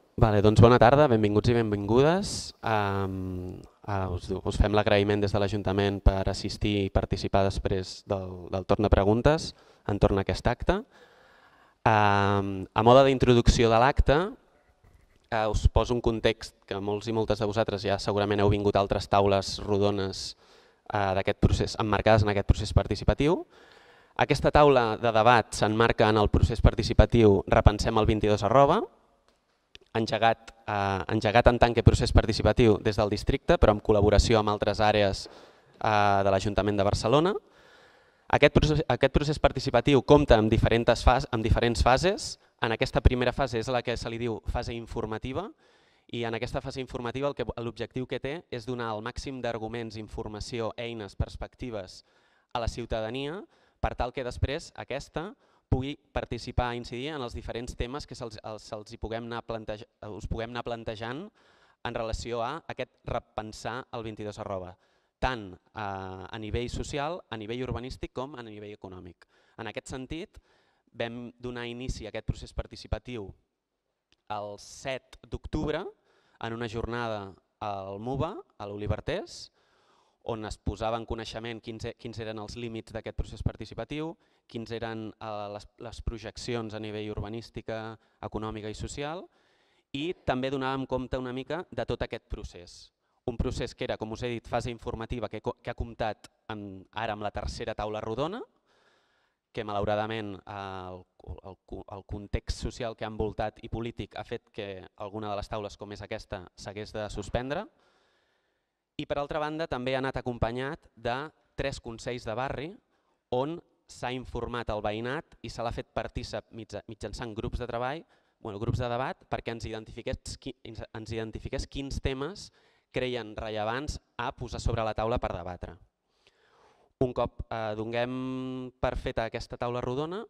Doncs bona tarda, benvinguts i benvingudes. Us fem l'agraïment des de l'Ajuntament per assistir i participar després del torn de preguntes entorn a aquest acte. A mode d'introducció de l'acte, us poso un context que molts i moltes de vosaltres ja segurament heu vingut a altres taules rodones d'aquest procés, emmarcades en aquest procés participatiu. Aquesta taula de debat s'emmarca en el procés participatiu Repensem el 22@, engegat en tant que procés participatiu des del districte, però en col·laboració amb altres àrees de l'Ajuntament de Barcelona. Aquest procés participatiu compta amb diferents fases. En aquesta primera fase és la que se li diu fase informativa, i en aquesta fase informativa l'objectiu que té és donar el màxim d'arguments, informació, eines, perspectives a la ciutadania per tal que després aquesta pugui participar i incidir en els diferents temes que us puguem anar plantejant en relació a aquest repensar el 22@, tant a nivell social, a nivell urbanístic com a nivell econòmic. En aquest sentit, vam donar inici a aquest procés participatiu el 7 d'octubre en una jornada al MUBA, a l'Olivertés, on es posava en coneixement quins eren els límits d'aquest procés participatiu, quins eren les projeccions a nivell urbanística, econòmica i social, i també donàvem compte una mica de tot aquest procés. Un procés que era, com us he dit, fase informativa que ha comptat ara amb la tercera taula rodona, que malauradament el context social que ha envoltat i polític ha fet que alguna de les taules com és aquesta s'hagués de suspendre. I per altra banda també ha anat acompanyat de 3 consells de barri on s'ha informat el veïnat i se l'ha fet partícip mitjançant grups de treball, grups de debat, perquè ens identifiqués quins temes creien rellevants a posar sobre la taula per debatre. Un cop donem per feta aquesta taula rodona,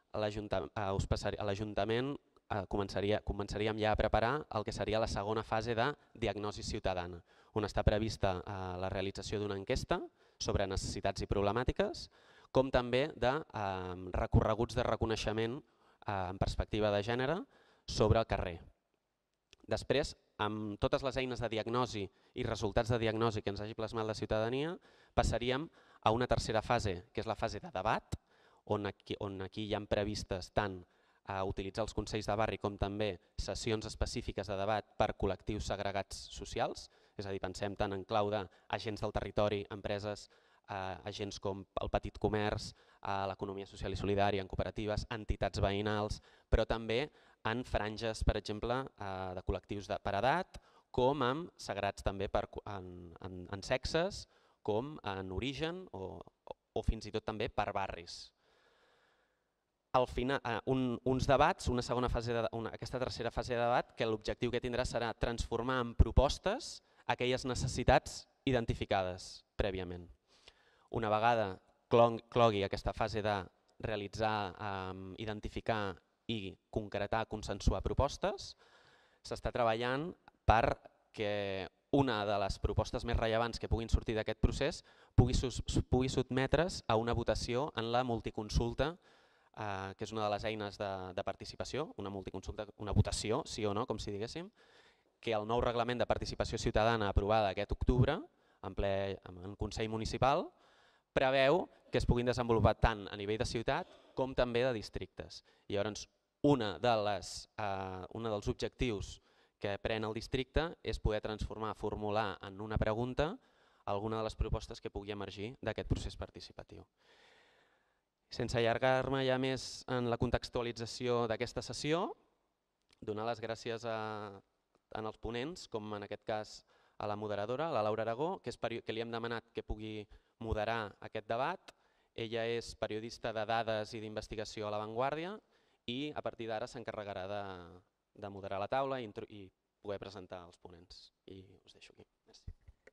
l'Ajuntament començaríem ja a preparar el que seria la segona fase de diagnosi ciutadana, on està prevista la realització d'una enquesta sobre necessitats i problemàtiques, com també de recorreguts de reconeixement en perspectiva de gènere sobre el carrer. Després, amb totes les eines de diagnosi i resultats de diagnosi que ens hagi plasmat la ciutadania, passaríem a una tercera fase, que és la fase de debat, on aquí hi ha previstes tant utilitzar els consells de barri com també sessions específiques de debat per col·lectius segregats socials, és a dir, pensem tant en clau d'agents del territori, empreses, agents com el petit comerç, l'economia social i solidària, en cooperatives, entitats veïnals, però també en franges, per exemple, de col·lectius per edat, com amb segrats també en sexes, com en origen o fins i tot també per barris. Al final, uns debats, aquesta tercera fase de debat, que l'objectiu que tindrà serà transformar en propostes aquelles necessitats identificades prèviament. Una vegada clogui aquesta fase de realitzar, identificar i concretar, consensuar propostes, s'està treballant perquè una de les propostes més rellevants que puguin sortir d'aquest procés pugui sotmetre's a una votació en la multiconsulta, que és una de les eines de participació, una votació, sí o no, com si diguéssim, que el nou reglament de participació ciutadana aprovat aquest octubre en Consell Municipal preveu que es puguin desenvolupar tant a nivell de ciutat com també de districtes. I llavors, un dels objectius que pren el districte és poder formular en una pregunta alguna de les propostes que pugui emergir d'aquest procés participatiu. Sense allargar-me ja més en la contextualització d'aquesta sessió, donar les gràcies tant als ponents com en aquest cas a la moderadora, la Laura Aragó, que li hem demanat que pugui moderar aquest debat. Ella és periodista de dades i d'investigació a La Vanguardia i a partir d'ara s'encarregarà de moderar la taula i poder presentar els ponents. I us deixo aquí. Merci.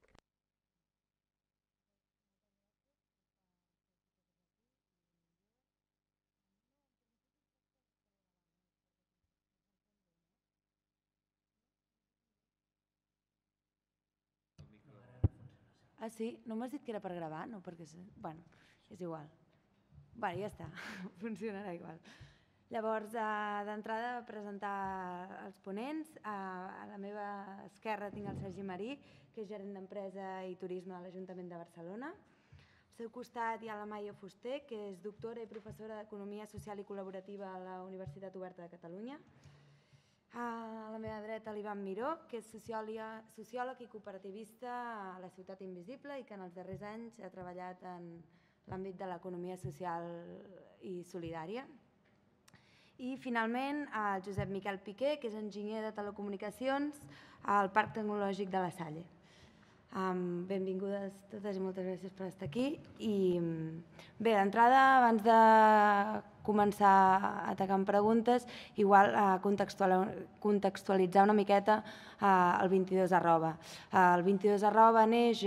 Ah, sí? No m'has dit que era per gravar? No, perquè... Bueno, és igual. Vale, ja està. Funcionarà igual. Llavors, d'entrada, presentar els ponents. A la meva esquerra tinc el Sergi Marí, que és gerent d'Empresa i Turisme de l'Ajuntament de Barcelona. Al seu costat hi ha la Maia Fuster, que és doctora i professora d'Economia Social i Col·laborativa a la Universitat Oberta de Catalunya. A la meva dreta l'Ivan Miró, que és sociòleg i cooperativista a la Ciutat Invisible i que en els darrers anys ha treballat en l'àmbit de l'economia social i solidària. I finalment el Josep Miquel Piqué, que és enginyer de telecomunicacions al Parc Tecnològic de la Salle. Benvingudes totes i moltes gràcies per estar aquí. Bé, d'entrada, abans de començar a atacar amb preguntes, igual contextualitzar una miqueta el 22@. El 22@ neix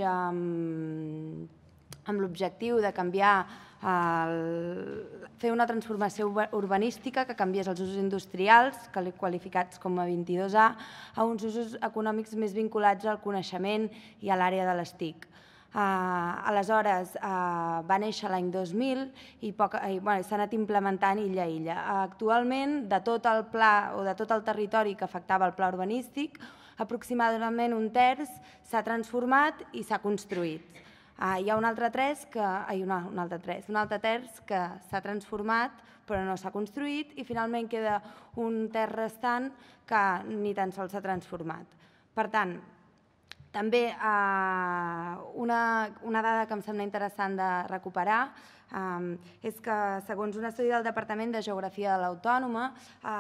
amb l'objectiu de canviar, fer una transformació urbanística que canviés els usos industrials, qualificats com a 22A, a uns usos econòmics més vinculats al coneixement i a l'àrea de les TIC. Aleshores, va néixer l'any 2000 i s'ha anat implementant illa a illa. Actualment, de tot el pla o de tot el territori que afectava el pla urbanístic, aproximadament un terç s'ha transformat i s'ha construït. Hi ha un altre terç que s'ha transformat però no s'ha construït i finalment queda un terç restant que ni tan sols s'ha transformat. Per tant, també una dada que em sembla interessant de recuperar és que, segons un estudi del Departament de Geografia de l'Autònoma,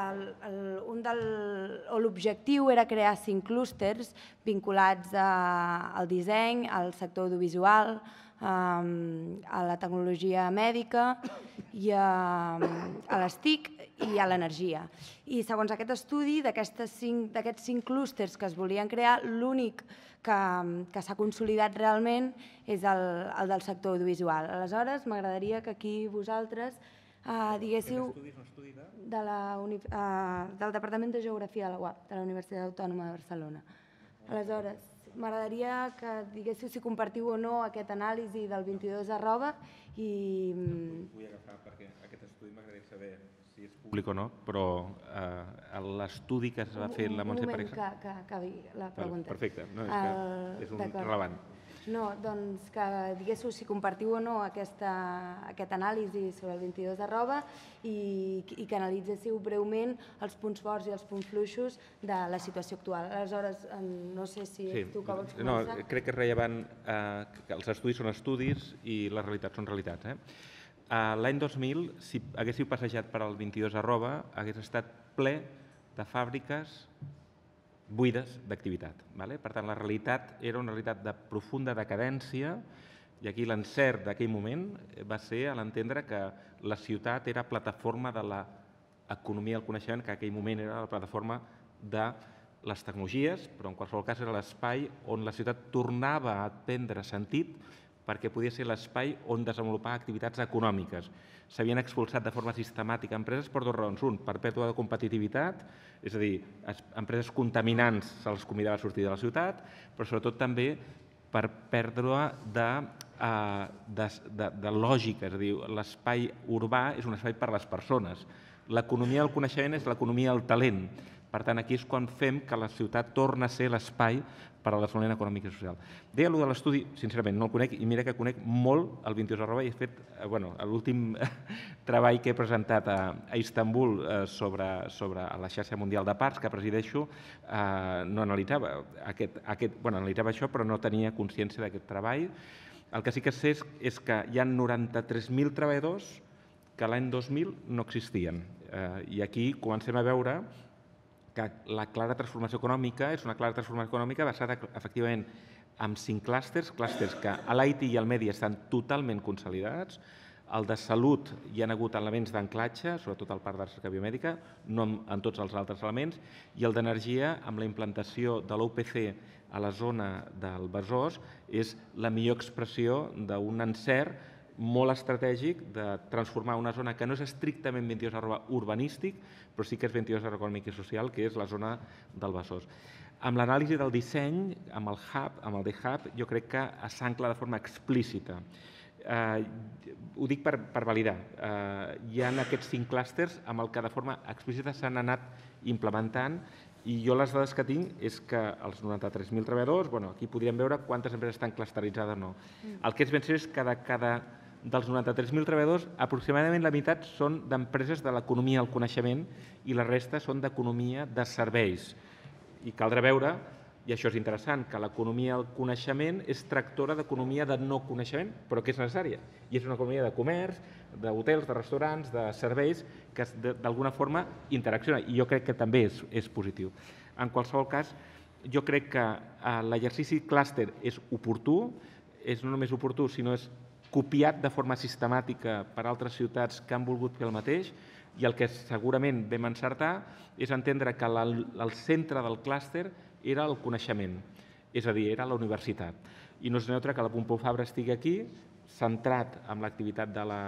l'objectiu era crear 5 clústers vinculats al disseny, al sector audiovisual, a la tecnologia mèdica, a les TIC i a l'energia. I segons aquest estudi, d'aquests 5 clústers que es volien crear, l'únic que s'ha consolidat realment és el del sector audiovisual. Aleshores, m'agradaria que aquí vosaltres diguéssiu del Departament de Geografia de la UAB, de la Universitat Autònoma de Barcelona. Aleshores, m'agradaria que diguéssiu si compartiu o no aquest anàlisi del 22@ i... Vull agafar perquè aquest estudi m'agradaria saber si és públic o no, però l'estudi que es va fer la Montse Pareja... Un moment que acabi la pregunta. Perfecte, és un relevant. No, doncs que diguéssiu si compartiu o no aquest anàlisi sobre el 22@ i que analitzéssiu breument els punts forts i els punts fluixos de la situació actual. Aleshores, no sé si ets tu que vols començar. No, crec que és rellevant que els estudis són estudis i les realitats són realitats. L'any 2000, si haguéssiu passejat per al 22@, hagués estat ple de fàbriques buides d'activitat. Per tant, la realitat era una realitat de profunda decadència i aquí l'encert d'aquell moment va ser a l'entendre que la ciutat era plataforma de l'economia del coneixement, que en aquell moment era la plataforma de les tecnologies, però en qualsevol cas era l'espai on la ciutat tornava a prendre sentit perquè podia ser l'espai on desenvolupar activitats econòmiques. S'havien expulsat de forma sistemàtica empreses per 2 raons. Un, per pèrdua de competitivitat, és a dir, empreses contaminants se'ls convidava a sortir de la ciutat, però sobretot també per pèrdua de lògica, és a dir, l'espai urbà és un espai per a les persones. L'economia del coneixement és l'economia del talent. Per tant, aquí és quan fem que la ciutat torna a ser l'espai per al desenvolupament econòmic i social. Deia allò de l'estudi, sincerament, no el conec i mira que conec molt el 22@ i he fet, l'últim treball que he presentat a Istanbul sobre la xarxa mundial de parcs que presideixo, no analitzava analitzava això però no tenia consciència d'aquest treball. El que sí que sé és que hi ha 93.000 treballadors que l'any 2000 no existien i aquí comencem a veure que la clara transformació econòmica és una clara transformació econòmica basada efectivament en 5 clústers que a l'IT i al medi estan totalment consolidats. Al de salut hi ha hagut elements d'anclatge, sobretot al parc de recerca biomèdica, no en tots els altres elements, i el d'energia, amb la implantació de l'UPC a la zona del Besòs, és la millor expressió d'un encert molt estratègic de transformar una zona que no és estrictament 22@ urbanístic, però sí que és 22@ econòmic i social, que és la zona del Besòs. Amb l'anàlisi del disseny, amb el The Hub, jo crec que s'ancla de forma explícita. Ho dic per validar. Hi ha aquests 5 clústers amb el que de forma explícita s'han anat implementant i jo les dades que tinc és que els 93.000 treballadors, aquí podríem veure quantes empreses estan clusteritzades o no. El que és ben cert és que dels 93.000 treballadors, aproximadament la meitat són d'empreses de l'economia del coneixement i la resta són d'economia de serveis. I caldrà veure, i això és interessant, que l'economia del coneixement és tractora d'economia de no coneixement, però que és necessària. I és una economia de comerç, d'hotels, de restaurants, de serveis, que d'alguna forma interacciona. I jo crec que també és positiu. En qualsevol cas, jo crec que l'exercici clúster és oportú, és no només oportú, sinó és copiat de forma sistemàtica per altres ciutats que han volgut fer el mateix, i el que segurament vam encertar és entendre que el centre del clúster era el coneixement, és a dir, era la universitat. I no és neutre que la Pompeu Fabra estigui aquí, centrat en l'activitat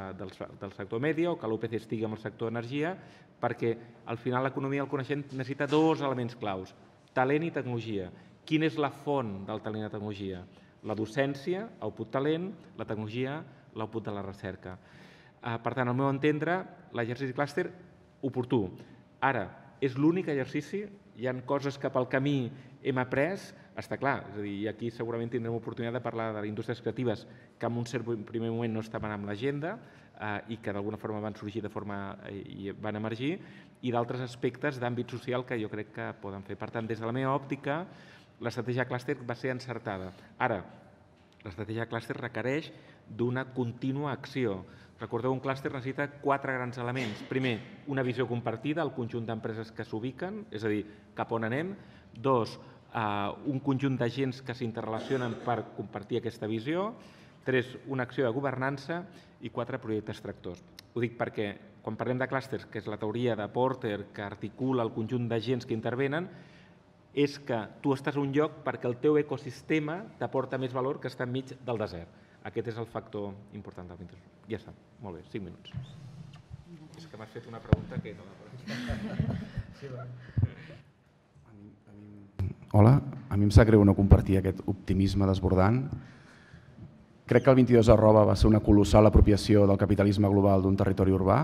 del sector mèdia, o que l'UPC estigui en el sector energia, perquè al final l'economia del coneixement necessita 2 elements claus, talent i tecnologia. Quina és la font del talent i la tecnologia? La docència, output talent, la tecnologia, l'output de la recerca. Per tant, al meu entendre, l'exercici clúster oportú. Ara, és l'únic exercici, hi ha coses que pel camí hem après, està clar, és a dir, i aquí segurament tindrem oportunitat de parlar de les indústries creatives que en un cert primer moment no estaven en l'agenda i que d'alguna forma van sorgir de forma i van emergir, i d'altres aspectes d'àmbit social que jo crec que poden fer. Per tant, des de la meva òptica, l'estratègia clúster va ser encertada. Ara, l'estratègia clúster requereix d'una contínua acció. Recordeu, un clúster necessita 4 grans elements. Primer, una visió compartida al conjunt d'empreses que s'ubiquen, és a dir, cap on anem. 2, un conjunt d'agents que s'interrelacionen per compartir aquesta visió. 3, una acció de governança. I 4, projectes tractors. Ho dic perquè quan parlem de clústers, que és la teoria de Porter que articula el conjunt d'agents que intervenen, és que tu estàs a un lloc perquè el teu ecosistema t'aporta més valor que està enmig del desert. Aquest és el factor important del 23. Ja està, molt bé, 5 minuts. És que m'has fet una pregunta que no la... Hola, a mi em sap greu no compartir aquest optimisme desbordant. Crec que el 22 va ser una colossal apropiació del capitalisme global d'un territori urbà.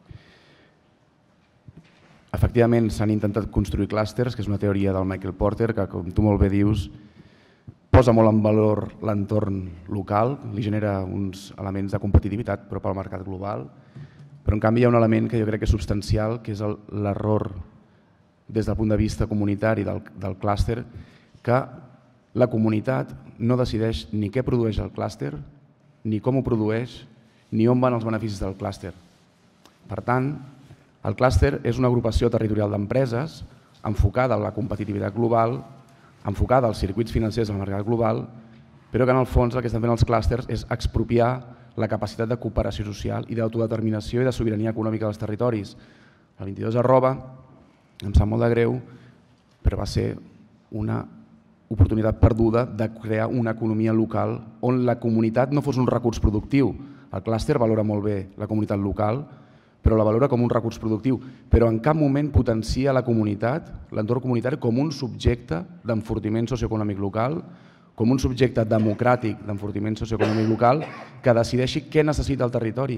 Efectivament, s'han intentat construir clústers, que és una teoria del Michael Porter, que, com tu molt bé dius, posa molt en valor l'entorn local, li genera uns elements de competitivitat, però pel mercat global. Però, en canvi, hi ha un element que jo crec que és substancial, que és l'error des del punt de vista comunitari del clúster, que la comunitat no decideix ni què produeix el clúster, ni com ho produeix, ni on van els beneficis del clúster. Per tant, el clúster és una agrupació territorial d'empreses enfocada a la competitivitat global, enfocada als circuits financers del mercat global, però que en el fons el que estan fent els clústers és expropiar la capacitat de cooperació social i d'autodeterminació i de sobirania econòmica dels territoris. El 22 em sap molt de greu, però va ser una oportunitat perduda de crear una economia local on la comunitat no fos un recurs productiu. El clúster valora molt bé la comunitat local, però la valora com un recurs productiu, però en cap moment potencia la comunitat, l'entorn comunitari, com un subjecte d'enfortiment socioeconòmic local, com un subjecte democràtic d'enfortiment socioeconòmic local que decideixi què necessita el territori.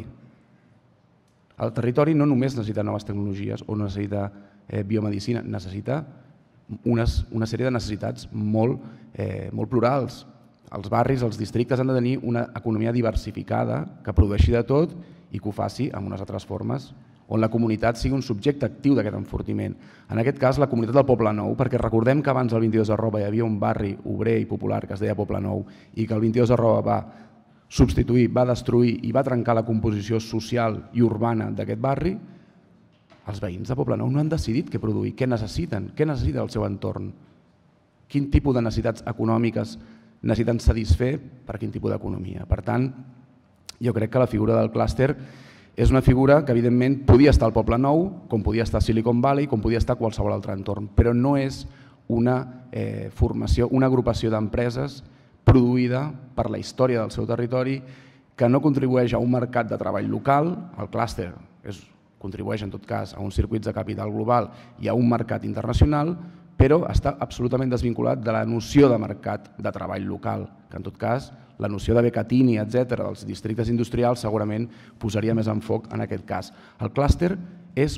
El territori no només necessita noves tecnologies o necessita biomedicina, necessita una sèrie de necessitats molt plurals. Els barris, els districtes han de tenir una economia diversificada que produeixi de tot i que ho faci amb unes altres formes, on la comunitat sigui un subjecte actiu d'aquest enfortiment. En aquest cas, la comunitat del Poble Nou, perquè recordem que abans del 22 hi havia un barri obrer i popular que es deia Poble Nou i que el 22 va substituir, va destruir i va trencar la composició social i urbana d'aquest barri, els veïns de Poble Nou no han decidit què produir, què necessiten el seu entorn, quin tipus de necessitats econòmiques necessiten satisfer per quin tipus d'economia. Per tant, jo crec que la figura del clúster és una figura que evidentment podia estar al Poble Nou, com podia estar a Silicon Valley, com podia estar a qualsevol altre entorn, però no és una formació, una agrupació d'empreses produïda per la història del seu territori que no contribueix a un mercat de treball local, el clúster contribueix en tot cas a uns circuits de capital global i a un mercat internacional, però està absolutament desvinculat de la noció de mercat de treball local, que en tot cas la noció de becatini, etc., dels districtes industrials segurament posaria més enfoc en aquest cas. El clúster és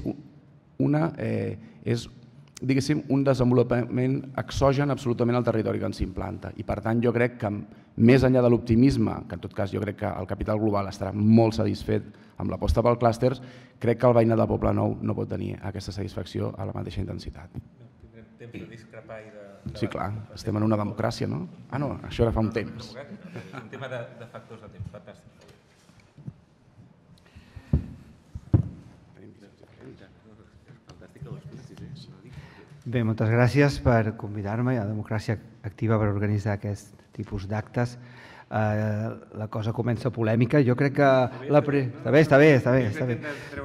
diguéssim, un desenvolupament exogen absolutament al territori que ens implanta i per tant jo crec que més enllà de l'optimisme, que en tot cas jo crec que el capital global estarà molt satisfet amb l'aposta pel clústers, crec que el veïnat de Poblenou no pot tenir aquesta satisfacció a la mateixa intensitat. Temps de discrepar i de... Sí, clar, estem en una democràcia, no? Ah, no, això era fa un temps. És un tema de factors de temps, fantàstic. Bé, moltes gràcies per convidar-me a Democràcia Activa per organitzar aquest tipus d'actes. La cosa comença polèmica. Jo crec que... Està bé.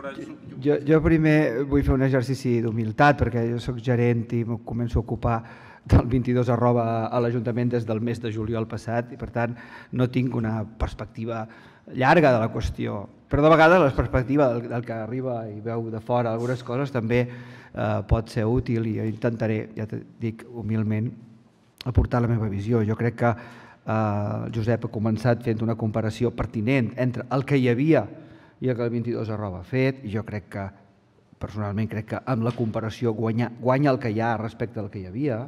Jo primer vull fer un exercici d'humilitat perquè jo soc gerent i em començo a ocupar del 22 a l'Ajuntament des del mes de juliol passat i per tant no tinc una perspectiva llarga de la qüestió. Però de vegades la perspectiva del que arriba i veu de fora algunes coses també pot ser útil i jo intentaré, ja t'ho dic humilment, aportar la meva visió. Jo crec que Josep ha començat fent una comparació pertinent entre el que hi havia i el que el 22 ha fet i jo crec que, personalment, crec que amb la comparació guanya el que hi ha respecte al que hi havia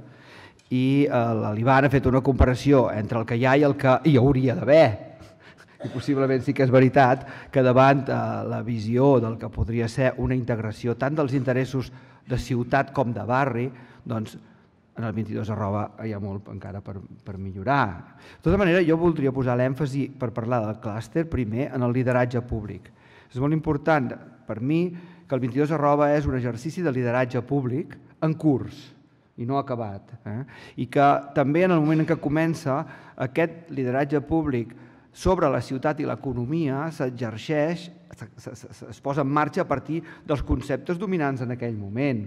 i l'Ivan ha fet una comparació entre el que hi ha i el que hi hauria d'haver. I possiblement sí que és veritat que davant la visió del que podria ser una integració tant dels interessos de ciutat com de barri, doncs en el 22 hi ha molt encara per millorar. De tota manera, jo voldria posar l'èmfasi per parlar del clúster primer en el lideratge públic. És molt important per mi que el 22 és un exercici de lideratge públic en curs i no acabat. I que també en el moment en què comença aquest lideratge públic sobre la ciutat i l'economia s'exerceix, es posa en marxa a partir dels conceptes dominants en aquell moment.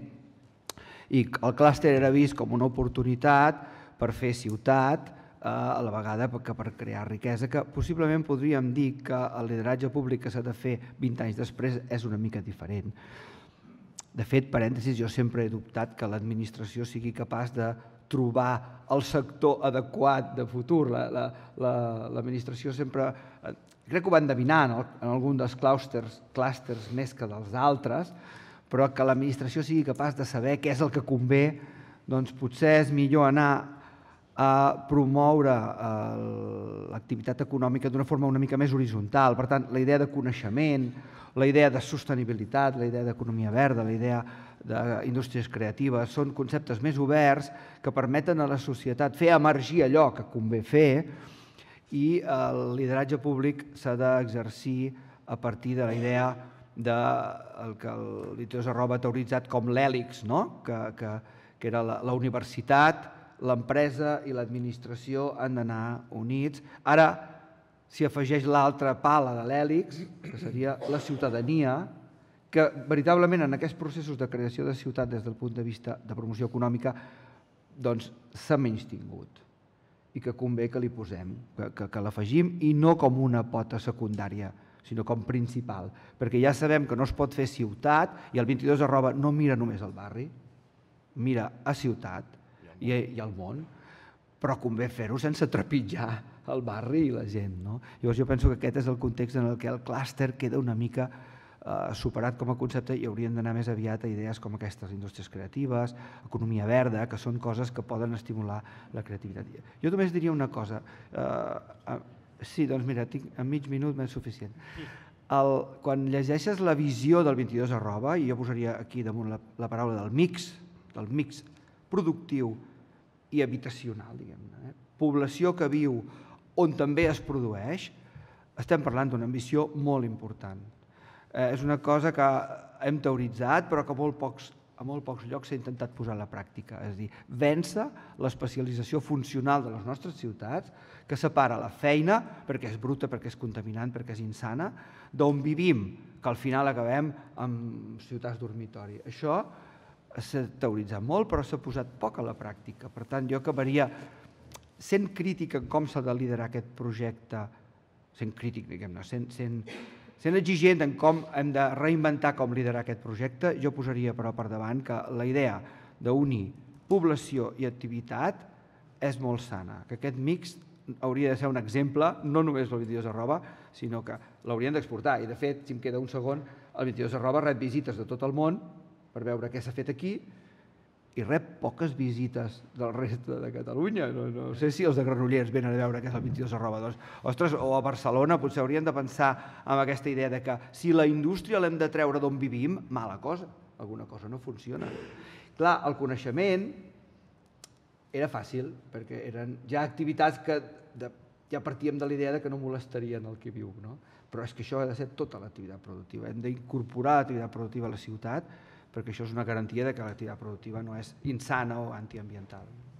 I el clúster era vist com una oportunitat per fer ciutat, a la vegada que per crear riquesa, que possiblement podríem dir que el lideratge públic que s'ha de fer 20 anys després és una mica diferent. De fet, parèntesis, jo sempre he dubtat que l'administració sigui capaç de trobar el sector adequat de futur. L'administració sempre, crec que ho va endevinar en algun dels clústers més que dels altres, però que l'administració sigui capaç de saber què és el que convé, doncs potser és millor anar a promoure l'activitat econòmica d'una forma una mica més horitzontal. Per tant, la idea de coneixement, la idea de sostenibilitat, la idea d'economia verda, la idea d'indústries creatives, són conceptes més oberts que permeten a la societat fer emergir allò que convé fer i el lideratge públic s'ha d'exercir a partir de la idea del que el Litiós Arroba ha teoritzat com l'hèlix, que era la universitat, l'empresa i l'administració han d'anar units. Ara s'hi afegeix l'altra pala de l'hèlix, que seria la ciutadania, que veritablement en aquests processos de creació de ciutat des del punt de vista de promoció econòmica s'ha menystingut i que convé que li posem, que l'afegim i no com una pota secundària, sinó com principal, perquè ja sabem que no es pot fer ciutat i el 22 no mira només al barri, mira a ciutat i al món, però convé fer-ho sense trepitjar el barri i la gent. Llavors jo penso que aquest és el context en què el clúster queda una mica superat com a concepte i haurien d'anar més aviat a idees com aquestes, indústries creatives, economia verda, que són coses que poden estimular la creativitat. Jo només diria una cosa. Sí, doncs mira, en mig minut m'és suficient. Quan llegeixes la visió del 22 i jo posaria aquí damunt la paraula del mix productiu i habitacional, diguem-ne, població que viu on també es produeix, estem parlant d'una ambició molt important. És una cosa que hem teoritzat però que a molt pocs llocs s'ha intentat posar a la pràctica, és a dir, vèncer l'especialització funcional de les nostres ciutats que separa la feina, perquè és bruta, perquè és contaminant, perquè és insana, d'on vivim, que al final acabem amb ciutats dormitori. Això s'ha teoritzat molt però s'ha posat poc a la pràctica. Per tant, jo acabaria sent crític en com s'ha de liderar aquest projecte, sent crític, diguem-ne, sent exigent en com hem de reinventar com liderar aquest projecte, jo posaria però per davant que la idea d'unir població i activitat és molt sana, que aquest mix hauria de ser un exemple, no només el 22@, sinó que l'haurien d'exportar. I de fet, si em queda un segon, el 22@ rep visites de tot el món per veure què s'ha fet aquí i rep poques visites del reste de Catalunya. No sé si els de Granollers venen a veure què és el 22@. Doncs, ostres, o a Barcelona potser haurien de pensar en aquesta idea de que si la indústria l'hem de treure d'on vivim, mala cosa, alguna cosa no funciona. Clar, el coneixement era fàcil, perquè eren ja activitats que ja partíem de la idea que no molestarien el que viu, no? Però és que això ha de ser tota l'activitat productiva. Hem d'incorporar l'activitat productiva a la ciutat, perquè això és una garantia que l'activitat productiva no és insana o antiambiental.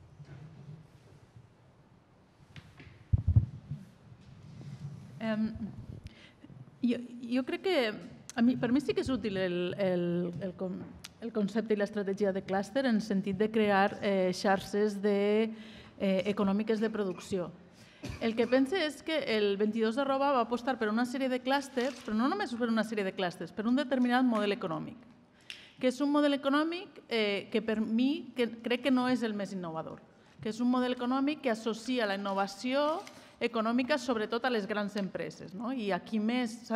Jo crec que per mi sí que és útil el concepte i l'estratègia de clúster en el sentit de crear xarxes econòmiques de producció. El que pense és que el 22@ va apostar per una sèrie de clústers, però no només per una sèrie de clústers, per un determinat model econòmic, que és un model econòmic que per mi crec que no és el més innovador, que és un model econòmic que associa la innovació econòmica sobretot a les grans empreses, i a qui més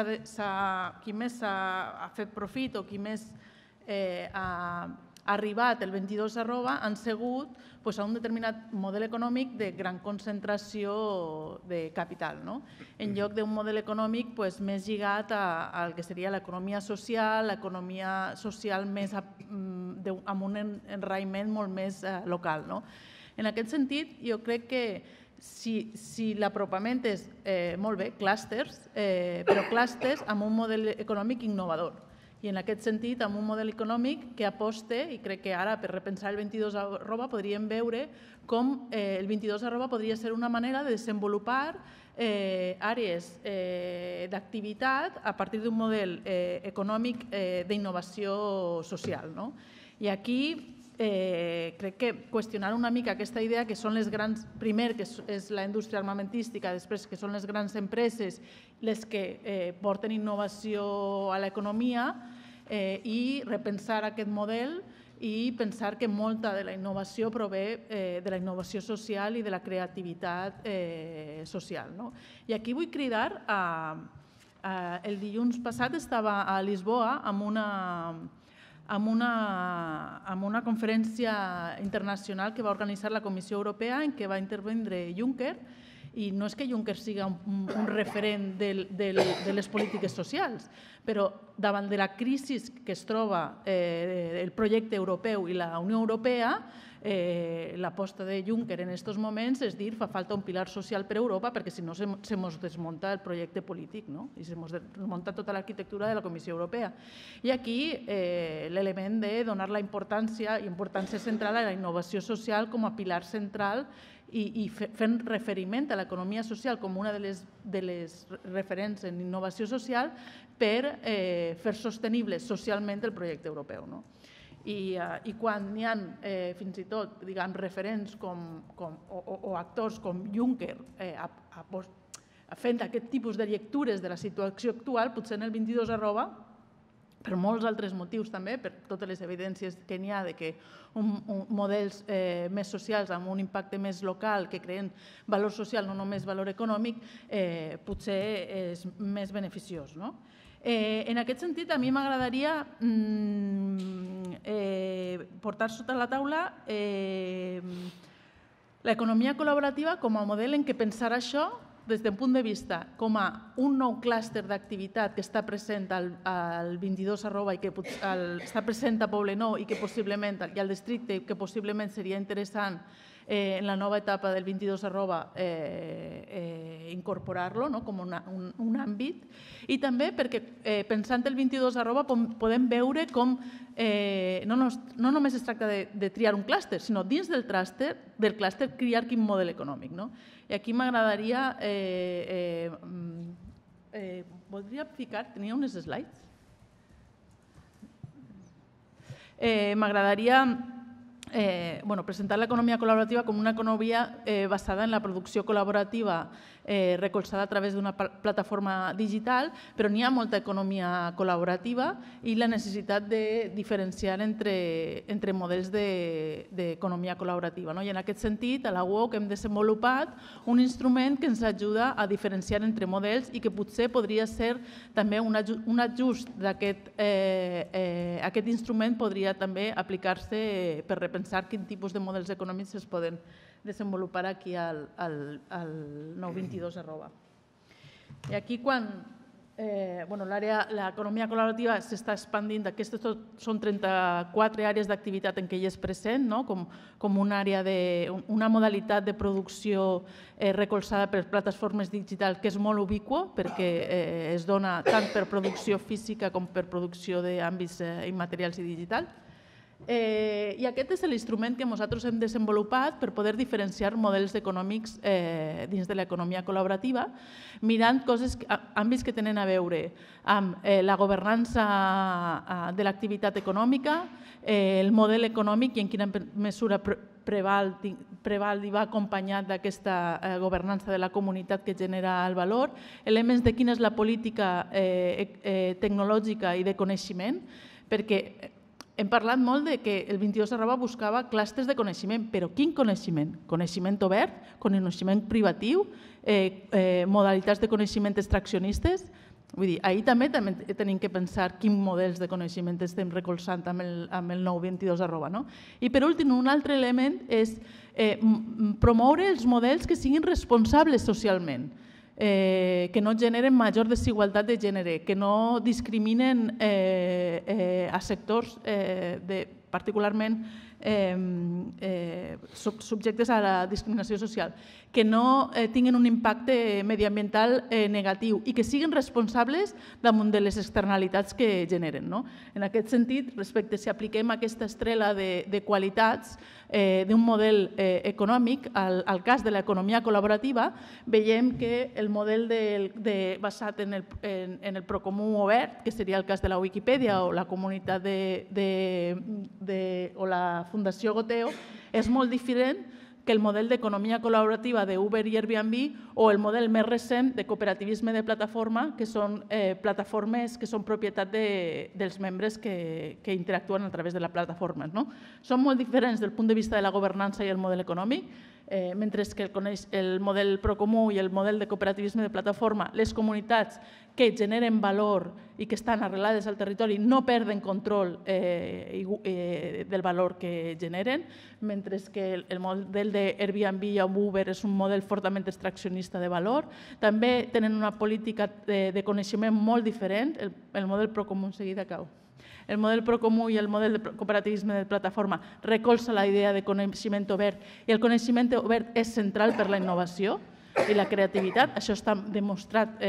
ha fet profit o qui més ha arribat el 22@ han sigut a un determinat model econòmic de gran concentració de capital, en lloc d'un model econòmic més lligat al que seria l'economia social més amb un enraïment molt més local. En aquest sentit, jo crec que si l'apropament és, molt bé, clústers, però clústers amb un model econòmic innovador. I en aquest sentit, amb un model econòmic que aposte, i crec que ara per repensar el 22@ podríem veure com el 22@ podria ser una manera de desenvolupar àrees d'activitat a partir d'un model econòmic d'innovació social. I aquí crec que qüestionar una mica aquesta idea que són les grans, primer que és la indústria armamentística, després que són les grans empreses les que porten innovació a l'economia i repensar aquest model i pensar que molta de la innovació prové de la innovació social i de la creativitat social. I aquí vull cridar, el dilluns passat estava a Lisboa amb una conferència internacional que va organitzar la Comissió Europea en què va intervindre Juncker, i no és que Juncker sigui un referent de les polítiques socials, però davant de la crisi que es troba el projecte europeu i la Unió Europea, l'aposta de Juncker en aquests moments és dir fa falta un pilar social per a Europa perquè si no se ens desmunta el projecte polític i se ens desmunta tota l'arquitectura de la Comissió Europea. I aquí l'element de donar la importància central a la innovació social com a pilar central i fent referiment a l'economia social com una de les referents en innovació social per fer sostenible socialment el projecte europeu. I quan hi ha fins i tot referents o actors com Juncker fent aquest tipus de lectures de la situació actual, potser en el 22@, per molts altres motius també, per totes les evidències que n'hi ha que models més socials amb un impacte més local que creen valor social, no només valor econòmic, potser és més beneficiós. En aquest sentit, a mi m'agradaria portar sota la taula l'economia col·laborativa com a model en què pensar això des d'un punt de vista com a un nou clúster d'activitat que està present al 22@ i que està present a Poblenou i que possiblement, i al districte, i que possiblement seria interessant en la nova etapa del 22@ incorporar-lo com un àmbit, i també perquè pensant el 22@ podem veure com no només es tracta de triar un clúster, sinó dins del clúster triar quin model econòmic. I aquí m'agradaria, voldria ficar, tenia unes slides? M'agradaria presentar l'economia col·laborativa com una economia basada en la producció col·laborativa recolzada a través d'una plataforma digital, però n'hi ha molta economia col·laborativa i la necessitat de diferenciar entre models d'economia col·laborativa. I en aquest sentit, a la UOC hem desenvolupat un instrument que ens ajuda a diferenciar entre models i que potser podria ser també un ajust d'aquest instrument, podria també aplicar-se per repensar quin tipus de models econòmics es poden desenvolupar aquí al 922 arroba. I aquí quan l'economia col·laborativa s'està expandint, aquestes són 34 àrees d'activitat en què ella és present, com una modalitat de producció recolzada per plataformes digitals que és molt ubiqua perquè es dona tant per producció física com per producció d'àmbits immaterials i digitals. I aquest és l'instrument que nosaltres hem desenvolupat per poder diferenciar models econòmics dins de l'economia col·laborativa, mirant àmbits que tenen a veure amb la governança de l'activitat econòmica, el model econòmic i en quina mesura preval i va acompanyat d'aquesta governança de la comunitat que genera el valor, elements de quina és la política tecnològica i de coneixement, perquè hem parlat molt que el 22 arroba buscava clústers de coneixement, però quin coneixement? Coneixement obert, coneixement privatiu, modalitats de coneixement extraccionistes? Vull dir, ahir també tenim que pensar quins models de coneixement estem recolzant amb el 922 arroba. I per últim, un altre element és promoure els models que siguin responsables socialment, que no generen major desigualtat de gènere, que no discriminen a sectors particularment subjectes a la discriminació social, que no tinguin un impacte mediambiental negatiu i que siguin responsables damunt de les externalitats que generen. En aquest sentit, respecte si apliquem aquesta estrela de qualitats d'un model econòmic, al cas de l'economia col·laborativa, veiem que el model basat en el procomú obert, que seria el cas de la Wikipedia o la comunitat o la Fundació Goteo, és molt diferent que el model d'economia col·laborativa d'Uber i Airbnb o el model més recent de cooperativisme de plataforma, que són plataformes que són propietat dels membres que interactuen a través de la plataforma. Són molt diferents del punt de vista de la governança i el model econòmic, mentre que el model procomú i el model de cooperativisme de plataforma, les comunitats que generen valor i que estan arrelades al territori no perden control del valor que generen, mentre que el model d'Airbnb i Uber és un model fortament extraccionista de valor. També tenen una política de coneixement molt diferent, el model procomú en seguida cau. El model procomú i el model de cooperativisme de plataforma recolza la idea de coneixement obert i el coneixement obert és central per la innovació i la creativitat. Això està demostrat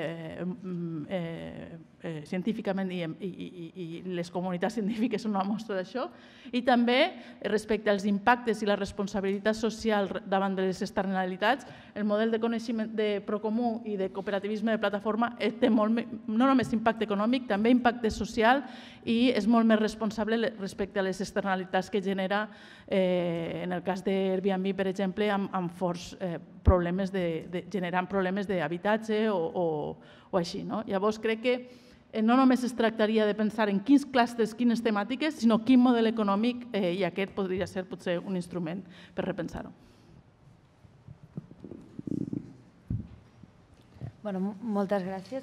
científicament i les comunitats científiques són una mostra d'això. I també, respecte als impactes i la responsabilitat social davant de les externalitats, el model de coneixement de procomú i de cooperativisme de plataforma té no només impacte econòmic, també impacte social i és molt més responsable respecte a les externalitats que genera, en el cas d'Airbnb, per exemple, amb forts problemes generant problemes d'habitatge o així. Llavors, crec que no només es tractaria de pensar en quins clústers, quines temàtiques, sinó quin model econòmic, i aquest podria ser potser un instrument per repensar-ho. Moltes gràcies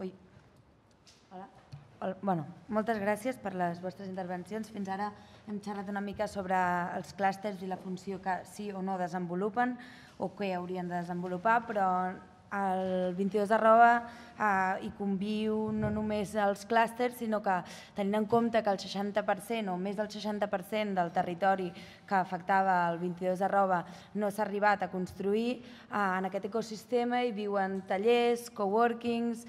per les vostres intervencions. Fins ara hem xerrat una mica sobre els clústers i la funció que sí o no desenvolupen o què haurien de desenvolupar, però el 22 arroba hi conviu no només els clústers, sinó que tenint en compte que el 60% o més del 60% del territori que afectava el 22 arroba no s'ha arribat a construir, en aquest ecosistema hi viuen tallers, coworkings,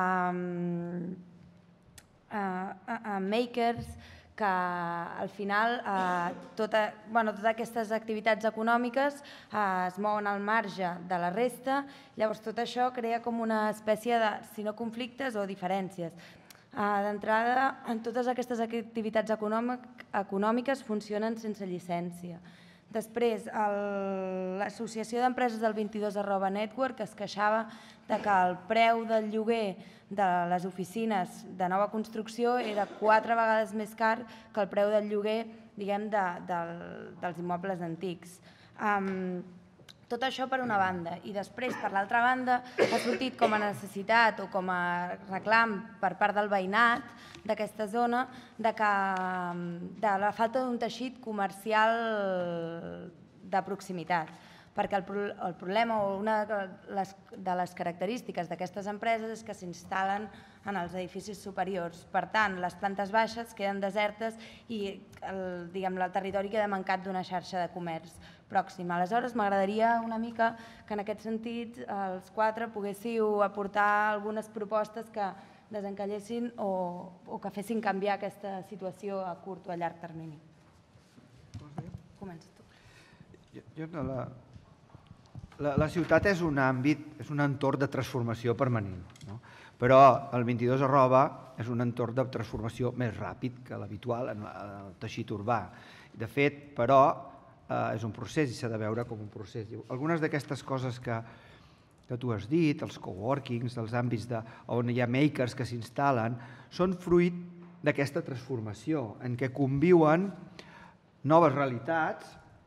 makers, que al final totes aquestes activitats econòmiques es mouen al marge de la resta, llavors tot això crea com una espècie de, si no conflictes o diferències. D'entrada, totes aquestes activitats econòmiques funcionen sense llicència. Després, l'Associació d'Empreses del 22@Network es queixava que el preu del lloguer de les oficines de nova construcció era 4 vegades més car que el preu del lloguer, diguem, dels immobles antics. Tot això per una banda, i després, per l'altra banda, ha sortit com a necessitat o com a reclam per part del veïnat d'aquesta zona de la falta d'un teixit comercial de proximitat, perquè el problema o una de les característiques d'aquestes empreses és que s'instal·len en els edificis superiors. Per tant, les plantes baixes queden desertes i el territori queda mancat d'una xarxa de comerç pròxim. Aleshores, m'agradaria una mica que en aquest sentit els 4 poguéssiu aportar algunes propostes que desencallessin o que fessin canviar aquesta situació a curt o a llarg termini. Comença tu. La ciutat és un àmbit, és un entorn de transformació permanent, però el 22@ és un entorn de transformació més ràpid que l'habitual en el teixit urbà. De fet, però, és un procés i s'ha de veure com un procés. Algunes d'aquestes coses que tu has dit, els coworkings, els àmbits on hi ha makers que s'instal·len, són fruit d'aquesta transformació en què conviuen noves realitats,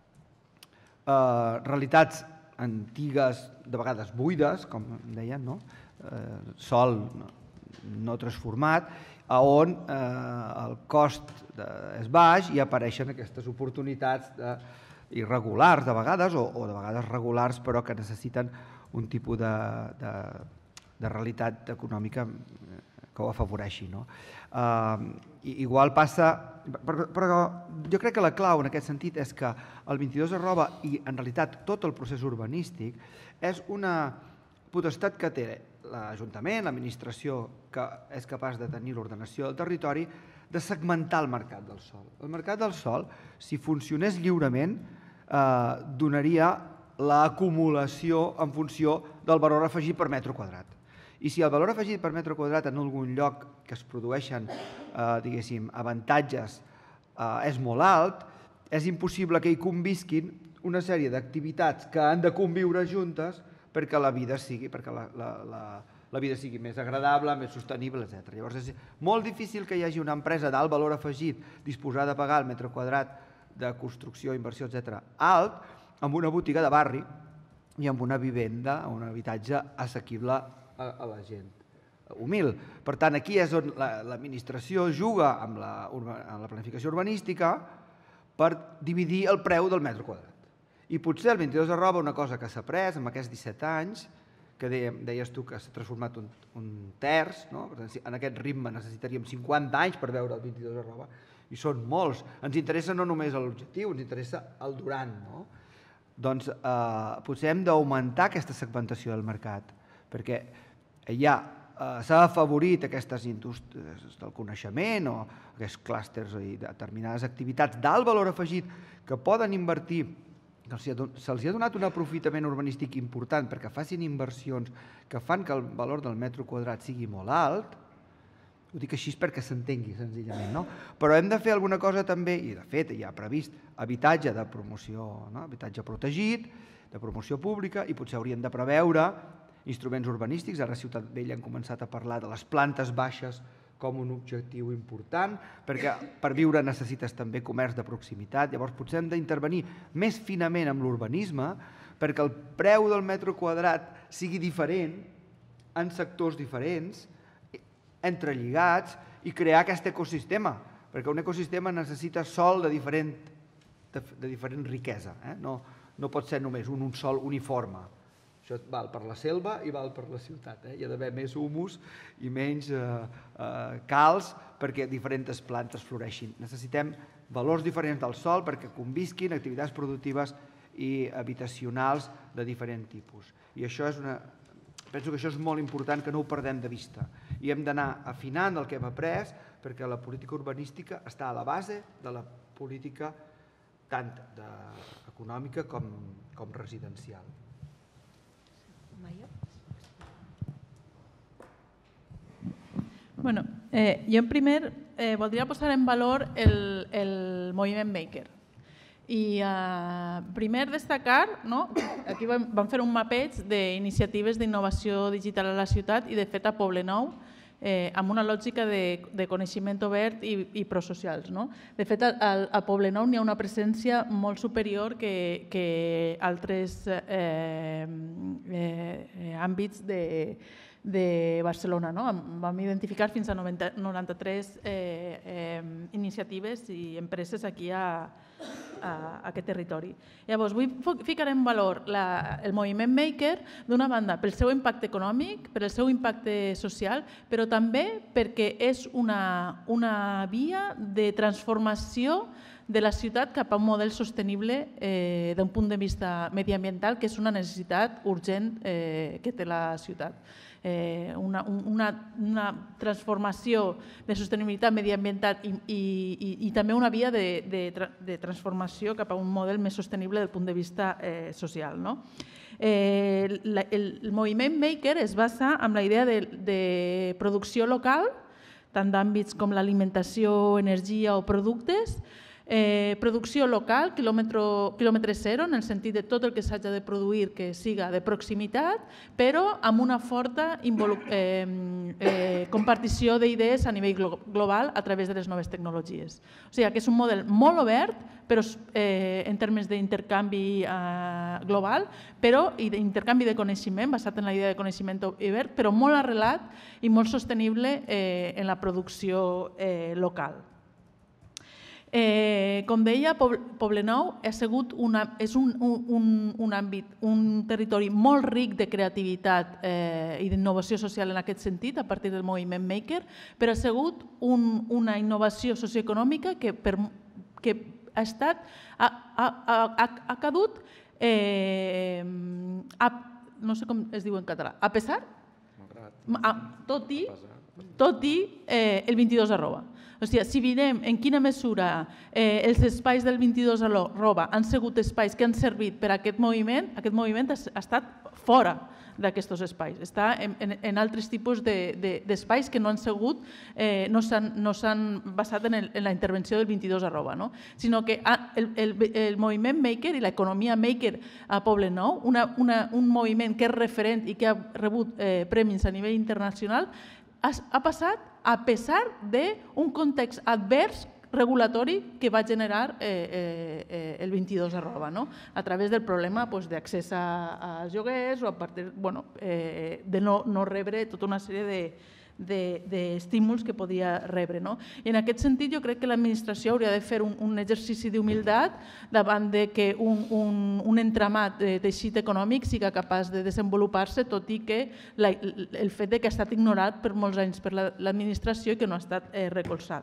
realitats antigues, de vegades buides, com deien, sòl no transformat, on el cost és baix i apareixen aquestes oportunitats irregulars de vegades o de vegades regulars però que necessiten un tipus de realitat econòmica que ho afavoreixi. Igual passa, però jo crec que la clau en aquest sentit és que el 22@ i en realitat tot el procés urbanístic és una potestat que té l'Ajuntament, l'administració, que és capaç de tenir l'ordenació del territori, de segmentar el mercat del sòl. El mercat del sòl, si funcionés lliurement, donaria l'acumulació en funció del valor afegit per metre quadrat. I si el valor afegit per metre quadrat en algun lloc que es produeixen, diguéssim, avantatges és molt alt, és impossible que hi convisquin una sèrie d'activitats que han de conviure juntes perquè la vida sigui més agradable, més sostenible, etc. Llavors és molt difícil que hi hagi una empresa d'alt valor afegit disposada a pagar el metre quadrat de construcció, inversió, etc. alt, amb una botiga de barri i amb una vivenda, un habitatge assequible a la gent humil. Per tant, aquí és on l'administració juga amb la planificació urbanística per dividir el preu del metre quadrat. I potser el 22@ una cosa que s'ha après en aquests 17 anys, que deies tu que s'ha transformat un terç, en aquest ritme necessitaríem 50 anys per veure el 22@, i són molts. Ens interessa no només l'objectiu, ens interessa el durant. Doncs potser hem d'augmentar aquesta segmentació del mercat, perquè s'ha afavorit aquestes indústries del coneixement o aquests clústers i determinades activitats d'alt valor afegit que poden invertir, que se'ls ha donat un aprofitament urbanístic important perquè facin inversions que fan que el valor del metre quadrat sigui molt alt. Ho dic així perquè s'entengui senzillament, però hem de fer alguna cosa també, i de fet ja ha previst habitatge de promoció, habitatge protegit, de promoció pública, i potser hauríem de preveure instruments urbanístics. Ara a Ciutat Vella han començat a parlar de les plantes baixes com un objectiu important, perquè per viure necessites també comerç de proximitat. Llavors potser hem d'intervenir més finament amb l'urbanisme perquè el preu del metre quadrat sigui diferent en sectors diferents, entrelligats, i crear aquest ecosistema, perquè un ecosistema necessita sòl de diferent riquesa. No pot ser només un sòl uniforme. Això val per la selva i val per la ciutat. Hi ha d'haver més humus i menys calç perquè diferents plantes floreixin. Necessitem valors diferents del sòl perquè convisquin activitats productives i habitacionals de diferent tipus. I això penso que això és molt important, que no ho perdem de vista. I hem d'anar afinant el que hem après perquè la política urbanística està a la base de la política tant econòmica com residencial. Bueno, jo en primer voldria posar en valor el moviment Maker. I primer destacar, aquí vam fer un mapeig d'iniciatives d'innovació digital a la ciutat i de fet a Poblenou, amb una lògica de coneixement obert i prosocials. De fet, a Poblenou n'hi ha una presència molt superior que altres àmbits de Barcelona. Vam identificar fins a 93 iniciatives i empreses aquí a aquest territori. Llavors, vull ficar en valor el moviment Maker, d'una banda, pel seu impacte econòmic, per el seu impacte social, però també perquè és una via de transformació de la ciutat cap a un model sostenible d'un punt de vista mediambiental, que és una necessitat urgent que té la ciutat. Una transformació de sostenibilitat mediambiental i també una via de transformació cap a un model més sostenible del punt de vista social. El moviment Maker es basa en la idea de producció local, tant d'àmbits com l'alimentació, energia o productes, producció local, quilòmetre zero, en el sentit de tot el que s'hagi de produir que siga de proximitat, però amb una forta compartició d'idees a nivell global a través de les noves tecnologies. O sigui que és un model molt obert, però en termes d'intercanvi global, i d'intercanvi de coneixement, basat en la idea de coneixement obert, però molt arrelat i molt sostenible en la producció local. Com deia, Poblenou és un àmbit, un territori molt ric de creativitat i d'innovació social en aquest sentit, a partir del moviment Maker, però ha sigut una innovació socioeconòmica que ha cadut, no sé com es diu en català, a pesar, tot i el 22@. O sigui, si mirem en quina mesura els espais del 22@ han sigut espais que han servit per a aquest moviment ha estat fora d'aquests espais. Està en altres tipus d'espais que no han sigut, no s'han basat en la intervenció del 22@, sinó que el moviment Maker i l'economia Maker a Poblenou, un moviment que és referent i que ha rebut premis a nivell internacional, ha passat a pesar d'un context advers regulatori que va generar el 22@, a través del problema d'accés als lloguers o a partir de no rebre tota una sèrie d'estímuls que podia rebre. I en aquest sentit jo crec que l'administració hauria de fer un exercici d'humilitat davant que un entramat de teixit econòmic siga capaç de desenvolupar-se, tot i que el fet que ha estat ignorat per molts anys per l'administració i que no ha estat recolzat.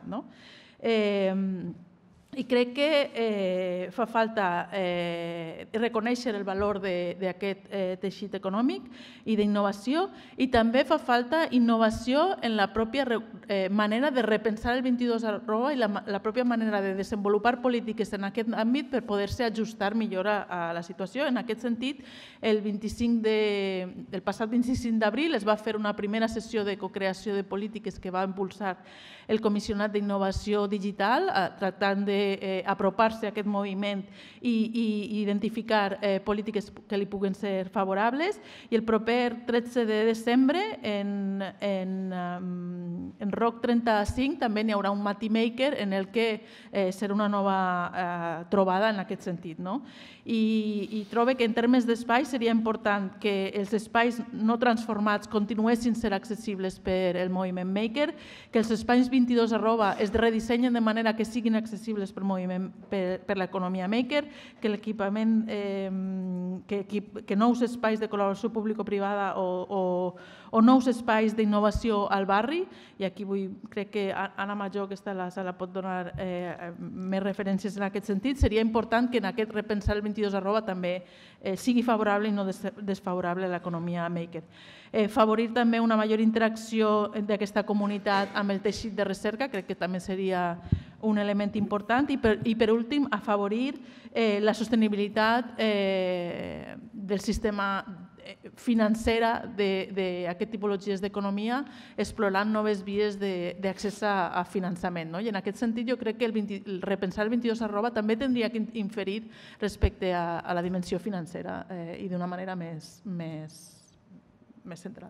I crec que fa falta reconèixer el valor d'aquest teixit econòmic i d'innovació, i també fa falta innovació en la pròpia manera de repensar el 22@ i la pròpia manera de desenvolupar polítiques en aquest àmbit per poder-se ajustar millor a la situació. En aquest sentit, el passat 25 d'abril es va fer una primera sessió de cocreació de polítiques que va impulsar el Comissionat d'Innovació Digital, tractant d'apropar-se a aquest moviment i identificar polítiques que li puguen ser favorables. I el proper 13 de desembre, en ROC 35, també n'hi haurà un Matí Maker en el que serà una nova trobada en aquest sentit. I trobo que en termes d'espai seria important que els espais no transformats continuessin ser accessibles per el moviment Maker, que els espais 22@ es redissenyen de manera que siguin accessibles per l'economia Maker, que l'equipament, que nous espais de col·laboració público-privada o nous espais d'innovació al barri, i aquí crec que Anna Major, que està a la sala, pot donar més referències en aquest sentit. Seria important que en aquest repensar el 22@ també sigui favorable i no desfavorable a l'economia Maker. Favorir també una major interacció d'aquesta comunitat amb el teixit de recerca, crec que també seria un element important, i per últim afavorir la sostenibilitat del sistema financera d'aquest tipologies d'economia, explorant noves vies d'accés a finançament. I en aquest sentit jo crec que el repensar el 22@ també tindria que inferir respecte a la dimensió financera i d'una manera més central.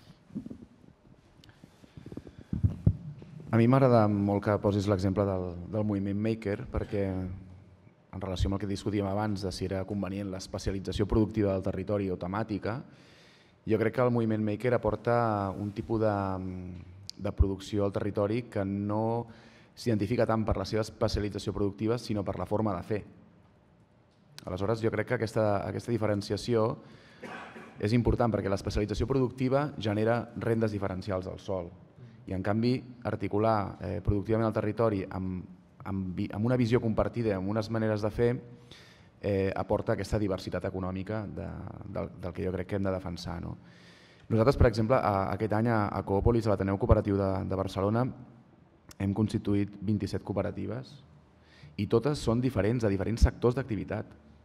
A mi m'agrada molt que posis l'exemple del moviment Maker, perquè en relació amb el que discutíem abans de si era convenient l'especialització productiva del territori o temàtica, jo crec que el moviment Maker aporta un tipus de producció al territori que no s'identifica tant per la seva especialització productiva, sinó per la forma de fer. Aleshores, jo crec que aquesta diferenciació és important perquè l'especialització productiva genera rendes diferencials al sòl i, en canvi, articular productivament el territori amb una visió compartida i amb unes maneres de fer aporta aquesta diversitat econòmica del que jo crec que hem de defensar. Nosaltres, per exemple, aquest any a Coòpolis, a l'Ateneu Cooperatiu de Barcelona, hem constituït 27 cooperatives i totes són diferents, a diferents sectors d'activitat.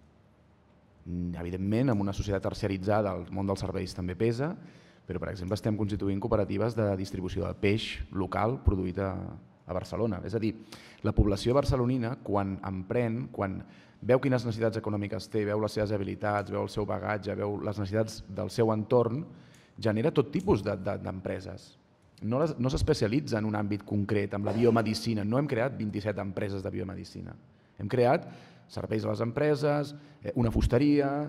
Evidentment, en una societat terciaritzada, el món dels serveis també pesa, però, per exemple, estem constituint cooperatives de distribució de peix local produït a Barcelona. És a dir, la població barcelonina, quan emprèn, quan veu quines necessitats econòmiques té, veu les seves habilitats, veu el seu bagatge, veu les necessitats del seu entorn, genera tot tipus d'empreses. No s'especialitza en un àmbit concret, amb la biomedicina. No hem creat 27 empreses de biomedicina. Hem creat serveis a les empreses, una fusteria,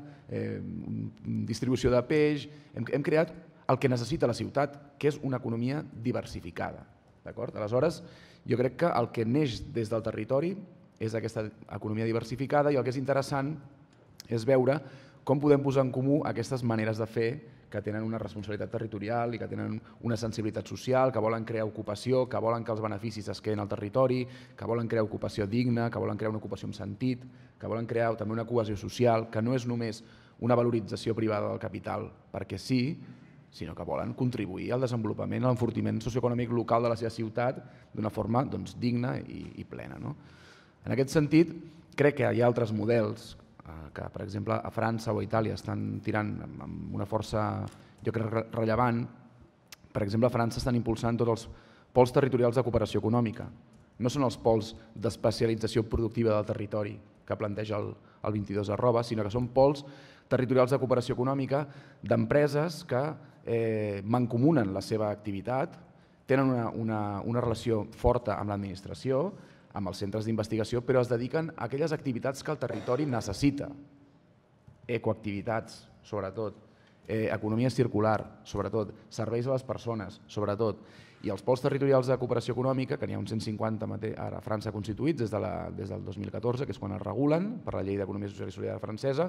distribució de peix. Hem creat el que necessita la ciutat, que és una economia diversificada. Aleshores, jo crec que el que neix des del territori és aquesta economia diversificada i el que és interessant és veure com podem posar en comú aquestes maneres de fer que tenen una responsabilitat territorial i que tenen una sensibilitat social, que volen crear ocupació, que volen que els beneficis es quedin al territori, que volen crear ocupació digna, que volen crear una ocupació amb sentit, que volen crear també una cohesió social, que no és només una valorització privada del capital perquè sí, sinó que volen contribuir al desenvolupament, a l'enfortiment socioeconòmic local de la seva ciutat d'una forma digna i plena. En aquest sentit, crec que hi ha altres models que, per exemple, a França o a Itàlia estan tirant amb una força, jo crec, rellevant. Per exemple, a França estan impulsant tots els pols territorials de cooperació econòmica. No són els pols d'especialització productiva del territori que planteja el 22@, sinó que són pols territorials de cooperació econòmica d'empreses que mancomunen la seva activitat, tenen una relació forta amb l'administració, amb els centres d'investigació, però es dediquen a aquelles activitats que el territori necessita. Ecoactivitats, sobretot, economia circular, sobretot, serveis a les persones, sobretot, i els pols territorials de cooperació econòmica, que n'hi ha uns 150 ara a França constituïts des del 2014, que és quan es regulen per la Llei d'Economia Social i Solidària francesa,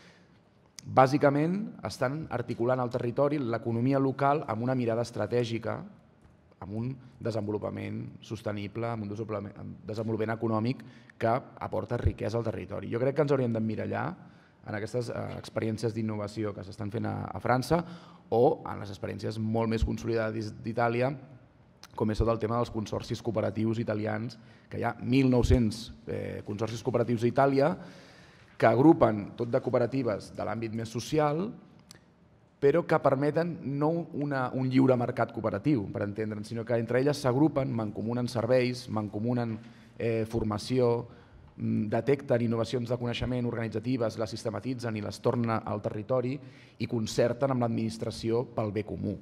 bàsicament estan articulant al territori l'economia local amb una mirada estratègica, amb un desenvolupament sostenible, amb un desenvolupament econòmic que aporta riquesa al territori. Jo crec que ens hauríem d'emmirallar en aquestes experiències d'innovació que s'estan fent a França o en les experiències molt més consolidades d'Itàlia, com és tot el tema dels consorcis cooperatius italians, que hi ha 1.900 consorcis cooperatius a Itàlia que agrupen tot de cooperatives de l'àmbit més social, però que permeten no un lliure mercat cooperatiu, per entendre'n, sinó que entre elles s'agrupen, mancomunen serveis, mancomunen formació, detecten innovacions de coneixement organitzatives, les sistematitzen i les tornen al territori i concerten amb l'administració pel bé comú.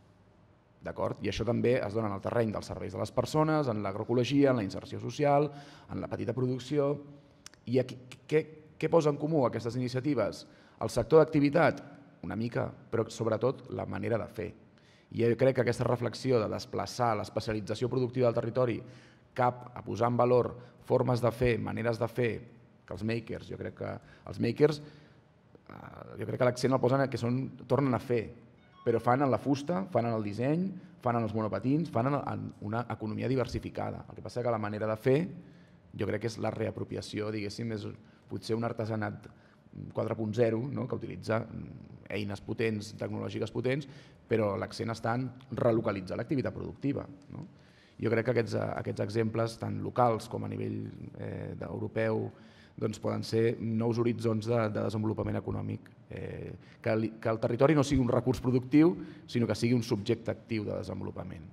I això també es dona en el terreny dels serveis de les persones, en l'agroecologia, en la inserció social, en la petita producció. I què posa en comú aquestes iniciatives? El sector d'activitat, una mica, però sobretot la manera de fer. I jo crec que aquesta reflexió de desplaçar l'especialització productiva del territori cap a posar en valor formes de fer, maneres de fer, que els makers, jo crec que l'accent el posen que tornen a fer, però fan en la fusta, fan en el disseny, fan en els monopatins, fan en una economia diversificada. El que passa que la manera de fer jo crec que és la reapropiació, diguéssim, és potser un artesanat 4.0, que utilitza eines potents, tecnològiques potents, però l'accent està en relocalitzar l'activitat productiva. Jo crec que aquests exemples, tant locals com a nivell europeu, doncs poden ser nous horitzons de desenvolupament econòmic. Que el territori no sigui un recurs productiu, sinó que sigui un subjecte actiu de desenvolupament.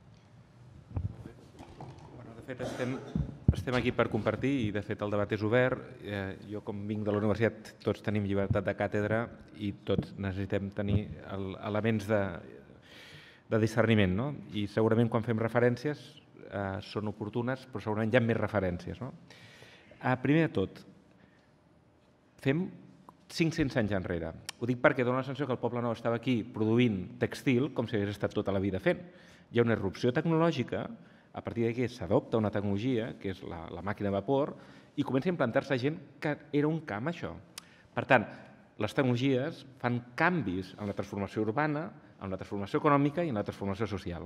De fet, estem aquí per compartir i, de fet, el debat és obert. Jo, com vinc de la universitat, tots tenim llibertat de càtedra i tots necessitem tenir elements de discerniment. I segurament quan fem referències són oportunes, però segurament hi ha més referències. Primer de tot, fem 500 anys enrere. Ho dic perquè dona la sensació que el Poble Nou estava aquí produint textil com si hagués estat tota la vida fent. Hi ha una irrupció tecnològica, a partir d'aquí s'adopta una tecnologia, que és la màquina de vapor, i comença a implantar-se gent que era un camp, això. Per tant, les tecnologies fan canvis en la transformació urbana, en la transformació econòmica i en la transformació social.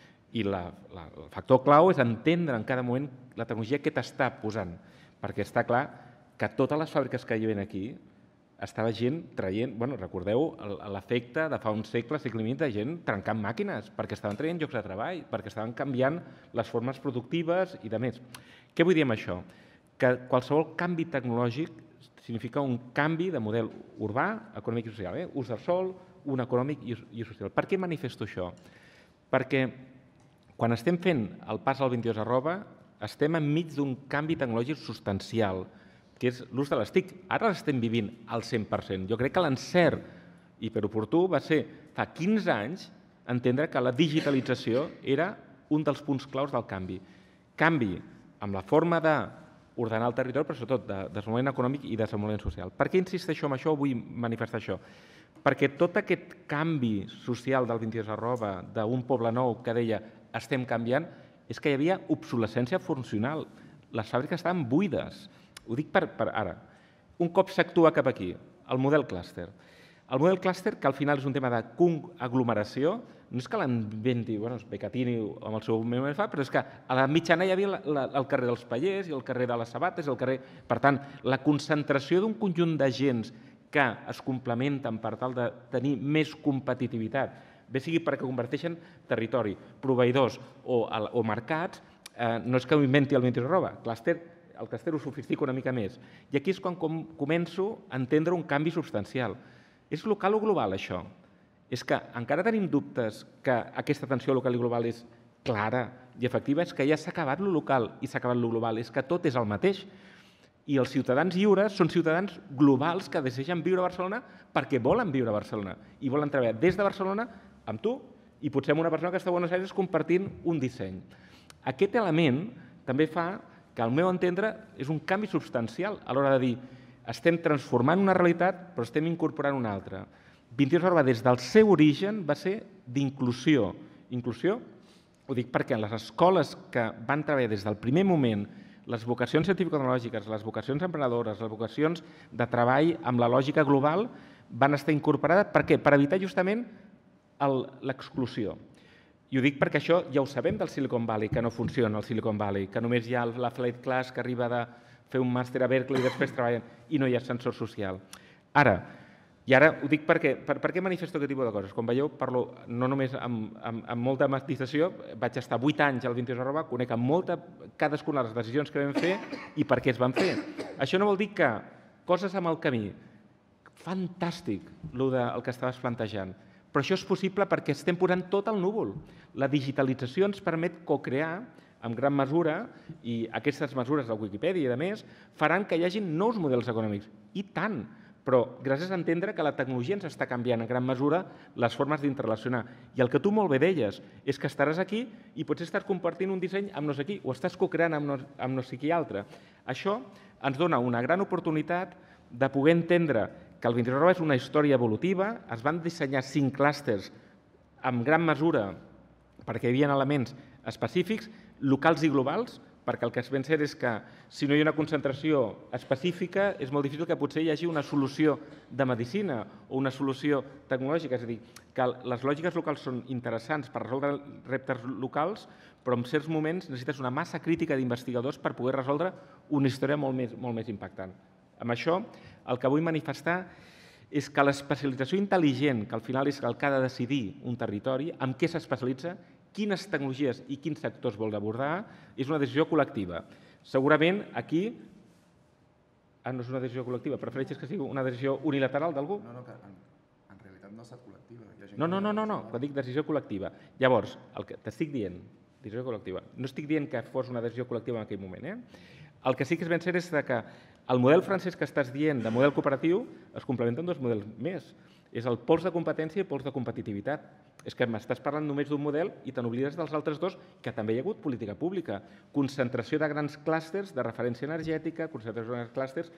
I el factor clau és entendre en cada moment la tecnologia que t'està posant, perquè està clar que totes les fàbriques que hi havia aquí estava gent traient, recordeu l'efecte de fa un segle i mig de gent trencant màquines, perquè estaven traient llocs de treball, perquè estaven canviant les formes productives i de més. Què vull dir amb això? Que qualsevol canvi tecnològic significa un canvi de model urbà, econòmic i social. Ús del sòl, un econòmic i social. Per què manifesto això? Perquè quan estem fent el pas al 22 estem enmig d'un canvi tecnològic substancial, que és l'ús de les TIC. Ara l'estem vivint al 100%. Jo crec que l'encert, i per oportú, va ser fa 15 anys entendre que la digitalització era un dels punts claus del canvi. Canvi amb la forma d'ordenar el territori, però sobretot de desenvolupament econòmic i desenvolupament social. Per què insisteixo en això? Vull manifestar això. Perquè tot aquest canvi social del 22 d'un Poble Nou que deia estem canviant, és que hi havia obsolescència funcional. Les fàbriques estaven buides. Ho dic per ara. Un cop s'actua cap aquí, el model clúster. El model clúster, que al final és un tema d'aglomeració, no és que l'inventi Becatini amb el seu moment fa, però és que a la mitjana hi havia el carrer dels Pallers i el carrer de les Sabates. Per tant, la concentració d'un conjunt d'agents que es complementen per tal de tenir més competitivitat, bé sigui perquè converteixen territori, proveïdors o mercats, no és que ho inventi el 22 el clúster ho sofistica una mica més. I aquí és quan començo a entendre un canvi substancial. És local o global, això? És que encara tenim dubtes que aquesta atenció local i global és clara i efectiva, és que ja s'ha acabat lo local i s'ha acabat lo global, és que tot és el mateix. I els ciutadans lliures són ciutadans globals que decideixen viure a Barcelona perquè volen viure a Barcelona i volen treballar des de Barcelona amb tu i potser amb una persona que està a Buenos Aires compartint un disseny. Aquest element també fa que al meu entendre és un canvi substancial a l'hora de dir estem transformant una realitat però estem incorporant una altra. 22 des del seu origen va ser d'inclusió. Inclusió, ho dic perquè en les escoles que van treballar des del primer moment les vocacions científico-tecnològiques, les vocacions emprenedores, les vocacions de treball amb la lògica global van estar incorporades. Per què? Per evitar justament l'exclusió. I ho dic perquè això ja ho sabem del Silicon Valley, que no funciona el Silicon Valley, que només hi ha la flight class que arriba de fer un màster a Berkeley i després treballen i no hi ha ascensor social. Ara ho dic perquè, per què manifesto aquest tipus de coses? Com veieu, parlo no només amb molta matització, vaig estar 8 anys al 22 conec amb cadascuna de les decisions que vam fer i per què es van fer. Això no vol dir que coses amb el camí, fantàstic el que estaves plantejant, però això és possible perquè estem posant tot al núvol. La digitalització ens permet co-crear en gran mesura, i aquestes mesures de Wikipedia i de més, faran que hi hagi nous models econòmics. I tant! Però gràcies a entendre que la tecnologia ens està canviant en gran mesura les formes d'interrelacionar. I el que tu molt bé deies és que estaràs aquí i potser estàs compartint un disseny amb no sé qui o estàs co-creant amb no sé qui altre. Això ens dona una gran oportunitat de poder entendre que el 22 és una història evolutiva, es van dissenyar 5 clústers en gran mesura perquè hi havia elements específics, locals i globals, perquè el que es ben cert és que si no hi ha una concentració específica és molt difícil que potser hi hagi una solució de medicina o una solució tecnològica. És a dir, que les lògiques locals són interessants per resoldre reptes locals, però en certs moments necessites una massa crítica d'investigadors per poder resoldre una història molt més impactant. Amb això, el que vull manifestar és que l'especialització intel·ligent, que al final és el que ha de decidir un territori, en què s'especialitza, quines tecnologies i quins sectors vol abordar, és una decisió col·lectiva. Segurament aquí Ah, no és una decisió col·lectiva. Prefereixes que sigui una decisió unilateral d'algú? No, que en realitat no ha estat col·lectiva. No, quan dic decisió col·lectiva. Llavors, el que t'estic dient, decisió col·lectiva, no estic dient que fos una decisió col·lectiva en aquell moment. El que sí que és ben cert és que el model francès que estàs dient de model cooperatiu es complementa amb dos models més. És el pols de competència i pols de competitivitat. És que m'estàs parlant només d'un model i te n'oblides dels altres dos, que també hi ha hagut política pública. Concentració de grans clústers de referència energètica, concentració de grans clústers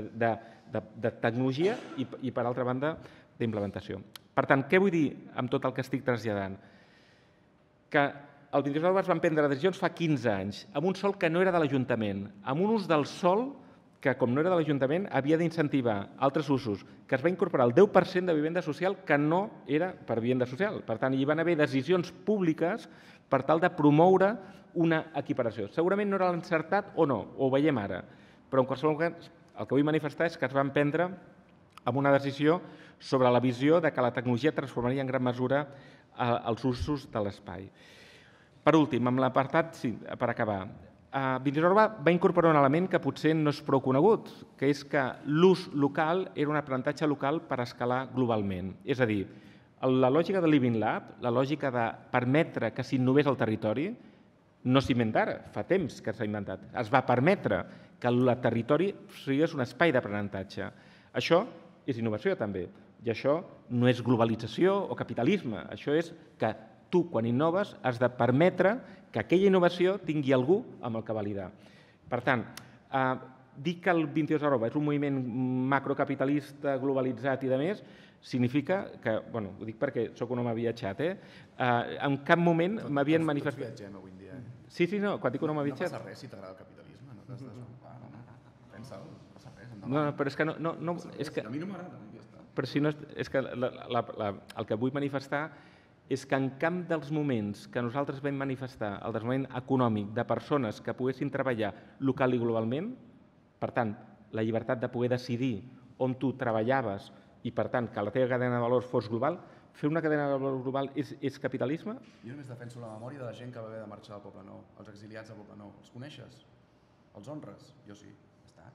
de tecnologia i, per altra banda, d'implementació. Per tant, què vull dir amb tot el que estic traslladant? Que el 22 de es van prendre decisions fa 15 anys, amb un sòl que no era de l'Ajuntament, amb un ús del sòl que, com no era de l'Ajuntament, havia d'incentivar altres usos, que es va incorporar el 10% de vivenda social que no era per vivenda social. Per tant, hi van haver decisions públiques per tal de promoure una equiparació. Segurament no era l'encertat o no, ho veiem ara, però en qualsevol cas el que vull manifestar és que es van prendre amb una decisió sobre la visió de que la tecnologia transformaria en gran mesura els usos de l'espai. Per últim, amb l'apartat, sí, per acabar, 22 va incorporar un element que potser no és prou conegut, que és que l'ús local era un aprenentatge local per escalar globalment. És a dir, la lògica de Living Lab, la lògica de permetre que s'innovés el territori, no s'inventa ara, fa temps que s'ha inventat. Es va permetre que el territori sigués un espai d'aprenentatge. Això és innovació també, i això no és globalització o capitalisme, això és que tu, quan innoves, has de permetre que aquella innovació tingui algú amb el que validar. Per tant, dir que el 22 és un moviment macrocapitalista, globalitzat i de més, significa que, bueno, ho dic perquè sóc un home viatjat, en cap moment m'havien manifestat... Tots viatgem avui en dia. Sí, no, quan dic un home viatjat... No passa res si t'agrada el capitalisme, no t'has d'escopar, no? Pensa-ho, no passa res, endavant. No, però és que no... A mi no m'agrada, ja està. Però si no, és que el que vull manifestar és que en cap dels moments que nosaltres vam manifestar el desenvolupament econòmic de persones que poguessin treballar local i globalment, per tant, la llibertat de poder decidir on tu treballaves i, per tant, que la teva cadena de valors fos global, fer una cadena de valors global és capitalisme? Jo només defenso la memòria de la gent que va haver de marxar al Poble Nou, els exiliats al Poble Nou. Els coneixes? Els honres? Jo sí. Està.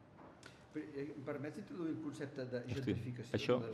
Em permets introduir el concepte de gentrificació? Això...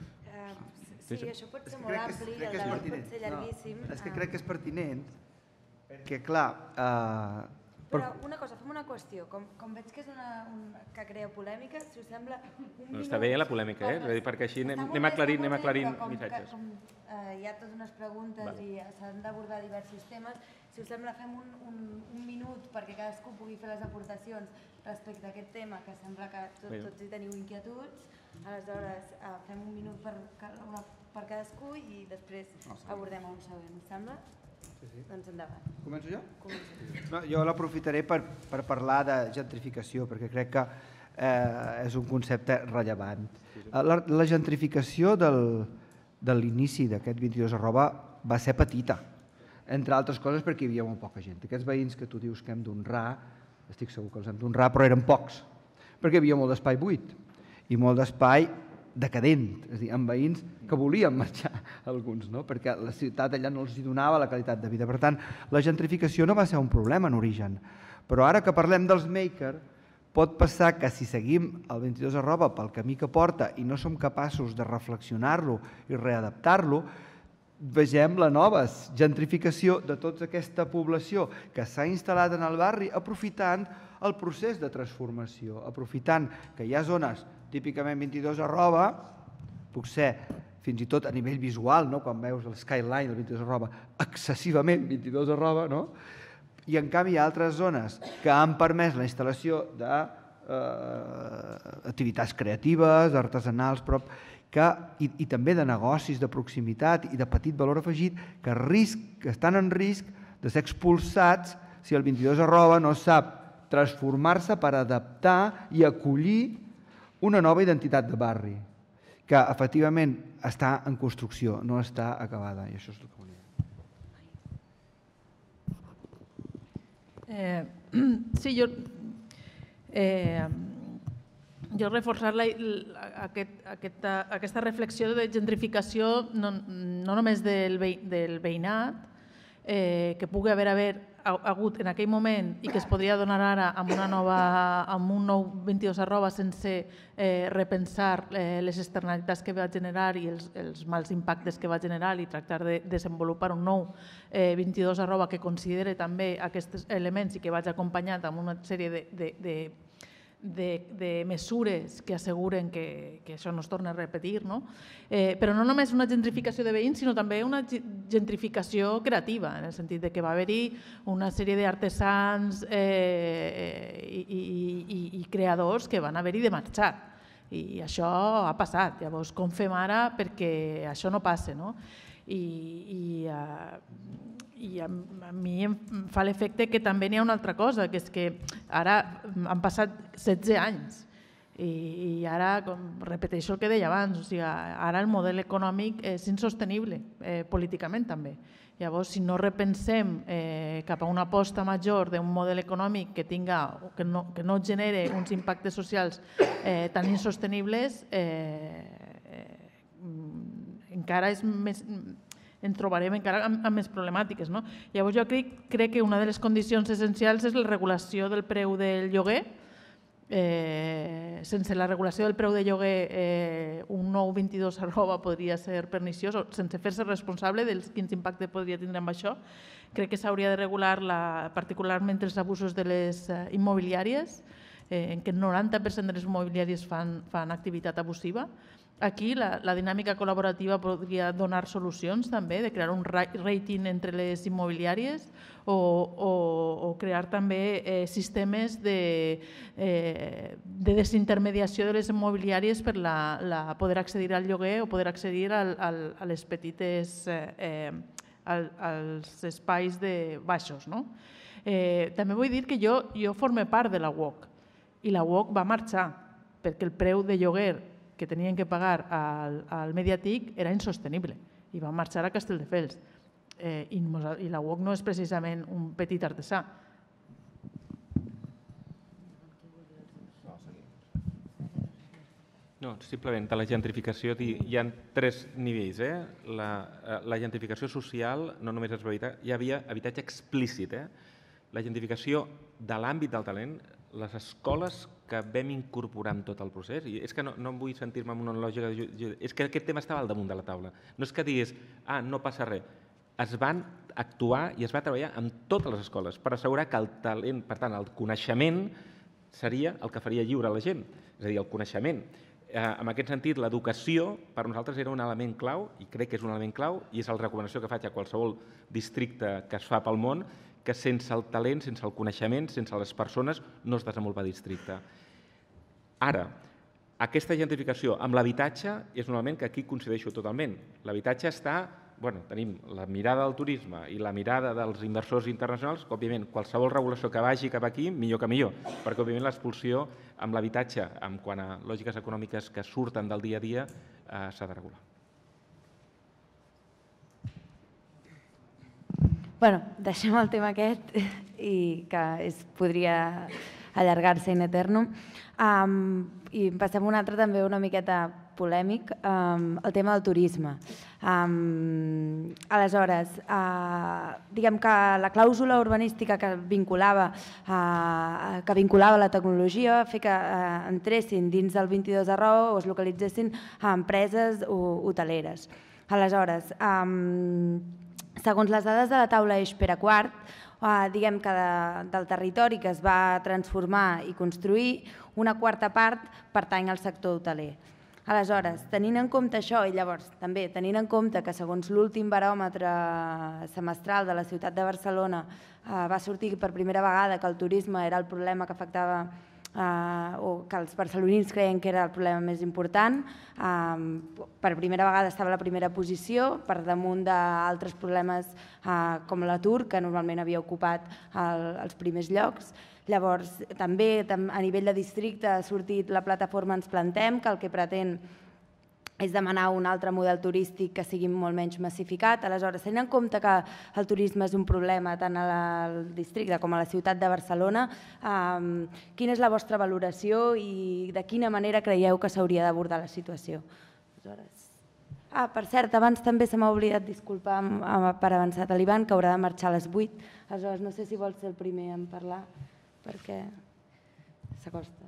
Sí, això pot ser molt ampli, el debat pot ser llarguíssim. És que crec que és pertinent, perquè, clar... Però una cosa, fem una qüestió. Com veig que és que crea polèmica, si us sembla... Està bé la polèmica, perquè així anem aclarint missatges. Hi ha totes unes preguntes i s'han d'abordar diversos temes. Si us sembla, fem un minut perquè cadascú pugui fer les aportacions respecte a aquest tema, que sembla que tots hi teniu inquietuds. Aleshores, fem un minut per cadascú i després abordem un següent. Us sembla? Sí. Doncs endavant. Començo jo? Començo. Jo l'aprofitaré per parlar de gentrificació, perquè crec que és un concepte rellevant. La gentrificació de l'inici d'aquest 22 va ser petita, entre altres coses perquè hi havia molt poca gent. Aquests veïns que tu dius que hem d'honrar, estic segur que els hem d'honrar, però eren pocs, perquè hi havia molt d'espai buit i molt d'espai decadent, és a dir, amb veïns que volien marxar alguns, perquè la ciutat allà no els donava la qualitat de vida. Per tant, la gentrificació no va ser un problema en origen, però ara que parlem dels maker, pot passar que si seguim el 22 pel camí que porta i no som capaços de reflexionar-lo i readaptar-lo, vegem la nova gentrificació de tota aquesta població que s'ha instal·lat en el barri aprofitant el procés de transformació, aprofitant que hi ha zones típicament 22 puc ser fins i tot a nivell visual, quan veus el skyline del 22 excessivament 22 i en canvi hi ha altres zones que han permès la instal·lació d'activitats creatives, artesanals, i també de negocis de proximitat i de petit valor afegit que estan en risc de ser expulsats si el 22 no sap transformar-se per adaptar i acollir una nova identitat de barri que efectivament està en construcció, no està acabada, i això és el que volia. Sí, jo reforçar aquesta reflexió de gentrificació no només del veïnat, que pugui haver hagut en aquell moment i que es podria donar ara amb un nou 22@ sense repensar les externalitats que va generar i els mals impactes que va generar i tractar de desenvolupar un nou 22@ que considere també aquests elements i que vagi acompanyat amb una sèrie de mesures que asseguren que això no es torna a repetir, però no només una gentrificació de veïns, sinó també una gentrificació creativa, en el sentit que va haver-hi una sèrie d'artesans i creadors que van haver-hi de marxar. I això ha passat. Llavors, com fem ara perquè això no passi? I a mi em fa l'efecte que també n'hi ha una altra cosa, que és que ara han passat 16 anys i ara, repeteixo el que deia abans, ara el model econòmic és insostenible políticament també. Llavors, si no repensem cap a una aposta major d'un model econòmic que no genere uns impactes socials tan insostenibles, encara és més... ens trobarem encara amb més problemàtiques. Llavors jo crec que una de les condicions essencials és la regulació del preu del lloguer. Sense la regulació del preu de lloguer un nou 22@ podria ser perniciós, sense fer-se responsable dels quins impactes podria tindre amb això. Crec que s'hauria de regular particularment els abusos de les immobiliàries, en què el 90% de les immobiliàries fan activitat abusiva. Aquí la dinàmica col·laborativa podria donar solucions també, de crear un rating entre les immobiliàries o crear també sistemes de desintermediació de les immobiliàries per poder accedir al lloguer o poder accedir a les petites als espais baixos. També vull dir que jo formo part de la UOC i la UOC va marxar perquè el preu de lloguer que tenien que pagar al Mediatic era insostenible i van marxar a Castelldefels. I la UOC no és precisament un petit artesà. No, simplement, de la gentrificació hi ha 3 nivells. La gentrificació social no només és habitatge, hi havia habitatge explícit. La gentrificació de l'àmbit del talent, les escoles que vam incorporar en tot el procés, i és que no vull sentir-me amb una lògica, és que aquest tema estava al damunt de la taula. No és que digués, no passa res. Es van actuar i es va treballar amb totes les escoles per assegurar que el talent, per tant, el coneixement seria el que faria lliure a la gent, és a dir, el coneixement. En aquest sentit, l'educació per nosaltres era un element clau, i crec que és un element clau, i és la recomanació que faig a qualsevol districte que es fa pel món, que sense el talent, sense el coneixement, sense les persones, no es desenvolupa districte. Ara, aquesta gentrificació amb l'habitatge és un element que aquí coincideixo totalment. L'habitatge està, tenim la mirada del turisme i la mirada dels inversors internacionals, que òbviament qualsevol regulació que vagi cap aquí, millor que millor, perquè òbviament l'expulsió amb l'habitatge, en quant a lògiques econòmiques que surten del dia a dia, s'ha de regular. Deixem el tema aquest i que podria allargar-se in eternum. I passem a un altre també una miqueta polèmic, el tema del turisme. Aleshores, diguem que la clàusula urbanística que vinculava la tecnologia va fer que entressin dins del 22@ o es localitzessin a empreses hoteleres. Aleshores, segons les dades de la taula Eix Pere IV, diguem que del territori que es va transformar i construir, una quarta part pertany al sector hoteler. Aleshores, tenint en compte això i llavors també tenint en compte que segons l'últim baròmetre semestral de la ciutat de Barcelona va sortir per primera vegada que el turisme era el problema que afectava o que els barcelonins creien que era el problema més important. Per primera vegada estava a la primera posició, per damunt d'altres problemes com l'atur, que normalment havia ocupat els primers llocs. Llavors, també a nivell de districte ha sortit la plataforma Ens Plantem, que el que pretén és demanar un altre model turístic que sigui molt menys massificat. Aleshores, tenint en compte que el turisme és un problema tant al districte com a la ciutat de Barcelona, quina és la vostra valoració i de quina manera creieu que s'hauria d'abordar la situació? Per cert, abans també se m'ha oblidat disculpar per avançat a l'Ivan, que haurà de marxar a les 8. Aleshores, no sé si vols ser el primer en parlar, perquè s'acosta.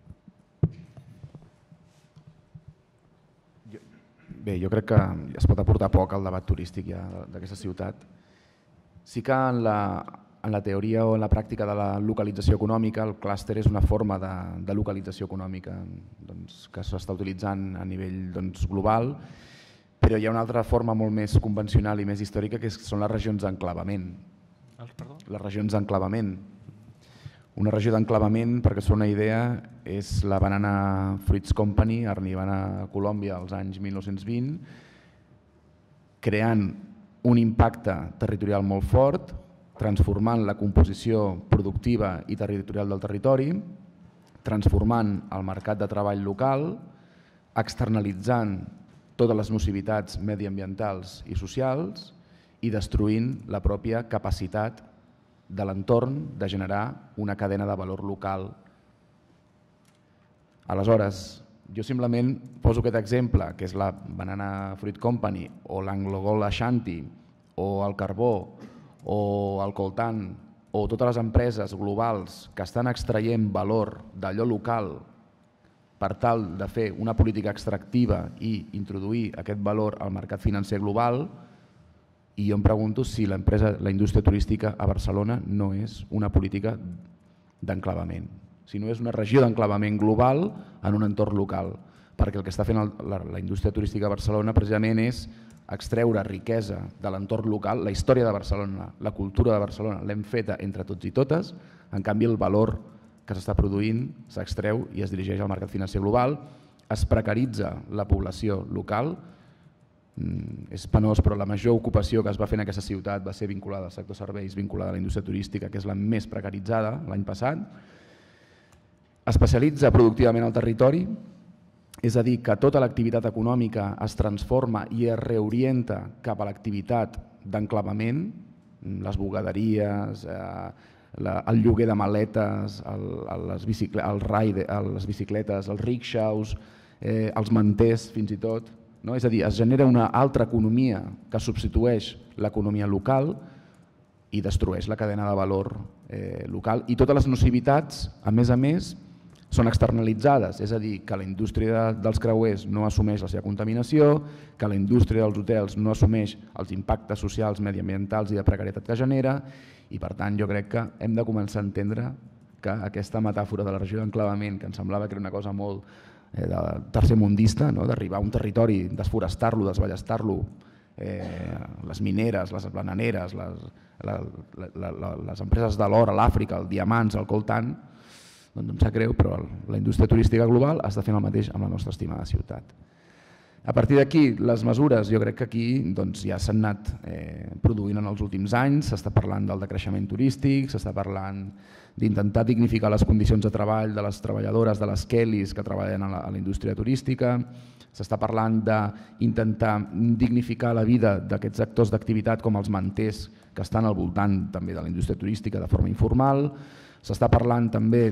Bé, jo crec que es pot aportar poc al debat turístic ja d'aquesta ciutat. Sí que en la teoria o en la pràctica de la localització econòmica, el clúster és una forma de localització econòmica que s'està utilitzant a nivell global, però hi ha una altra forma molt més convencional i més històrica que són les regions d'enclavament. Les regions d'enclavament. Una regió d'enclavament, perquè és una idea, és la Banana Fruits Company, arribant a Colòmbia als anys 1920, creant un impacte territorial molt fort, transformant la composició productiva i territorial del territori, transformant el mercat de treball local, externalitzant totes les nocivitats mediambientals i socials i destruint la pròpia capacitat de l'entorn de generar una cadena de valor local. Aleshores, jo simplement poso aquest exemple, que és la Banana Fruit Company o l'Anglo-Gold Ashanti o el carbó o el coltan o totes les empreses globals que estan extraient valor d'allò local per tal de fer una política extractiva i introduir aquest valor al mercat financer global, i jo em pregunto si la indústria turística a Barcelona no és una política d'enclavament, si no és una regió d'enclavament global en un entorn local, perquè el que està fent la indústria turística a Barcelona precisament és extreure riquesa de l'entorn local, la història de Barcelona, la cultura de Barcelona, l'hem feta entre tots i totes, en canvi el valor que s'està produint s'extreu i es dirigeix al mercat financer global, es precaritza la població local, és penós, però la major ocupació que es va fer en aquesta ciutat va ser vinculada al sector serveis, vinculada a la indústria turística, que és la més precaritzada l'any passat. Especialitza productivament el territori, és a dir, que tota l'activitat econòmica es transforma i es reorienta cap a l'activitat d'enclavament, les bugaderies, el lloguer de maletes, les bicicletes, els rickshaws, els manters fins i tot. És a dir, es genera una altra economia que substitueix l'economia local i destrueix la cadena de valor local. I totes les nocivitats, a més, són externalitzades, és a dir, que la indústria dels creuers no assumeix la seva contaminació, que la indústria dels hotels no assumeix els impactes socials, mediambientals i de precarietat que genera, i per tant jo crec que hem de començar a entendre que aquesta metàfora de la regió d'enclavament, que em semblava que era una cosa molt tercermundista, d'arribar a un territori, desforestar-lo, desballestar-lo, les mineres, les bananeres, les empreses de l'or a l'Àfrica, els diamants, el coltan, doncs em sap greu, però la indústria turística global està fent el mateix amb la nostra estimada ciutat. A partir d'aquí, les mesures, jo crec que aquí ja s'han anat produint en els últims anys, s'està parlant del decreixement turístic, s'està parlant d'intentar dignificar les condicions de treball de les treballadores, de les Kellys que treballen a la indústria turística, s'està parlant d'intentar dignificar la vida d'aquests actors d'activitat com els manters que estan al voltant també de la indústria turística de forma informal, s'està parlant també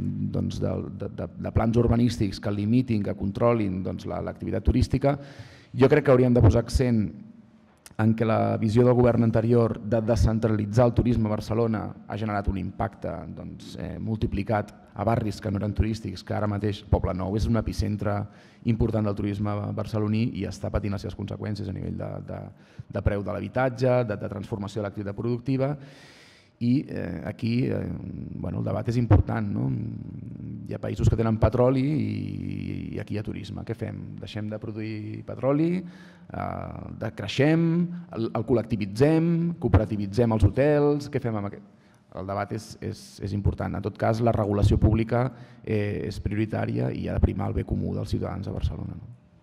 de plans urbanístics que limitin, que controlin l'activitat turística. Jo crec que hauríem de posar accent en què la visió del govern anterior de descentralitzar el turisme a Barcelona ha generat un impacte multiplicat a barris que no eren turístics, que ara mateix Poblenou és un epicentre important del turisme barceloní i està patint les seves conseqüències a nivell de preu de l'habitatge, de transformació de l'activitat productiva. I aquí el debat és important. Hi ha països que tenen petroli i aquí hi ha turisme. Què fem? Deixem de produir petroli, decreixem, el col·lectivitzem, cooperativitzem els hotels, què fem amb aquest? El debat és important. En tot cas, la regulació pública és prioritària i ha de primar el bé comú dels ciutadans de Barcelona.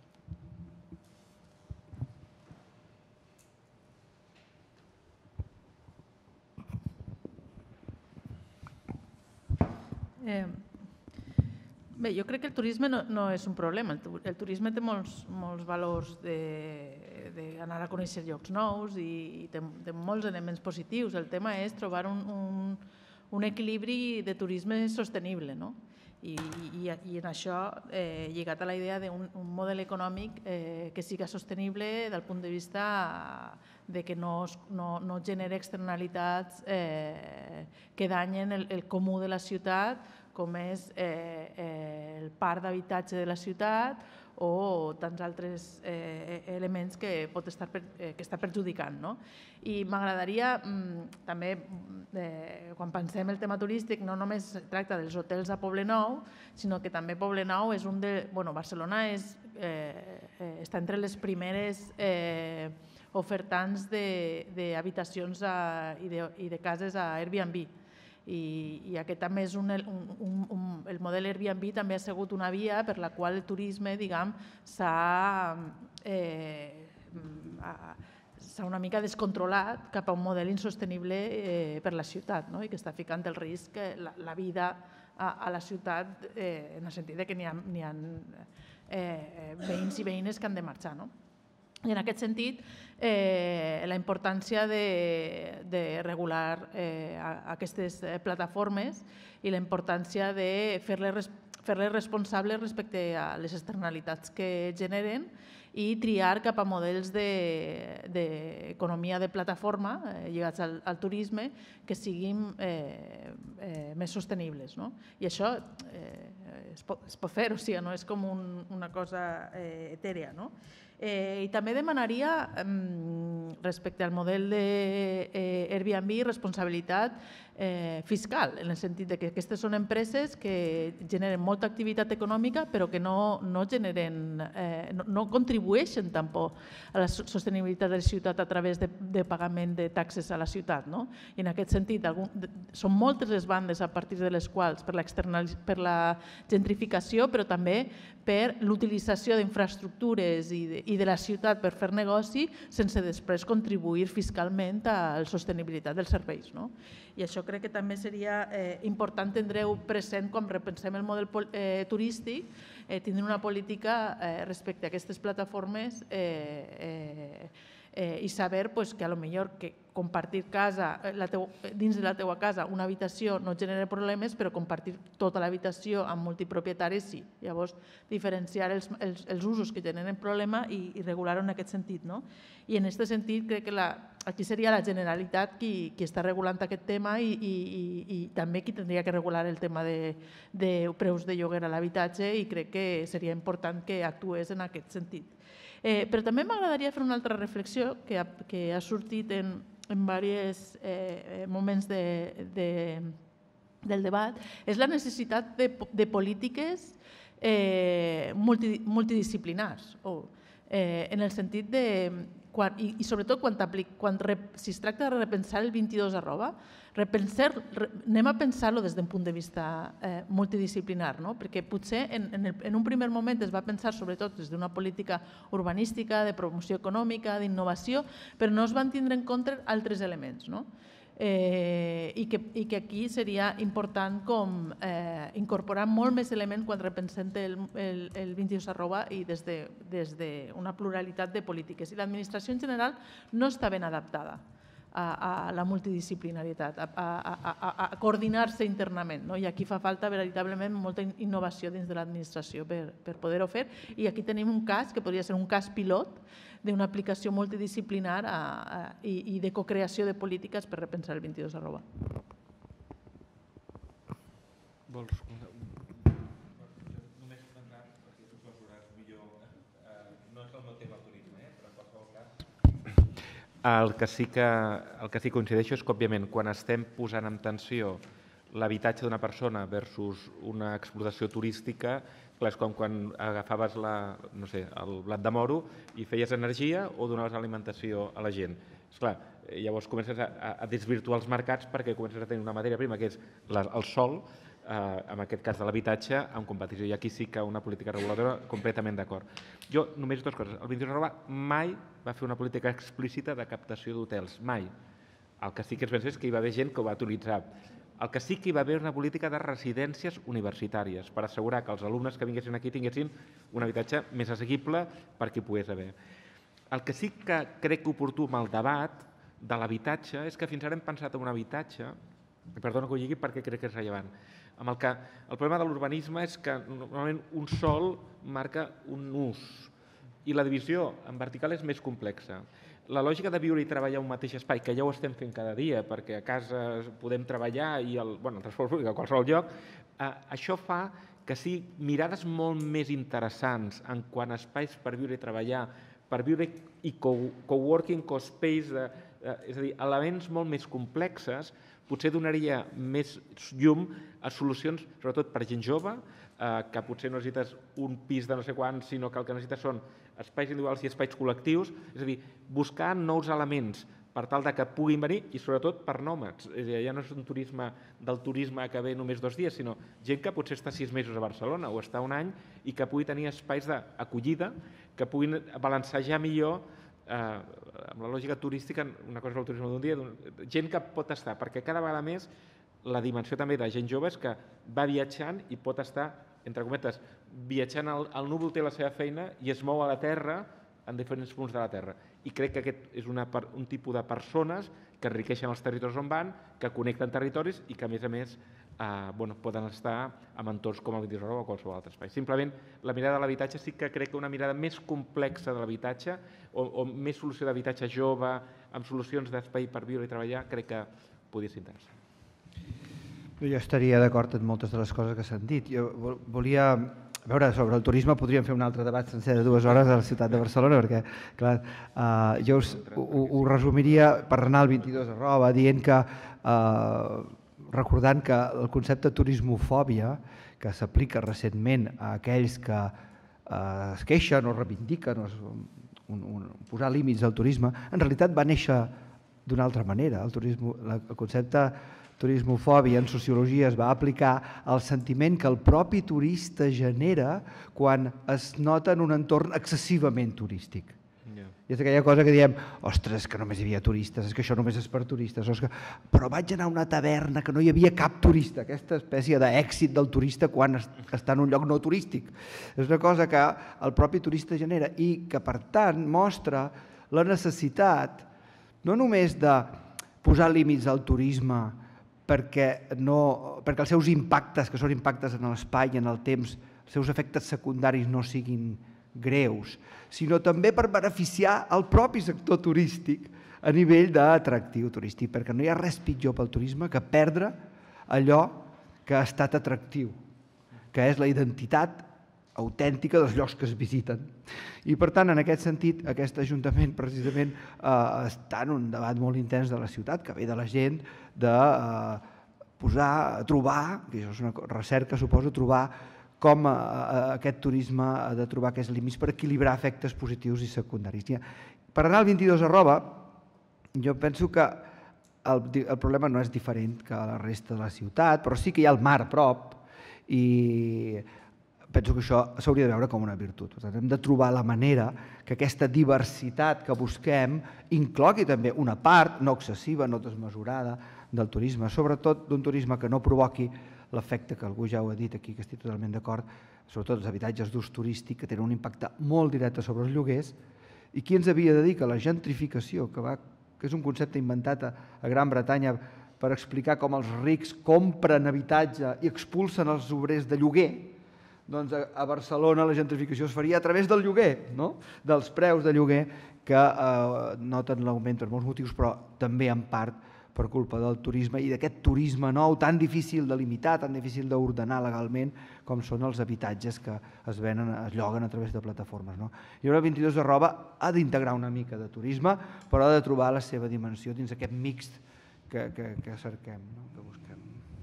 Bé, jo crec que el turisme no és un problema. El turisme té molts valors d'anar a conèixer llocs nous i té molts elements positius. El tema és trobar un equilibri de turisme sostenible. I en això, lligat a la idea d'un model econòmic que siga sostenible del punt de vista de que no generi externalitats que danyen el comú de la ciutat, com és el parc d'habitatge de la ciutat o tants altres elements que està perjudicant. I m'agradaria també, quan pensem el tema turístic, no només es tracta dels hotels a Poblenou, sinó que també Poblenou és un de... Barcelona està entre les primeres ofertants d'habitacions i de cases a Airbnb. I aquest també és el model Airbnb també ha sigut una via per la qual el turisme, diguem, s'ha una mica descontrolat cap a un model insostenible per la ciutat i que està ficant el risc la vida a la ciutat en el sentit que n'hi ha veïns i veïnes que han de marxar. I en aquest sentit, la importància de regular aquestes plataformes i la importància de fer-les responsables respecte a les externalitats que generen i triar cap a models d'economia de plataforma lligats al turisme que siguin més sostenibles. I això es pot fer, o sigui, no és com una cosa etèria. I també demanaria, respecte al model d'Airbnb, responsabilitat fiscal, en el sentit que aquestes són empreses que generen molta activitat econòmica però que no contribueixen tampoc a la sostenibilitat de la ciutat a través de pagament de taxes a la ciutat. I en aquest sentit són moltes les bandes a partir de les quals, per la gentrificació, però també per l'utilització d'infraestructures i de la ciutat per fer negoci sense després contribuir fiscalment a la sostenibilitat dels serveis. I això crec que també seria important tindre-ho present quan repensem el model turístic, tindre una política respecte a aquestes plataformes i saber que potser compartir casa dins de la teva casa, una habitació no genera problemes, però compartir tota l'habitació amb multipropietaris sí. Llavors, diferenciar els usos que generen problema i regular-ho en aquest sentit. I en aquest sentit crec que aquí seria la Generalitat qui està regulant aquest tema i també qui tindria que regular el tema de preus de lloguer a l'habitatge i crec que seria important que actués en aquest sentit. Però també m'agradaria fer una altra reflexió que ha sortit en diversos moments del debat, és la necessitat de polítiques multidisciplinars, en el sentit de, i sobretot si es tracta de repensar el 22 anem a pensar-lo des d'un punt de vista multidisciplinar, perquè potser en un primer moment es va pensar sobretot des d'una política urbanística, de promoció econòmica, d'innovació, però no es van tindre en compte altres elements. I que aquí seria important incorporar molt més elements quan repensem el 22 i des d'una pluralitat de polítiques. I l'administració en general no està ben adaptada a la multidisciplinaritat, a coordinar-se internament. I aquí fa falta veritablement molta innovació dins de l'administració per poder-ho fer. I aquí tenim un cas que podria ser un cas pilot d'una aplicació multidisciplinar i de cocreació de polítiques per repensar el 22 arroba. Vols només comentar, perquè tu veuràs millor, no és el meu tema turisme, però en qualsevol cas. El que sí que coincideixo és que, òbviament, quan estem posant en tensió l'habitatge d'una persona versus una explotació turística, clar, és com quan agafaves el blat de moro i feies energia o donaves alimentació a la gent. Esclar, llavors comences a desvirtuar els mercats perquè comences a tenir una matèria prima que és el sòl, en aquest cas de l'habitatge, en competició. I aquí sí que una política reguladora completament d'acord. Jo només dues coses. El 21 mai va fer una política explícita de captació d'hotels, mai. El que sí que es pensa és que hi va haver gent que ho va utilitzar. El que sí que hi va haver una política de residències universitàries per assegurar que els alumnes que vinguessin aquí tinguessin un habitatge més assequible per qui pogués haver. El que sí que crec oportú amb el debat de l'habitatge és que fins ara hem pensat en un habitatge, perdona que ho digui perquè crec que és rellevant, amb el que el problema de l'urbanisme és que normalment un sòl marca un ús i la divisió en vertical és més complexa. La lògica de viure i treballar un mateix espai, que ja ho estem fent cada dia, perquè a casa podem treballar i el transport públic a qualsevol lloc, això fa que siguin mirades molt més interessants en quant a espais per viure i treballar, per viure i coworking, co-space, és a dir, elements molt més complexes, potser donaria més llum a solucions, sobretot per gent jove, que potser no necessites un pis de no sé quants, sinó que el que necessites són espais individuals i espais col·lectius, és a dir, buscar nous elements per tal que puguin venir i sobretot per nòmades. Ja no és un turisme del turisme que ve només 2 dies, sinó gent que potser està 6 mesos a Barcelona o està un any i que pugui tenir espais d'acollida, que puguin balancejar millor amb la lògica turística, una cosa és el turisme d'un dia, gent que pot estar, perquè cada vegada més la dimensió també de gent jove és que va viatjant i pot estar, entre cometes, viatjant al núvol té la seva feina i es mou a la terra en diferents punts de la terra. I crec que aquest és un tipus de persones que enriqueixen els territoris on van, que connecten territoris i que, a més, poden estar en entorns com el 22 o qualsevol altre espai. Simplement, la mirada de l'habitatge sí que crec que una mirada més complexa de l'habitatge o més solució d'habitatge jove, amb solucions d'espai per viure i treballar, crec que podria ser interessant. Jo estaria d'acord amb moltes de les coses que s'han dit. Jo volia... A veure, sobre el turisme podríem fer un altre debat sencer de 2 hores a la ciutat de Barcelona, perquè, clar, jo ho resumiria per anar al 22@ dient que, recordant que el concepte turismofòbia, que s'aplica recentment a aquells que es queixen o reivindiquen posar límits al turisme, en realitat va néixer d'una altra manera. El concepte turismofòbia en sociologia es va aplicar al sentiment que el propi turista genera quan es nota en un entorn excessivament turístic. I és aquella cosa que diem, ostres, que només hi havia turistes, és que això només és per turistes, però vaig anar a una taverna que no hi havia cap turista, aquesta espècie d'èxit del turista quan està en un lloc no turístic. És una cosa que el propi turista genera i que, per tant, mostra la necessitat no només de posar límits al turisme perquè els seus impactes, que són impactes en l'espai i en el temps, els seus efectes secundaris no siguin greus, sinó també per beneficiar el propi sector turístic a nivell d'atractiu turístic, perquè no hi ha res pitjor pel turisme que perdre allò que ha estat atractiu, que és la identitat autèntica dels llocs que es visiten. I, per tant, en aquest sentit, aquest Ajuntament precisament està en un debat molt intens de la ciutat, que ve de la gent de trobar, que això és una recerca, suposo, trobar com aquest turisme ha de trobar aquests límits per equilibrar efectes positius i secundaris. Per anar al 22@, jo penso que el problema no és diferent que a la resta de la ciutat, però sí que hi ha el mar a prop i penso que això s'hauria de veure com una virtut. Per tant, hem de trobar la manera que aquesta diversitat que busquem inclogui també una part no excessiva, no desmesurada del turisme, sobretot d'un turisme que no provoqui l'efecte que algú ja ho ha dit aquí, que estic totalment d'acord, sobretot els habitatges d'ús turístic, que tenen un impacte molt directe sobre els lloguers. I qui ens havia de dir que la gentrificació, que és un concepte inventat a Gran Bretanya per explicar com els rics compren habitatge i expulsen els obrers de lloguer, doncs a Barcelona la gentrificació es faria a través del lloguer, dels preus de lloguer que noten l'augment per molts motius, però també en part per culpa del turisme i d'aquest turisme nou tan difícil de limitar, tan difícil d'ordenar legalment com són els habitatges que es venen, es lloguen a través de plataformes. I ara el 22@ ha d'integrar una mica de turisme, però ha de trobar la seva dimensió dins aquest mixt que cerquem, que busquem.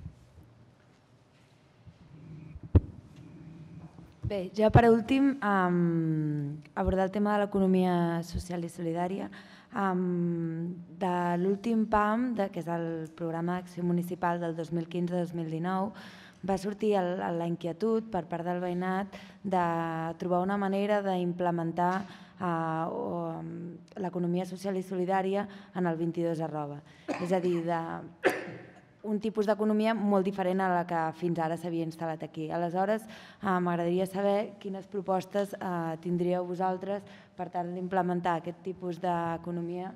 Bé, ja per últim, abordar el tema de l'economia social i solidària. De l'últim PAM, que és el Programa d'Acció Municipal del 2015-2019, va sortir la inquietud per part del veïnat de trobar una manera d'implementar l'economia social i solidària en el 22@. És a dir, un tipus d'economia molt diferent a la que fins ara s'havia instal·lat aquí. Aleshores, m'agradaria saber quines propostes tindríeu vosaltres per tal d'implementar aquest tipus d'economia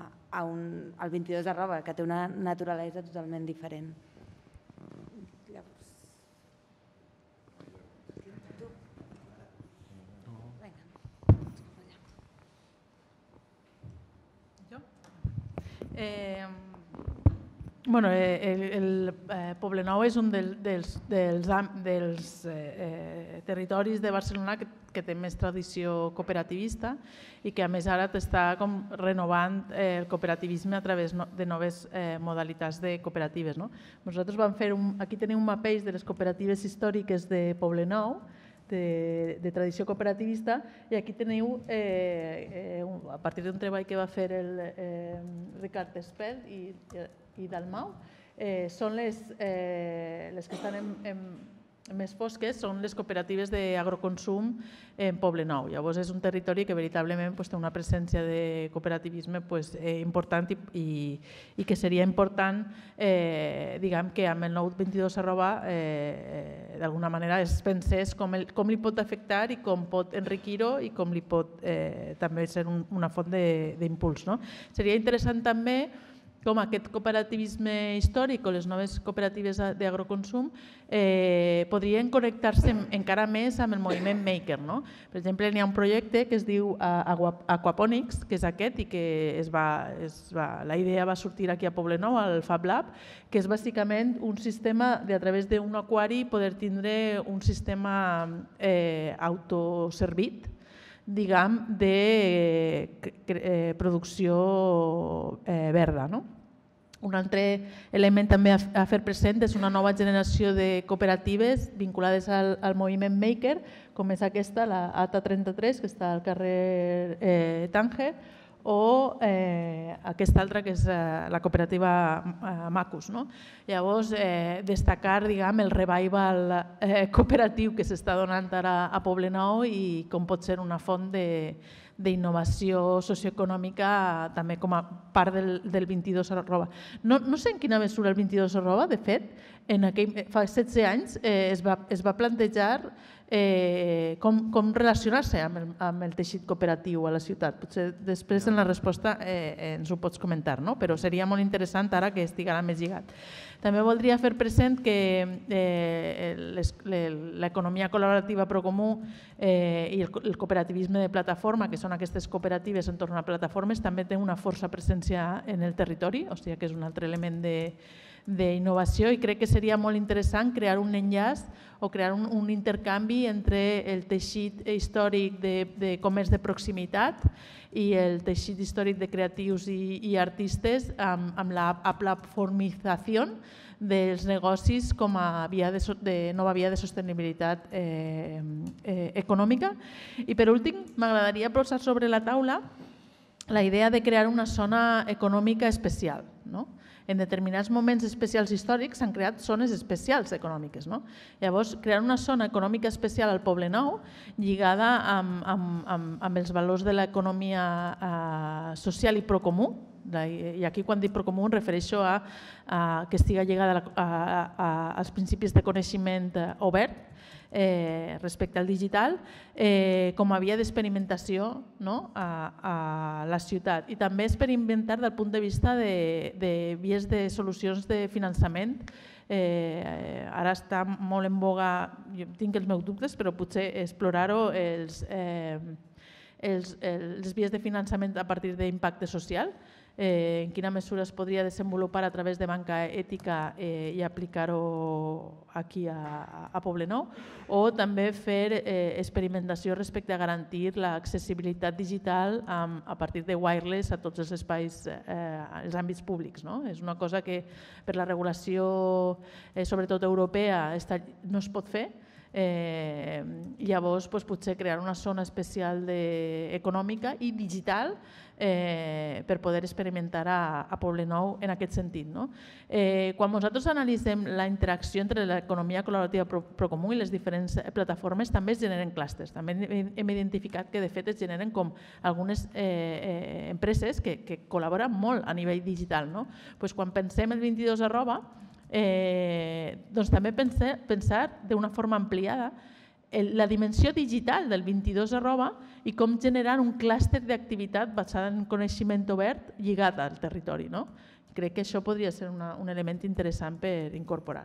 al 22@, que té una naturalesa totalment diferent. Bueno, el Poblenou és un dels territoris de Barcelona que té més tradició cooperativista i que a més ara està renovant el cooperativisme a través de noves modalitats de cooperatives. Nosaltres vam fer, aquí teniu un mapeig de les cooperatives històriques de Poblenou, de tradició cooperativista, i aquí teniu, a partir d'un treball que va fer el Ricard Espel i Dalmau, són les que estan més fosques, són les cooperatives d'agroconsum en Poblenou. Llavors és un territori que veritablement té una presència de cooperativisme important i que seria important que amb el nou 22 d'alguna manera es pensés com li pot afectar i com pot enriquir-ho i com li pot també ser una font d'impuls. Seria interessant també com aquest cooperativisme històric o les noves cooperatives d'agroconsum podrien connectar-se encara més amb el moviment maker. Per exemple, hi ha un projecte que es diu Aquaponics, que és aquest i que la idea va sortir aquí a Poblenou, al Fab Lab, que és bàsicament un sistema de a través d'un aquari poder tindre un sistema autoservit, diguem, de producció verda. Un altre element també a fer present és una nova generació de cooperatives vinculades al moviment maker, com és aquesta, la ATA33, que està al carrer Tànger, o aquesta altra, que és la cooperativa Macus. Llavors, destacar el revival cooperatiu que s'està donant ara a Poblenou i com pot ser una font d'innovació socioeconòmica també com a part del 22 arroba. No sé en quina mesura el 22 arroba, de fet, fa 16 anys es va plantejar com relacionar-se amb el teixit cooperatiu a la ciutat. Potser després en la resposta ens ho pots comentar, però seria molt interessant ara que estigués més lligat. També voldria fer present que l'economia col·laborativa Procomú i el cooperativisme de plataforma, que són aquestes cooperatives entorn a plataformes, també té una força presència en el territori, o sigui que és un altre element d'innovació, i crec que seria molt interessant crear un enllaç o crear un intercanvi entre el teixit històric de comerç de proximitat i el teixit històric de creatius i artistes amb la platformització dels negocis com a nova via de sostenibilitat econòmica. I per últim, m'agradaria posar sobre la taula la idea de crear una zona econòmica especial. En determinats moments especials històrics s'han creat zones especials econòmiques. Llavors, crear una zona econòmica especial al Poblenou lligada amb els valors de l'economia social i procomú, i aquí quan dic procomú em refereixo a que estigui lligada als principis de coneixement obert respecte al digital, com a via d'experimentació a la ciutat. I també experimentar del punt de vista de vies de solucions de finançament. Ara està molt en boga, jo tinc els meus dubtes, però potser explorar-ho, les vies de finançament a partir d'impacte social, en quina mesura es podria desenvolupar a través de banca ètica i aplicar-ho aquí a Poblenou, o també fer experimentació respecte a garantir l'accessibilitat digital a partir de wireless a tots els espais, els àmbits públics. És una cosa que per la regulació, sobretot europea, no es pot fer. Llavors potser crear una zona especial econòmica i digital per poder experimentar a Poblenou en aquest sentit. Quan nosaltres analitzem la interacció entre l'economia col·laborativa Procomú i les diferents plataformes, també es generen clústers. També hem identificat que de fet es generen com algunes empreses que col·laboren molt a nivell digital. Quan pensem el 22 arroba, doncs també pensar d'una forma ampliada la dimensió digital del 22 arroba i com generar un clúster d'activitat basada en coneixement obert lligat al territori. Crec que això podria ser un element interessant per incorporar.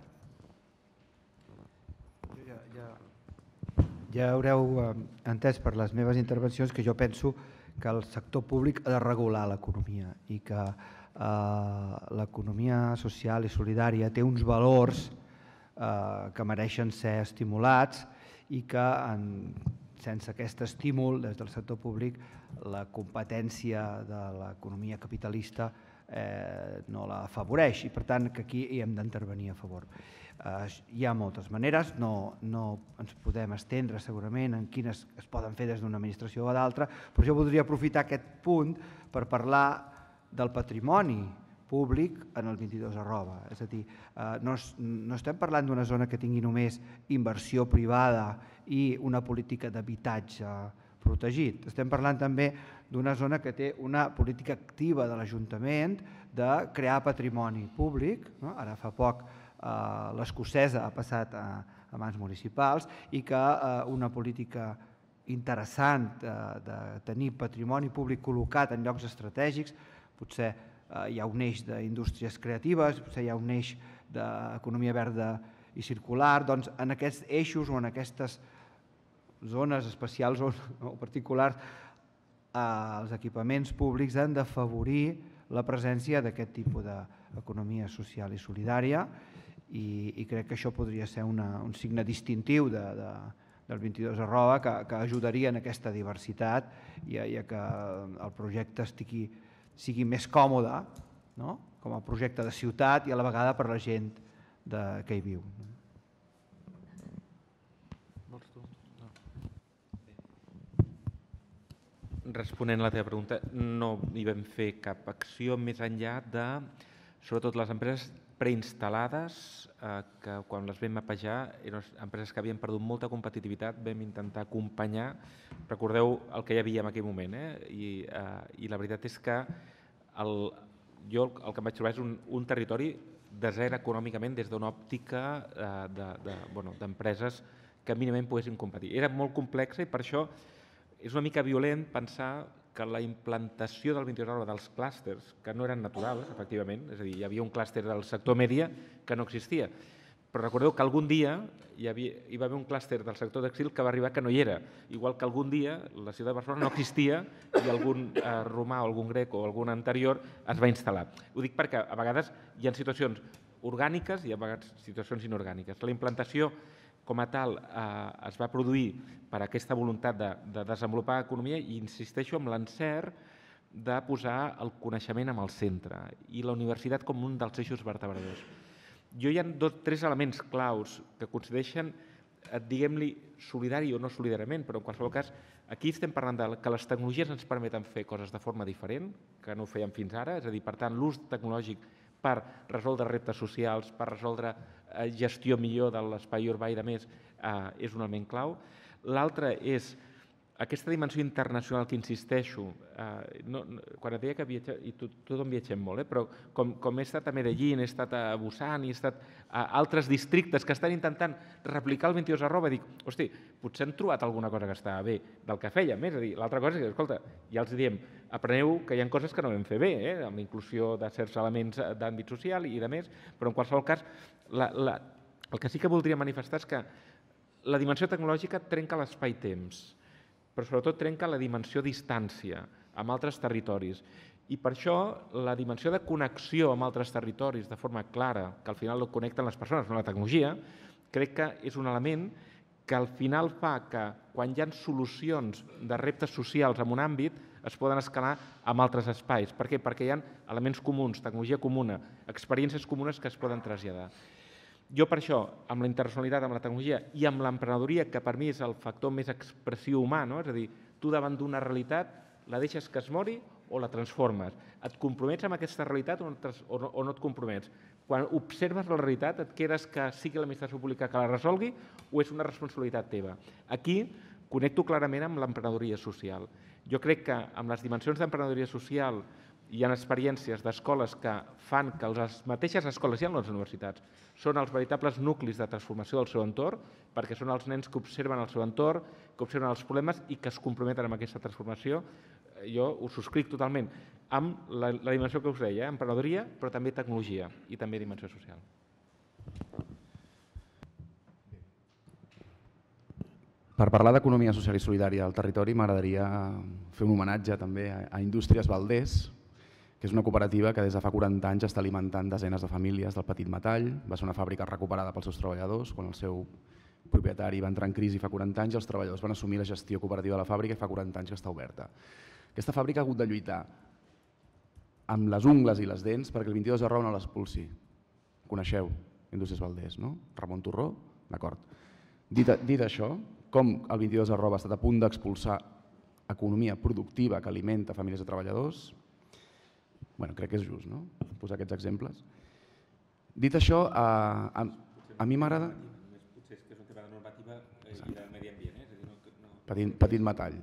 Ja haureu entès per les meves intervencions que jo penso que el sector públic ha de regular l'economia i que l'economia social i solidària té uns valors que mereixen ser estimulats i que sense aquest estímul des del sector públic la competència de l'economia capitalista no la afavoreix i per tant que aquí hi hem d'intervenir a favor. Hi ha moltes maneres, no ens podem estendre segurament en quines es poden fer des d'una administració o d'altra, però jo voldria aprofitar aquest punt per parlar del patrimoni públic en el 22 arroba. És a dir, no estem parlant d'una zona que tingui només inversió privada i una política d'habitatge protegit. Estem parlant també d'una zona que té una política activa de l'Ajuntament de crear patrimoni públic. Ara fa poc l'Escocesa ha passat a mans municipals i que una política interessant de tenir patrimoni públic col·locat en llocs estratègics, potser hi ha un eix d'indústries creatives, potser hi ha un eix d'economia verda i circular, doncs en aquests eixos o en aquestes zones especials o particulars els equipaments públics han d'afavorir la presència d'aquest tipus d'economia social i solidària i crec que això podria ser un signe distintiu del 22 arroba que ajudaria en aquesta diversitat i a que el projecte sigui més còmode com a projecte de ciutat i a la vegada per la gent que hi viu. Responent a la teva pregunta, no hi vam fer cap acció més enllà de, sobretot les empreses preinstal·lades, que quan les vam mapejar eren empreses que havien perdut molta competitivitat, vam intentar acompanyar, recordeu el que hi havia en aquell moment, i la veritat és que jo el que em vaig trobar és un territori desert econòmicament des d'una òptica d'empreses que mínimament poguessin competir. Era molt complexa i per això és una mica violent pensar que la implantació del 22 arroba dels clústers, que no eren naturals, efectivament, és a dir, hi havia un clúster del sector mèdia que no existia, però recordeu que algun dia hi va haver un clúster del sector tèxtil que va arribar que no hi era, igual que algun dia la ciutat de Barcelona no existia i algun romà o algun grec o algun anterior es va instal·lar. Ho dic perquè a vegades hi ha situacions orgàniques i a vegades situacions inorgàniques. La implantació com a tal es va produir per aquesta voluntat de desenvolupar l'economia i insisteixo en l'encert de posar el coneixement en el centre i la universitat com un dels eixos vertebradors. Hi ha tres elements claus que coincideixen, diguem-li, solidari o no solidàriament, però en qualsevol cas aquí estem parlant que les tecnologies ens permeten fer coses de forma diferent, que no ho fèiem fins ara, és a dir, per tant, l'ús tecnològic per resoldre reptes socials, per resoldre gestió millor de l'espai urbà i de més, és un element clau. L'altre és aquesta dimensió internacional que insisteixo, quan et deia que viatgem, i tothom viatgem molt, però com he estat a Medellín, he estat a Busan, he estat a altres districtes que estan intentant replicar el 22 arroba, dic, hosti, potser han trobat alguna cosa que estava bé del que fèiem, és a dir, l'altra cosa és que, escolta, ja els diem, apreneu que hi ha coses que no vam fer bé, amb la inclusió de certs elements d'àmbit social i de més, però en qualsevol cas, el que sí que voldria manifestar és que la dimensió tecnològica trenca l'espai-temps, però sobretot trenca la dimensió distància amb altres territoris. I per això la dimensió de connexió amb altres territoris de forma clara, que al final ho connecten les persones, no la tecnologia, crec que és un element que al final fa que quan hi ha solucions de reptes socials en un àmbit es poden escalar amb altres espais. Per què? Perquè hi ha elements comuns, tecnologia comuna, experiències comunes que es poden traslladar. Jo per això, amb la internacionalitat, amb la tecnologia i amb l'emprenedoria, que per mi és el factor més expressiu humà, és a dir, tu davant d'una realitat la deixes que es mori o la transformes. Et compromets amb aquesta realitat o no et compromets? Quan observes la realitat et quedes que sigui l'administració pública que la resolgui o és una responsabilitat teva? Aquí connecto clarament amb l'emprenedoria social. Jo crec que amb les dimensions d'emprenedoria social hi ha experiències d'escoles que fan que les mateixes escoles i les universitats són els veritables nuclis de transformació del seu entorn, perquè són els nens que observen el seu entorn, que observen els problemes i que es comprometen amb aquesta transformació. Jo ho subscric totalment amb la dimensió que us deia, emprenedoria, però també tecnologia i també dimensió social. Per parlar d'economia social i solidària al territori m'agradaria fer un homenatge també a Indústries Valdés, que és una cooperativa que des de fa 40 anys està alimentant desenes de famílies del Petit Metall. Va ser una fàbrica recuperada pels seus treballadors quan el seu propietari va entrar en crisi fa 40 anys i els treballadors van assumir la gestió cooperativa de la fàbrica i fa 40 anys que està oberta. Aquesta fàbrica ha hagut de lluitar amb les ungles i les dents perquè el 22 de Raó no l'expulsi. Coneixeu Indústries Valdés, no? Ramon Turró? D'acord. Dit això, com el 22 de Raó ha estat a punt d'expulsar economia productiva que alimenta famílies de treballadors, crec que és just, no? Posar aquests exemples. Dit això, a mi m'agrada... Potser és que és un tema de normativa i de medi ambient. Petit Metall.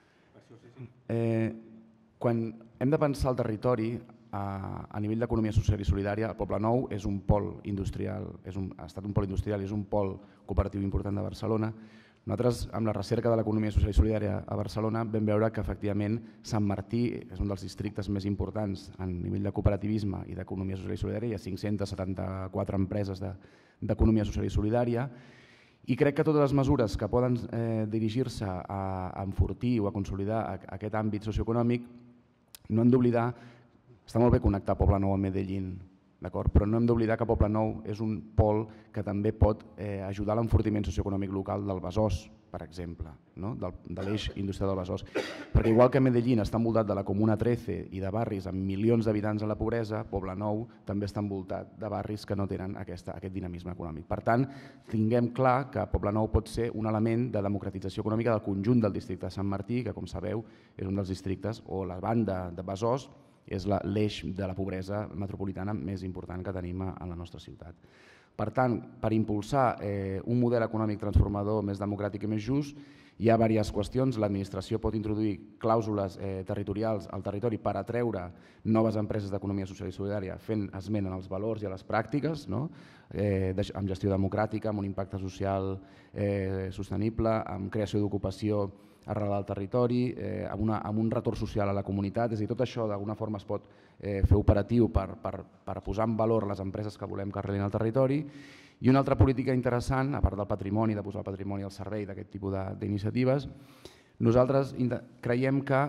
Quan hem de pensar el territori a nivell d'economia social i solidària, el Poblenou és un pol industrial, ha estat un pol industrial i és un pol cooperatiu important de Barcelona. Nosaltres, amb la recerca de l'economia social i solidària a Barcelona, vam veure que efectivament Sant Martí és un dels districtes més importants a nivell de cooperativisme i d'economia social i solidària. Hi ha 574 empreses d'economia social i solidària i crec que totes les mesures que poden dirigir-se a enfortir o a consolidar aquest àmbit socioeconòmic no hem d'oblidar, està molt bé connectar Poblenou amb Medellín, però no hem d'oblidar que Poblenou és un pol que també pot ajudar a l'enfortiment socioeconòmic local del Besòs, per exemple, de l'eix industrial del Besòs. Perquè igual que Medellín està envoltat de la Comuna 13 i de barris amb milions d'habitants en la pobresa, Poblenou també està envoltat de barris que no tenen aquest dinamisme econòmic. Per tant, tinguem clar que Poblenou pot ser un element de democratització econòmica del conjunt del districte de Sant Martí, que com sabeu és un dels districtes, o la banda de Besòs, és l'eix de la pobresa metropolitana més important que tenim a la nostra ciutat. Per tant, per impulsar un model econòmic transformador més democràtic i més just, hi ha diverses qüestions. L'administració pot introduir clàusules territorials al territori per atreure noves empreses d'economia social i solidària fent esment als valors i a les pràctiques, amb gestió democràtica, amb un impacte social sostenible, amb creació d'ocupació arrelada al territori, amb un retorn social a la comunitat. És a dir, tot això d'alguna forma es pot fer operatiu per posar en valor les empreses que volem que arrelin al territori. I una altra política interessant, a part del patrimoni, de posar el patrimoni al servei d'aquest tipus d'iniciatives, nosaltres creiem que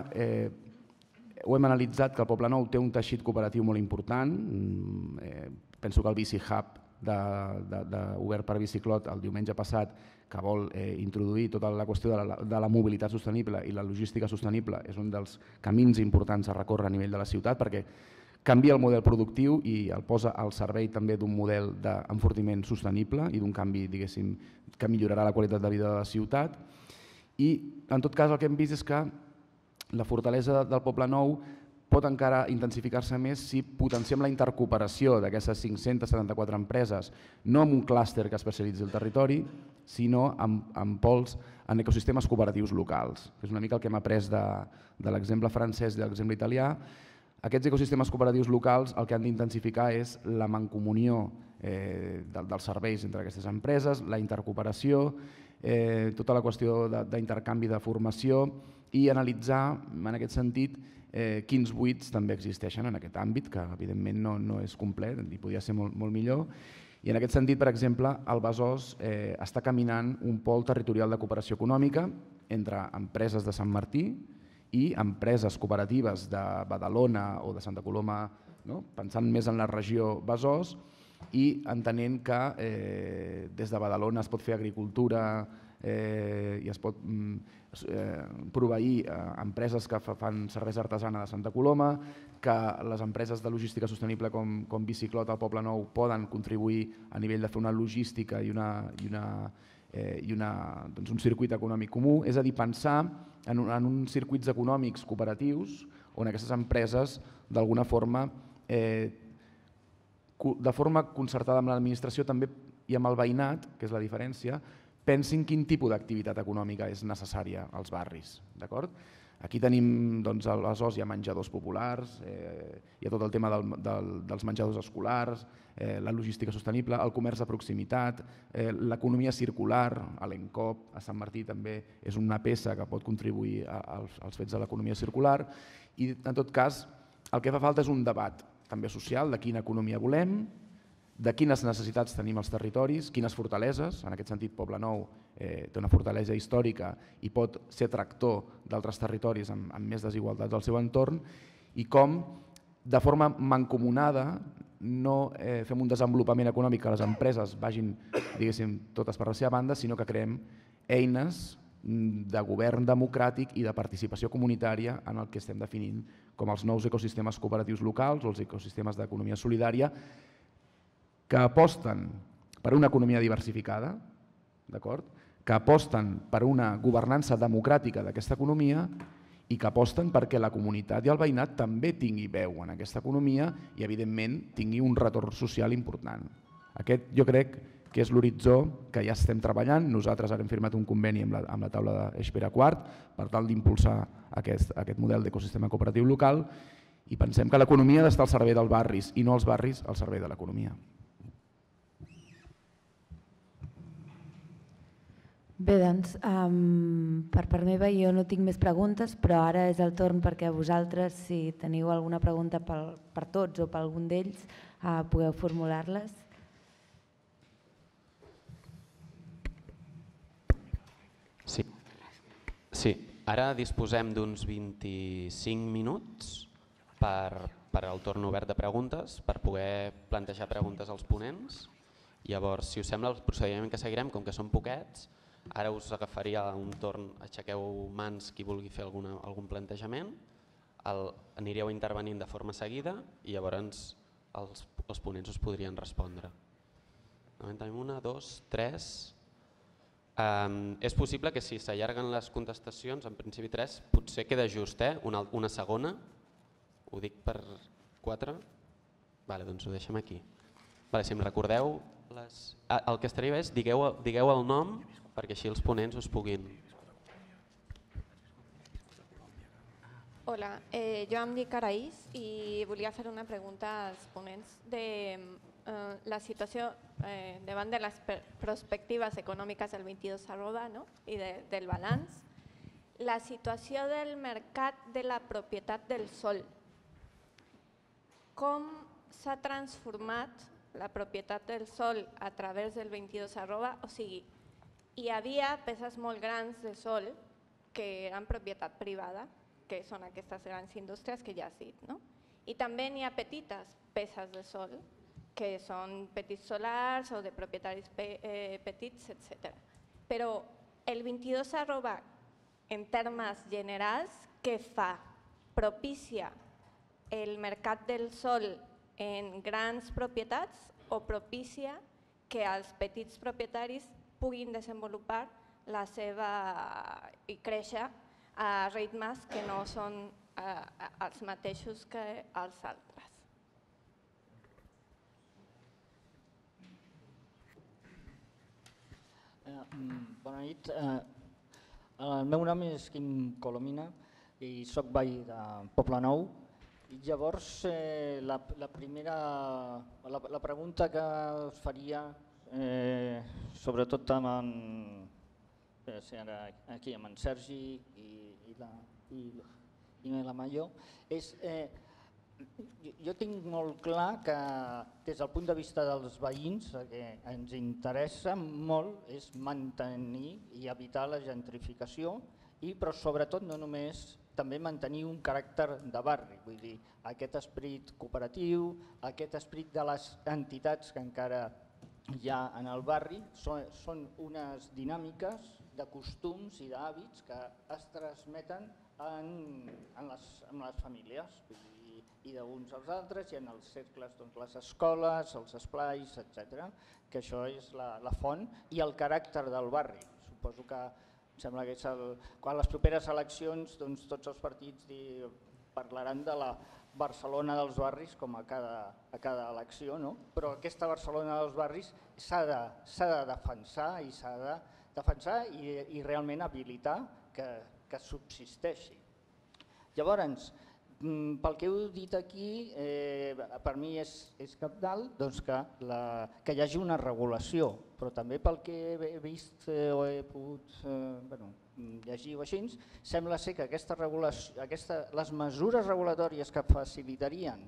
ho hem analitzat, que el Poblenou té un teixit cooperatiu molt important. Penso que el Bici Hub obert per Biciclot el diumenge passat, que vol introduir tota la qüestió de la mobilitat sostenible i la logística sostenible, és un dels camins importants a recórrer a nivell de la ciutat perquè canvia el model productiu i el posa al servei també d'un model d'enfortiment sostenible i d'un canvi, diguéssim, que millorarà la qualitat de vida de la ciutat. I en tot cas el que hem vist és que la fortalesa del Poblenou pot encara intensificar-se més si potenciem la intercooperació d'aquestes 574 empreses, no amb un clúster que especialitzi el territori, sinó amb pols en ecosistemes cooperatius locals. És una mica el que hem après de l'exemple francès i de l'exemple italià. Aquests ecosistemes cooperatius locals el que han d'intensificar és la mancomunió dels serveis entre aquestes empreses, la intercooperació, tota la qüestió d'intercanvi de formació i analitzar en aquest sentit quins buits també existeixen en aquest àmbit, que evidentment no és complet i podria ser molt millor. I en aquest sentit, per exemple, el Besòs està caminant un pol territorial de cooperació econòmica entre empreses de Sant Martí i empreses cooperatives de Badalona o de Santa Coloma, pensant més en la regió Besòs i entenent que des de Badalona es pot fer agricultura i es pot proveir empreses que fan cervesa artesana de Santa Coloma, que les empreses de logística sostenible com Biciclot al Poblenou poden contribuir a nivell de fer una logística i un circuit econòmic comú, és a dir, pensar en uns circuits econòmics cooperatius on aquestes empreses d'alguna forma, de forma concertada amb l'administració també i amb el veïnat, que és la diferència, pensin quin tipus d'activitat econòmica és necessària als barris. Aquí tenim a Besòs, hi ha menjadors populars, hi ha tot el tema dels menjadors escolars, la logística sostenible, el comerç de proximitat, l'economia circular, a l'ENCOP, a Sant Martí també és una peça que pot contribuir als fets de l'economia circular i en tot cas el que fa falta és un debat també social de quina economia volem, de quines necessitats tenim als territoris, quines fortaleses, en aquest sentit Poblenou té una fortalesa històrica i pot ser tractor d'altres territoris amb més desigualtats al seu entorn i com de forma mancomunada no fem un desenvolupament econòmic que les empreses vagin, diguéssim, totes per la seva banda, sinó que creem eines de govern democràtic i de participació comunitària en el que estem definint com els nous ecosistemes cooperatius locals o els ecosistemes d'economia solidària que aposten per una economia diversificada, que aposten per una governança democràtica d'aquesta economia i que aposten perquè la comunitat i el veïnat també tingui veu en aquesta economia i, evidentment, tingui un retorn social important. Aquest jo crec que és l'horitzó que ja estem treballant. Nosaltres ara hem firmat un conveni amb la taula d'Espera Quart per tal d'impulsar aquest model d'ecosistema cooperatiu local i pensem que l'economia ha d'estar al servei dels barris i no els barris al servei de l'economia. Bé, doncs, per part meva jo no tinc més preguntes, però ara és el torn perquè vosaltres, si teniu alguna pregunta per tots o per algun d'ells, podeu formular-les. Sí, ara disposem d'uns 25 minuts per al torn obert de preguntes, per poder plantejar preguntes als ponents. Llavors, si us sembla, el procediment que seguirem, com que són poquets, ara us agafaria un torn, aixequeu mans qui vulgui fer algun plantejament, anireu intervenint de forma seguida i llavors els ponents us podrien respondre. Tenim 1, 2, 3... És possible que si s'allarguen les contestacions, en principi 3, potser queda just, una segona, ho dic per 4, doncs ho deixem aquí. Si em recordeu, el que estaria bé és digueu el nom perquè així els ponents us puguin... Hola, jo em dic Araís i volia fer una pregunta als ponents de la situació davant de les perspectives econòmiques del 22@ i del balanç. La situació del mercat de la propietat del sòl. Com s'ha transformat la propietat del sòl a través del 22@? O sigui, hi havia peces molt grans de sòl que eren propietat privada, que són aquestes grans indústries que ja has dit, no? I també n'hi ha petites peces de sòl, que són petits solars o de propietaris petits, etc. Però el 22@ en termes generals, què fa? Propicia el mercat del sòl en grans propietats o propicia que els petits propietaris puguin desenvolupar la seva i créixer a ritmes que no són els mateixos que els altres? Bona nit. El meu nom és Quim Colomina i soc veí de Poblenou. I llavors la pregunta que us faria, sobretot amb en Sergi i la Mayó, és jo tinc molt clar que des del punt de vista dels veïns el que ens interessa molt és mantenir i evitar la gentrificació, però sobretot no només també mantenir un caràcter de barri, vull dir, aquest esperit cooperatiu, aquest esperit de les entitats que encara hi ha en el barri, són unes dinàmiques de costums i d'hàbits que es transmeten en les famílies i d'uns als altres i en els cercles, les escoles, els esplais, etc. Que això és la font i el caràcter del barri. Suposo que em sembla que quan les properes eleccions tots els partits parlaran de la Barcelona dels barris com a cada elecció, però aquesta Barcelona dels barris s'ha de defensar i realment habilitar que subsisteixi. Llavors, pel que heu dit aquí, per mi és cabdal que hi hagi una regulació, però també pel que he vist o he pogut llegir o així, sembla ser que les mesures regulatòries que facilitarien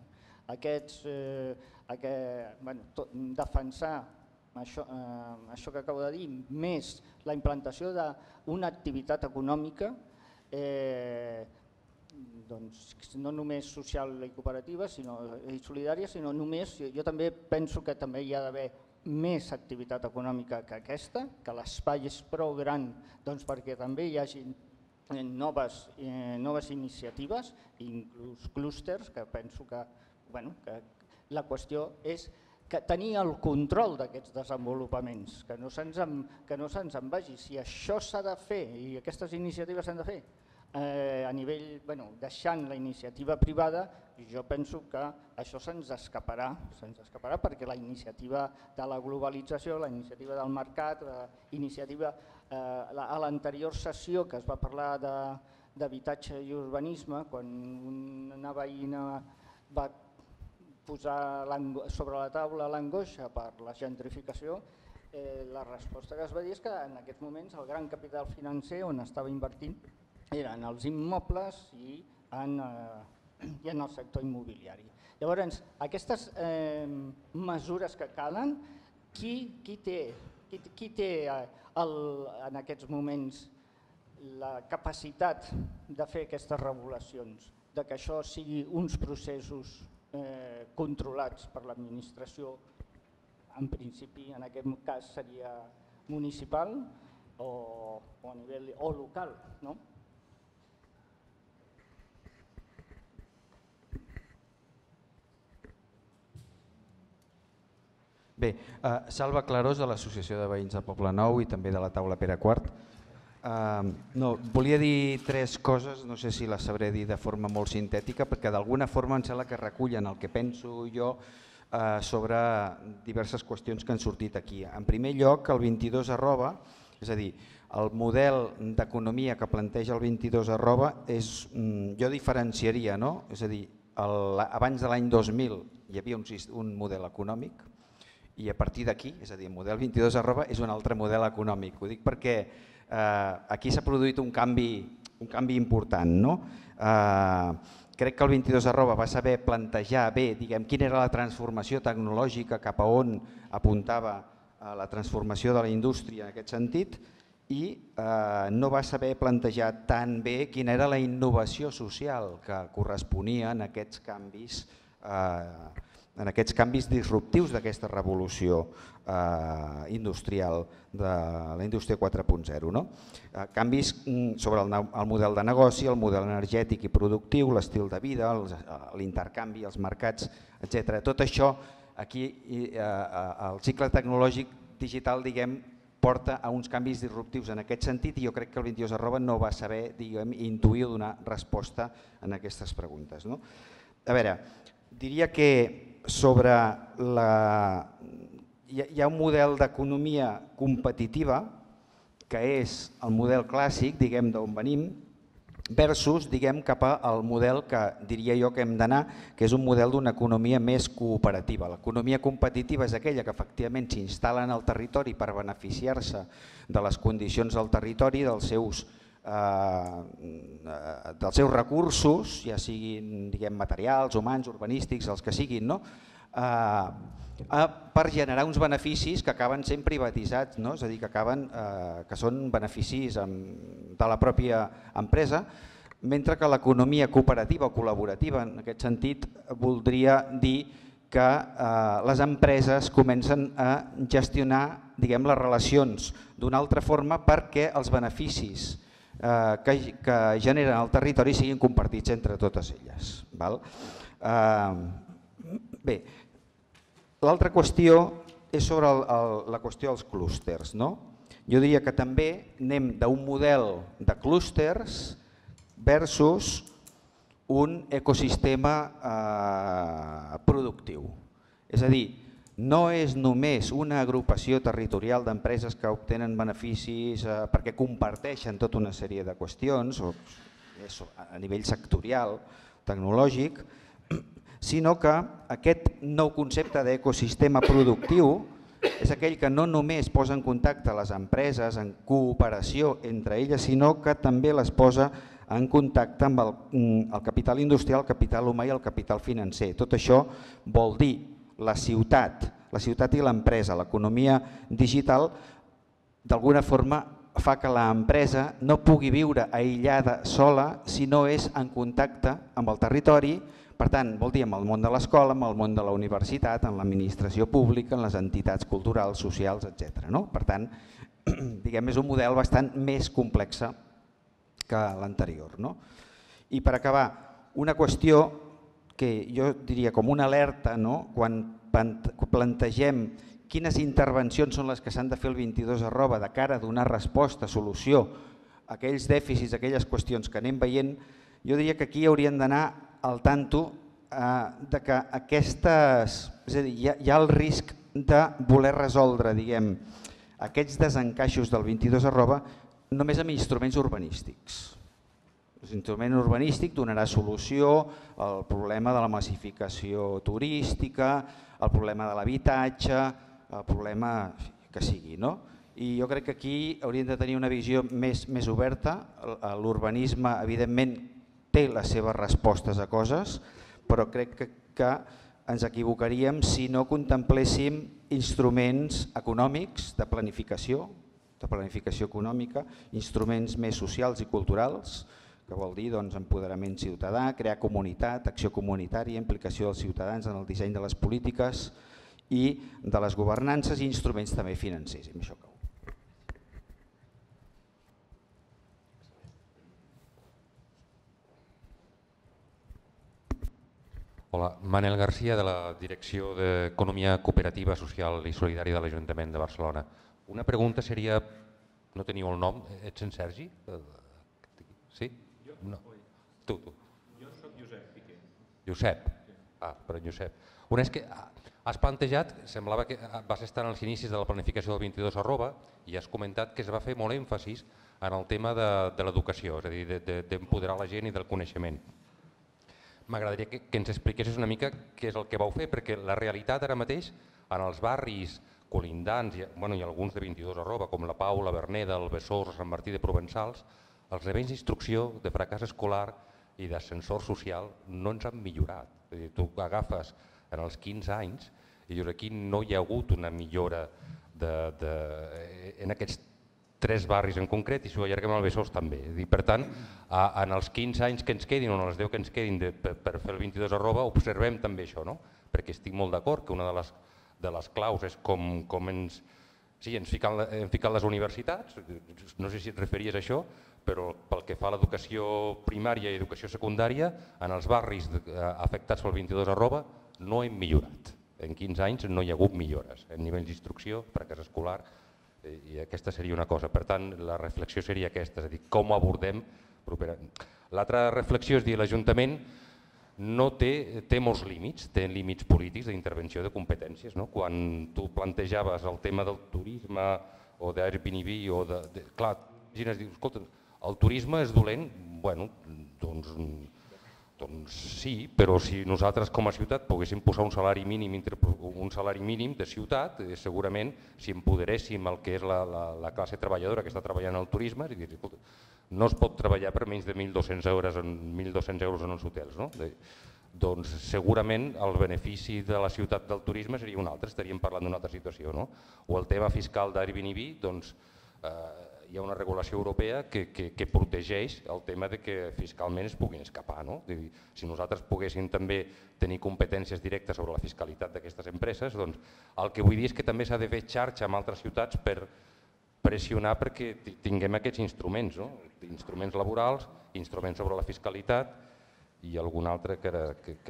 defensar això que acabo de dir, més la implantació d'una activitat econòmica, no només social i cooperativa i solidària, sinó només, jo també penso que també hi ha d'haver més activitat econòmica que aquesta, que l'espai és prou gran perquè també hi hagi noves iniciatives, inclús clústers, que penso que la qüestió és que tenir el control d'aquests desenvolupaments, que no se'ns en vagi. Si això s'ha de fer i aquestes iniciatives s'han de fer a nivell, deixant la iniciativa privada, jo penso que això se'ns escaparà perquè la iniciativa de la globalització, la iniciativa del mercat, la iniciativa a l'anterior sessió que es va parlar d'habitatge i urbanisme, quan una veïna va posar sobre la taula l'angoixa per la gentrificació, la resposta que es va dir és que en aquests moments el gran capital financer on estava invertint eren els immobles i en el sector immobiliari. Llavors, aquestes mesures que calen, qui té en aquests moments la capacitat de fer aquestes regulacions, de que això sigui uns processos controlats per l'administració, en principi en aquest cas seria municipal o a nivell local, no? Bé, Salva Clarós de l'Associació de Veïns del Poble Nou i també de la taula Pere IV. Volia dir tres coses, no sé si les sabré dir de forma molt sintètica, perquè d'alguna forma em sembla que recullen el que penso jo sobre diverses qüestions que han sortit aquí. En primer lloc, el 22 arroba, és a dir, el model d'economia que planteja el 22 arroba jo diferenciaria, no? És a dir, abans de l'any 2000 hi havia un model econòmic i a partir d'aquí, és a dir, el model 22 arroba és un altre model econòmic. Ho dic perquè aquí s'ha produït un canvi important, no? Crec que el 22 arroba va saber plantejar bé quina era la transformació tecnològica, cap a on apuntava la transformació de la indústria en aquest sentit, i no va saber plantejar tan bé quina era la innovació social que corresponia en aquests canvis disruptius d'aquesta revolució industrial de la indústria 4.0. Canvis sobre el model de negoci, el model energètic i productiu, l'estil de vida, l'intercanvi, els mercats, etc. Tot això, aquí el cicle tecnològic digital, porta a uns canvis disruptius en aquest sentit, i jo crec que el 22 arroba no va saber intuir o donar resposta a aquestes preguntes. A veure, diria que hi ha un model d'economia competitiva, que és el model clàssic, d'on venim, versus cap al model que diria jo que hem d'anar, que és un model d'una economia més cooperativa. L'economia competitiva és aquella que efectivament s'instal·la en el territori per beneficiar-se de les condicions del territori, dels seus recursos, ja siguin materials, humans, urbanístics, els que siguin, per generar uns beneficis que acaben sent privatitzats, és a dir, que són beneficis de la pròpia empresa, mentre que l'economia cooperativa o col·laborativa, en aquest sentit, voldria dir que les empreses comencen a gestionar les relacions d'una altra forma perquè els beneficis que generen al territori siguin compartits entre totes elles. Bé, l'altra qüestió és sobre la qüestió dels clústers. Jo diria que també anem d'un model de clústers versus un ecosistema productiu. És a dir, no és només una agrupació territorial d'empreses que obtenen beneficis perquè comparteixen tota una sèrie de qüestions a nivell sectorial, tecnològic, sinó que aquest nou concepte d'ecosistema productiu és aquell que no només posa en contacte les empreses en cooperació entre elles, sinó que també les posa en contacte amb el capital industrial, el capital humà i el capital financer. Tot això vol dir la ciutat i l'empresa, l'economia digital, d'alguna forma fa que l'empresa no pugui viure aïllada sola si no és en contacte amb el territori, per tant, vol dir amb el món de l'escola, amb el món de la universitat, en l'administració pública, en les entitats culturals, socials, etc. Per tant, diguem, és un model bastant més complex que l'anterior. I per acabar, una qüestió que jo diria com una alerta, quan plantegem quines intervencions són les que s'han de fer el 22@ de cara a donar resposta, solució a aquells dèficits, a aquelles qüestions que anem veient, jo diria que aquí haurien d'anar al tanto de que aquestes... És a dir, hi ha el risc de voler resoldre, diguem, aquests desencaixos del 22@ només amb instruments urbanístics. L'instrument urbanístic donarà solució al problema de la massificació turística, al problema de l'habitatge, al problema que sigui. I jo crec que aquí hauríem de tenir una visió més oberta. L'urbanisme, evidentment, té les seves respostes a coses, però crec que ens equivocaríem si no contempléssim instruments econòmics de planificació econòmica, instruments més socials i culturals, que vol dir empoderament ciutadà, crear comunitat, acció comunitària, implicació dels ciutadans en el disseny de les polítiques i de les governances i instruments també financers. Amb això acabo. Hola, Manel Garcia, de la Direcció d'Economia Cooperativa, Social i Solidària de l'Ajuntament de Barcelona. Una pregunta seria, no teniu el nom, ets en Sergi? Sí? No. Tu. Jo soc Josep Piqué. Josep? Ah, però Josep. Una és que has plantejat, semblava que vas estar als inicis de la planificació del 22@ i has comentat que es va fer molt èmfasis en el tema de l'educació, és a dir, d'empoderar la gent i del coneixement. M'agradaria que ens expliquessis una mica què és el que vau fer, perquè la realitat ara mateix en els barris colindants i alguns de 22@, com la Pau, la Verneda, el Besòs, Sant Martí de Provençals, els nivells d'instrucció, de fracàs escolar i d'ascensor social no ens han millorat. Tu agafes en els 15 anys i dius aquí no hi ha hagut una millora en aquests 3 barris en concret i si ho allarguem al Besòs també. Per tant, en els 15 anys que ens quedin o en els 10 que ens quedin per fer el 22@ observem també això, perquè estic molt d'acord que una de les claus és com ens ficat les universitats, no sé si et referies a això, però pel que fa a l'educació primària i educació secundària, en els barris afectats pel 22@ no hem millorat. En 15 anys no hi ha hagut millores en nivells d'instrucció, fracàs escolar, i aquesta seria una cosa. Per tant, la reflexió seria aquesta, és a dir, com abordem properament. L'altra reflexió és dir, l'Ajuntament no té molts límits, té límits polítics d'intervenció de competències. Quan tu plantejaves el tema del turisme o d'Airbnb o de... Clar, imagines, dius, escolta, el turisme és dolent? Bueno, doncs sí, però si nosaltres com a ciutat poguéssim posar un salari mínim de ciutat, segurament si empoderéssim el que és la classe treballadora que està treballant al turisme, no es pot treballar per menys de 1.200 euros en els hotels. Doncs segurament el benefici de la ciutat del turisme seria un altre, estaríem parlant d'una altra situació. O el tema fiscal d'Airbnb, doncs hi ha una regulació europea que protegeix el tema que fiscalment es puguin escapar. Si nosaltres poguéssim també tenir competències directes sobre la fiscalitat d'aquestes empreses, doncs el que vull dir és que també s'ha de fer xarxa amb altres ciutats per pressionar perquè tinguem aquests instruments, instruments laborals, instruments sobre la fiscalitat i algun altre que...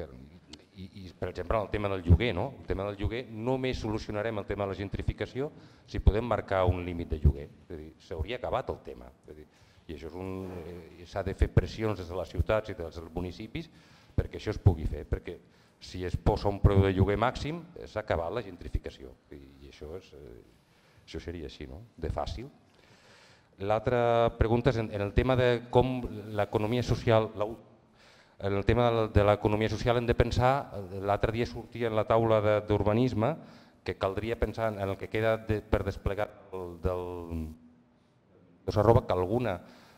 Per exemple, el tema del lloguer. El tema del lloguer només solucionarem el tema de la gentrificació si podem marcar un límit de lloguer. S'hauria acabat el tema. I això s'ha de fer pressions des de les ciutats i dels municipis perquè això es pugui fer. Perquè si es posa un preu de lloguer màxim s'ha acabat la gentrificació. I això seria així, de fàcil. L'altra pregunta és en el tema de com l'economia social... En el tema de l'economia social hem de pensar, l'altre dia sortia en la taula d'urbanisme, que caldria pensar en el que queda per desplegar del que alguna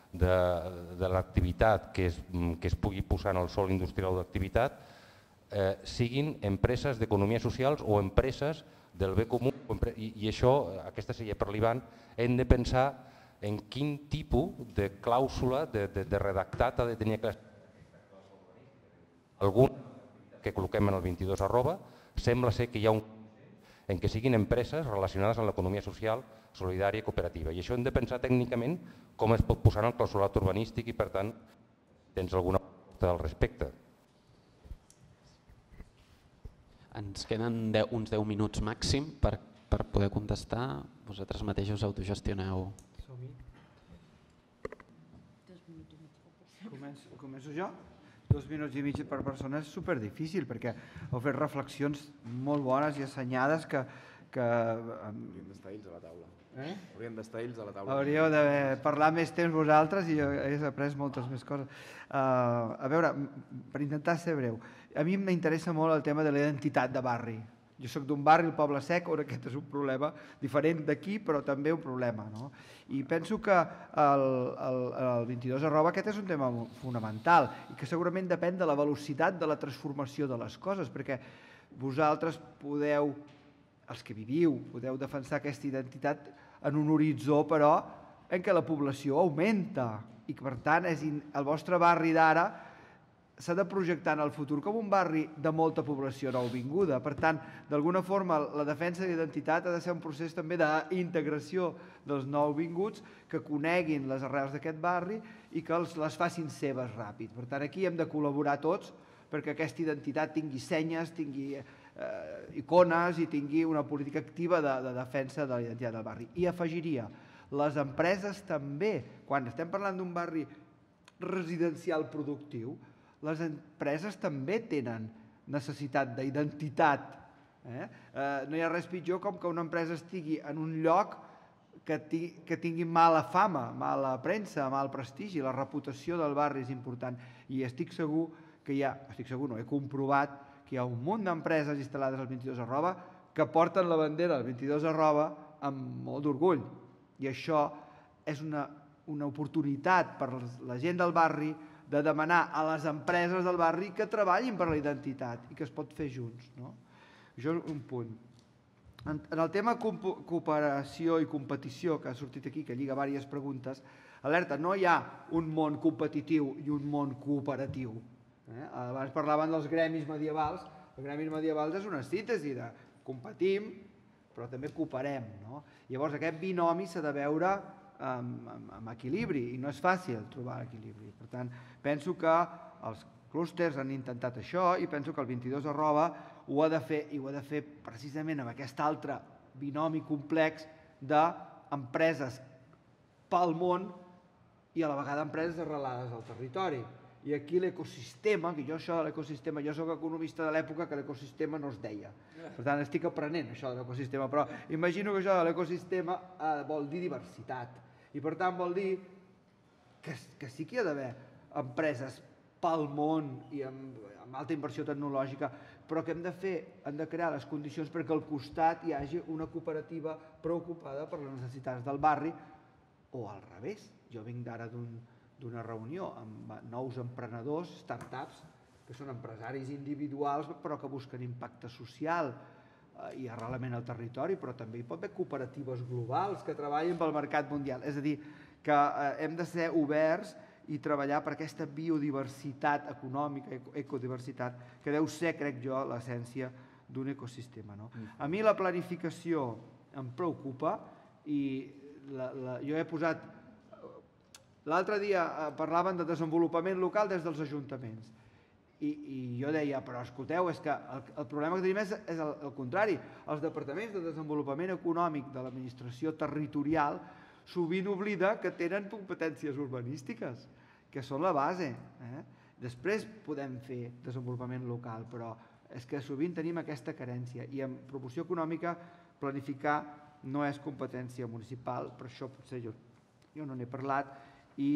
de l'activitat que es pugui posar en el sòl industrial d'activitat siguin empreses d'economia socials o empreses del bé comú. I això, aquesta seria per l'Ivan, hem de pensar en quin tipus de clàusula de redactat ha de tenir aquesta algun que col·loquem en el 22 arroba, sembla ser que hi ha un en què siguin empreses relacionades amb l'economia social, solidària i cooperativa. I això hem de pensar tècnicament com es pot posar en el clausulat urbanístic i, per tant, tens alguna proposta al respecte. Ens queden uns 10 minuts màxim per poder contestar. Vosaltres mateixos autogestioneu. Començo jo? 2 minuts i mig per persona és superdifícil perquè heu fet reflexions molt bones i assenyades que... Hauríem d'estar ells a la taula. Hauríem d'estar ells a la taula. Hauríeu de parlar més temps vosaltres i jo he après moltes més coses. A veure, per intentar ser breu, a mi m'interessa molt el tema de la identitat de barri. Jo soc d'un barri, el Poble Sec, on aquest és un problema diferent d'aquí, però també un problema. I penso que el 22 arroba aquest és un tema fonamental i que segurament depèn de la velocitat de la transformació de les coses, perquè vosaltres podeu, els que viviu, podeu defensar aquesta identitat en un horitzó, però, en què la població augmenta i que, per tant, el vostre barri d'ara s'ha de projectar en el futur com un barri de molta població nouvinguda. Per tant, d'alguna forma, la defensa de l'identitat ha de ser un procés també d'integració dels nouvinguts que coneguin les arrels d'aquest barri i que les facin seves ràpid. Per tant, aquí hem de col·laborar tots perquè aquesta identitat tingui senyes, tingui icones i tingui una política activa de defensa de la identitat del barri. I afegiria, les empreses també, quan estem parlant d'un barri residencial productiu, les empreses també tenen necessitat d'identitat. No hi ha res pitjor com que una empresa estigui en un lloc que tingui mala fama, mala premsa, mal prestigi. La reputació del barri és important. I estic segur que he comprovat que hi ha un munt d'empreses instal·lades al 22 arroba que porten la bandera del 22 arroba amb molt d'orgull. I això és una oportunitat per la gent del barri de demanar a les empreses del barri que treballin per la identitat i que es pot fer junts. Això és un punt. En el tema cooperació i competició, que ha sortit aquí, que lliga diverses preguntes, alerta, no hi ha un món competitiu i un món cooperatiu. Abans parlaven dels gremis medievals. Els gremis medievals és una síntesi de competim, però també cooperem. Llavors aquest binomi s'ha de veure amb equilibri i no és fàcil trobar equilibri. Per tant, penso que els clústers han intentat això i penso que el 22 arroba ho ha de fer i ho ha de fer precisament amb aquest altre binomi complex d'empreses pel món i a la vegada empreses arrelades al territori. I aquí l'ecosistema, que jo això de l'ecosistema, jo soc economista de l'època que l'ecosistema no es deia. Per tant, estic aprenent això de l'ecosistema, però imagino que això de l'ecosistema vol dir diversitat. I per tant vol dir que sí que hi ha d'haver empreses pel món i amb alta inversió tecnològica, però que hem de crear les condicions perquè al costat hi hagi una cooperativa preocupada per les necessitats del barri o al revés. Jo vinc d'ara d'una reunió amb nous emprenedors, startups, que són empresaris individuals però que busquen impacte social i arrelament al territori, però també hi pot haver cooperatives globals que treballen pel mercat mundial. És a dir, que hem de ser oberts i treballar per aquesta biodiversitat econòmica, ecodiversitat, que deu ser, crec jo, l'essència d'un ecosistema. A mi la planificació em preocupa i jo he posat... L'altre dia parlaven de desenvolupament local des dels ajuntaments i jo deia, però escolteu, és que el problema que tenim és el contrari. Els departaments de desenvolupament econòmic de l'administració territorial sovint oblida que tenen competències urbanístiques, que són la base. Després podem fer desenvolupament local, però és que sovint tenim aquesta carència i en promoció econòmica planificar no és competència municipal, per això potser jo no n'he parlat i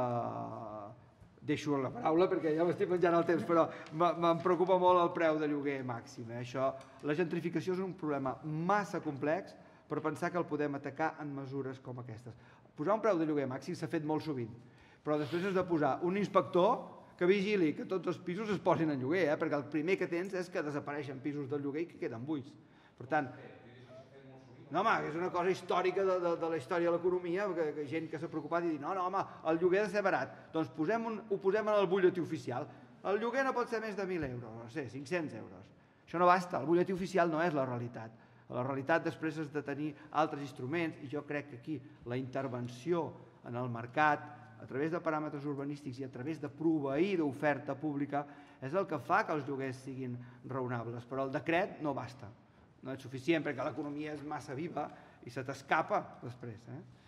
deixo la paraula perquè ja m'estic menjant el temps, però me'n preocupa molt el preu de lloguer màxim. La gentrificació és un problema massa complex per pensar que el podem atacar en mesures com aquestes. Posar un preu de lloguer màxim s'ha fet molt sovint, però després has de posar un inspector que vigili que tots els pisos es posin en lloguer, perquè el primer que tens és que desapareixen pisos del lloguer i que queden buits. Per tant, No, home, és una cosa històrica de la història de l'economia, que gent que s'ha preocupat i dit, no, home, el lloguer ha de ser barat. Doncs ho posem en el butlletí oficial. El lloguer no pot ser més de 1.000 euros, no sé, 500 euros. Això no basta, el butlletí oficial no és la realitat. La realitat després és de tenir altres instruments i jo crec que aquí la intervenció en el mercat a través de paràmetres urbanístics i a través de proveir d'oferta pública és el que fa que els lloguers siguin raonables, però el decret no basta. No és suficient perquè l'economia és massa viva i se t'escapa després.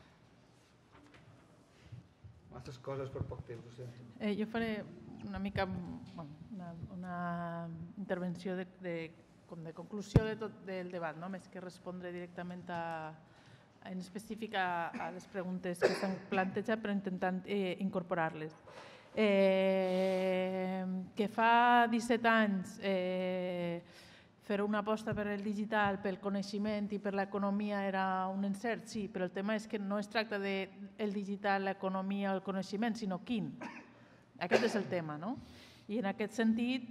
Masses coses per poc temps, ho sento. Jo faré una mica una intervenció com de conclusió de tot el debat, més que respondre directament en específic a les preguntes que s'han plantejat, però intentant incorporar-les. Que fa 17 anys fer una aposta per el digital, pel coneixement i per l'economia era un encert, sí, però el tema és que no es tracta del digital, l'economia o el coneixement, sinó quin. Aquest és el tema, no? I en aquest sentit,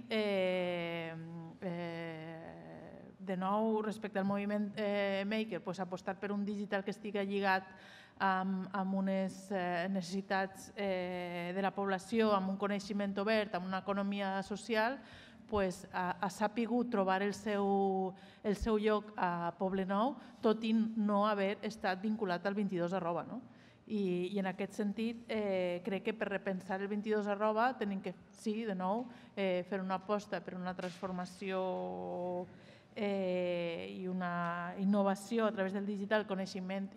de nou, respecte al moviment maker, apostar per un digital que estigui lligat amb unes necessitats de la població, amb un coneixement obert, amb una economia social, ha sapigut trobar el seu lloc a Poblenou, tot i no haver estat vinculat al 22@. I en aquest sentit, crec que per repensar el 22@ tenim que, sí, de nou, fer una aposta per una transformació i una innovació a través del digital, coneixement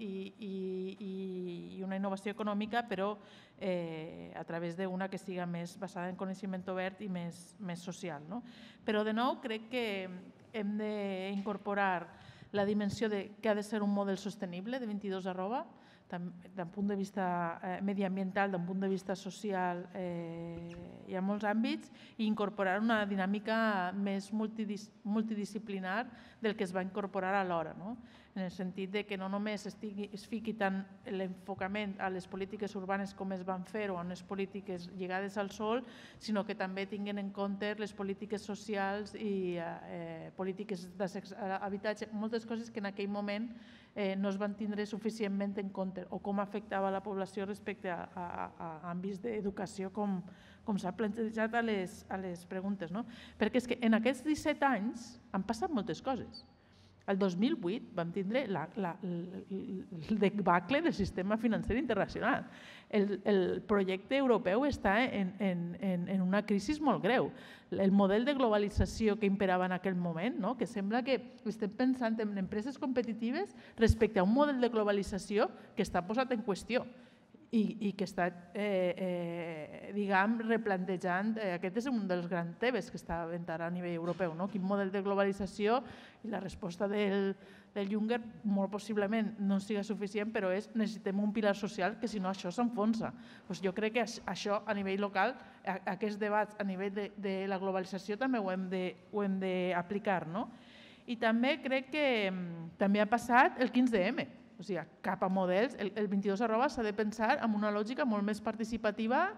i una innovació econòmica, però a través d'una que siga més basada en coneixement obert i més social. Però, de nou, crec que hem d'incorporar la dimensió que ha de ser un model sostenible de 22@, d'un punt de vista mediambiental, d'un punt de vista social i en molts àmbits, i incorporar una dinàmica més multidisciplinar del que es va incorporar alhora, en el sentit que no només es fiqui tant l'enfocament a les polítiques urbanes com es van fer o a unes polítiques lligades al sol, sinó que també tinguin en compte les polítiques socials i polítiques d'habitatge, moltes coses que en aquell moment no es van tindre suficientment en compte, o com afectava la població respecte a àmbits d'educació, com s'ha plantejat a les preguntes. Perquè és que en aquests 17 anys han passat moltes coses. El 2008 vam tindre el debacle del sistema financer internacional. El projecte europeu està en una crisi molt greu. El model de globalització que imperava en aquell moment, que sembla que estem pensant en empreses competitives respecte a un model de globalització que està posat en qüestió i que està, diguem, replantejant. Aquest és un dels grans temes que està havent ara a nivell europeu. Quin model de globalització, i la resposta del Juncker molt possiblement no sigui suficient, però necessitem un pilar social que si no això s'enfonsa. Jo crec que això a nivell local, aquests debats a nivell de la globalització també ho hem d'aplicar. I també crec que també ha passat el 15M. O sigui, cap a models, el 22@ s'ha de pensar amb una lògica molt més participativa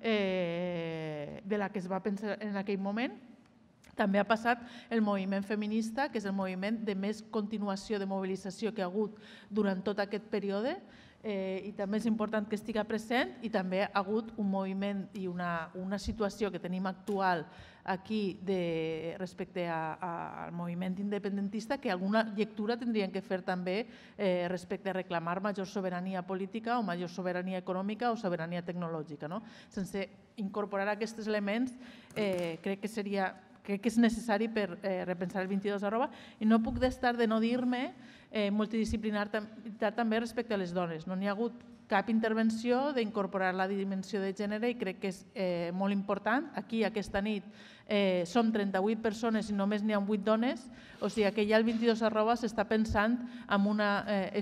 de la que es va pensar en aquell moment. També ha passat el moviment feminista, que és el moviment de més continuació de mobilització que ha hagut durant tot aquest període, i també és important que estigui present, i també ha hagut un moviment i una situació que tenim actual aquí respecte al moviment independentista, que alguna lectura tindrien que fer també respecte a reclamar major sobirania política o major sobirania econòmica o sobirania tecnològica. Sense incorporar aquests elements, crec que és necessari per repensar el 22@ i no puc estar de no dir-me multidisciplinaritat també respecte a les dones. No n'hi ha hagut cap intervenció d'incorporar la dimensió de gènere i crec que és molt important. Aquí, aquesta nit, som 38 persones i només n'hi ha 8 dones, o sigui que ja el 22@ s'està pensant en una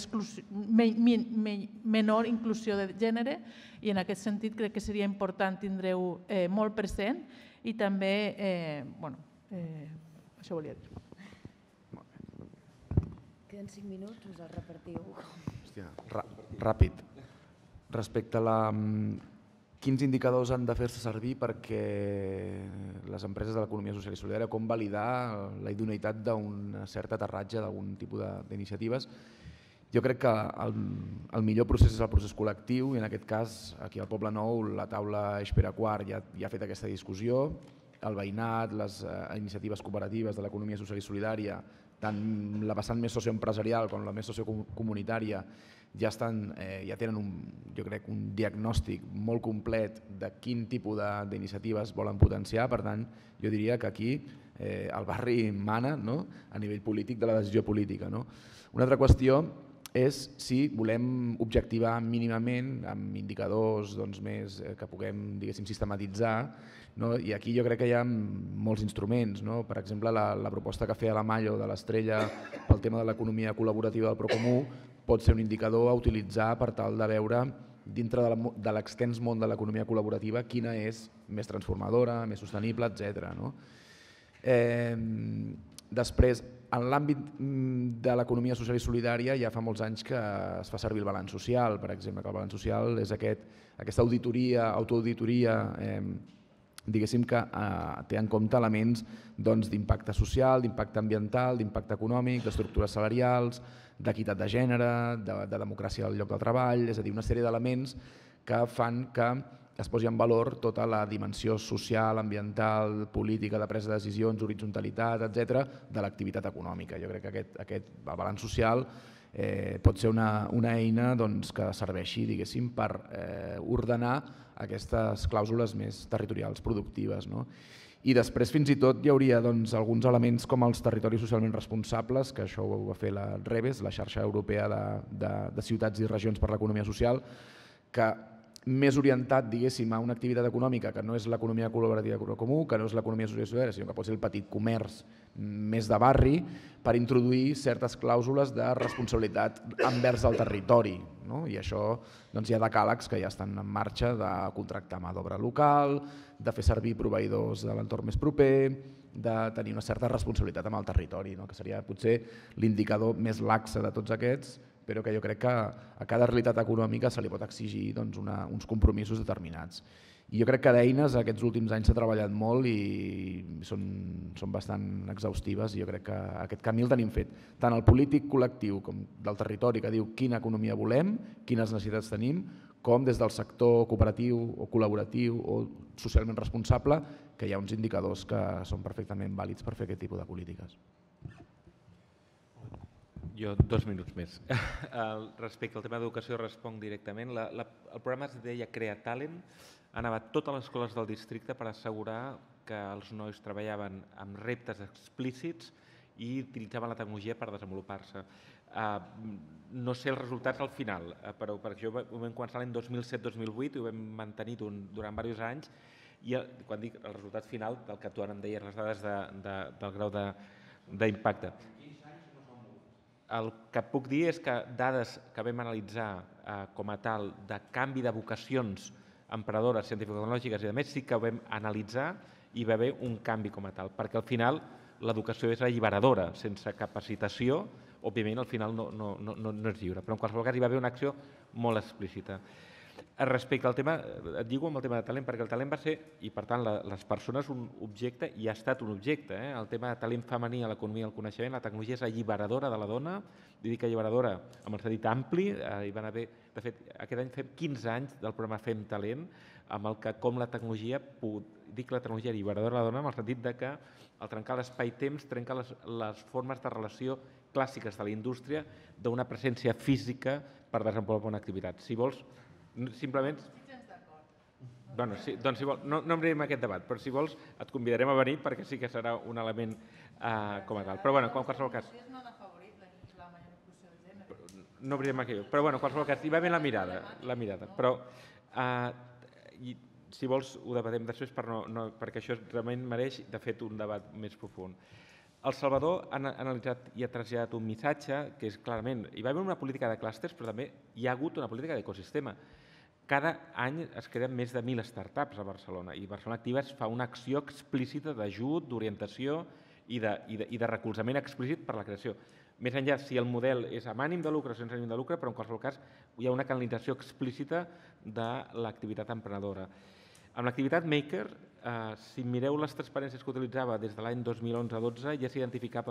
menor inclusió de gènere i en aquest sentit crec que seria important tindre-ho molt present i també, això volia dir. Queden 5 minuts, us els repartiu. Hòstia, ràpid. Respecte a quins indicadors han de fer-se servir perquè les empreses de l'economia social i solidària, com validar la idoneïtat d'un cert aterratge d'algun tipus d'iniciatives. Jo crec que el millor procés és el procés col·lectiu i en aquest cas aquí al Poble Nou la taula Espera Quart ja ha fet aquesta discussió, el veïnat, les iniciatives cooperatives de l'economia social i solidària, tant la vessant més socioempresarial com la més sociocomunitària ja tenen jo crec un diagnòstic molt complet de quin tipus d'iniciatives volen potenciar, per tant jo diria que aquí el barri mana a nivell polític de la decisió política. Una altra qüestió és si volem objectivar mínimament amb indicadors més que puguem sistematitzar, i aquí jo crec que hi ha molts instruments. Per exemple, la proposta que feia la Mallo de l'Estrella pel tema de l'economia col·laborativa del Procomú pot ser un indicador a utilitzar per tal de veure dintre de l'extens món de l'economia col·laborativa quina és més transformadora, més sostenible, etc. Després, en l'àmbit de l'economia social i solidària ja fa molts anys que es fa servir el balanç social, per exemple, que el balanç social és aquesta autoauditoria diguéssim que té en compte elements d'impacte social, d'impacte ambiental, d'impacte econòmic, d'estructures salarials, d'equitat de gènere, de democràcia al lloc del treball, és a dir, una sèrie d'elements que fan que es posi en valor tota la dimensió social, ambiental, política, de presa de decisions, horitzontalitat, etc., de l'activitat econòmica. Jo crec que aquest balanç social pot ser una eina que serveixi per ordenar aquestes clàusules més territorials, productives. I després fins i tot hi hauria alguns elements com els territoris socialment responsables, que això ho va fer la REBES, la xarxa europea de ciutats i regions per l'economia social, que més orientat a una activitat econòmica que no és l'economia col·laborativa comú, que no és l'economia social i solidària, sinó que pot ser el petit comerç més de barri, per introduir certes clàusules de responsabilitat envers el territori. I això hi ha decàlegs que ja estan en marxa de contractar mà d'obra local, de fer servir proveïdors de l'entorn més proper, de tenir una certa responsabilitat amb el territori, que seria potser l'indicador més laxe de tots aquests, però que jo crec que a cada realitat econòmica se li pot exigir uns compromisos determinats. I jo crec que d'eines aquests últims anys s'ha treballat molt i són bastant exhaustives i jo crec que aquest camí el tenim fet. Tant el polític col·lectiu com del territori que diu quina economia volem, quines necessitats tenim, com des del sector cooperatiu o col·laboratiu o socialment responsable, que hi ha uns indicadors que són perfectament vàlids per fer aquest tipus de polítiques. Jo 2 minuts més. Respecte al tema d'educació responc directament. El programa es deia Crea Talent, anava a totes les escoles del districte per assegurar que els nois treballaven amb reptes explícits i utilitzaven la tecnologia per desenvolupar-se. No sé els resultats al final, però per això ho vam començar l'any 2007-2008 i ho vam mantenir durant diversos anys i quan dic el resultat final del que tu ara em deies, les dades del grau d'impacte. El que puc dir és que dades que vam analitzar com a tal de canvi de vocacions emprenedores, científico-tecnològiques i més, sí que ho vam analitzar i hi va haver un canvi com a tal, perquè al final l'educació és alliberadora, sense capacitació, òbviament al final no és lliure, però en qualsevol cas hi va haver una acció molt explícita. Respecte al tema, et lligo amb el tema de talent, perquè el talent va ser, i per tant les persones, un objecte i ha estat un objecte. El tema de talent femení a l'economia del coneixement, la tecnologia és alliberadora de la dona, dic alliberadora amb el sentit ampli, hi van haver, de fet, aquest any fem 15 anys del programa Fem Talent, amb el que com la tecnologia, dic la tecnologia alliberadora de la dona, amb el sentit que al trencar l'espai-temps trenca les formes de relació clàssiques de la indústria d'una presència física per desenvolupar una activitat. Si vols, simplement... Bueno, sí, doncs si vols, no obrirem aquest debat, però si vols et convidarem a venir perquè sí que serà un element com a tal. Però bueno, en qualsevol cas... No obrirem aquí, però bueno, en qualsevol cas, hi va bé la mirada. Però si vols ho debatem després perquè això realment mereix, de fet, un debat més profund. El Salvador ha analitzat i ha traslladat un missatge que és clarament, hi va haver una política de clústers, però també hi ha hagut una política d'ecosistema. Cada any es creen més de 1.000 startups a Barcelona i Barcelona Activa fa una acció explícita d'ajut, d'orientació i de recolzament explícit per la creació. Més enllà, si el model és amb ànim de lucre o sense ànim de lucre, però en qualsevol cas hi ha una canalització explícita de l'activitat emprenedora. Amb l'activitat Maker, si mireu les transparències que utilitzava des de l'any 2011-12, ja s'identificava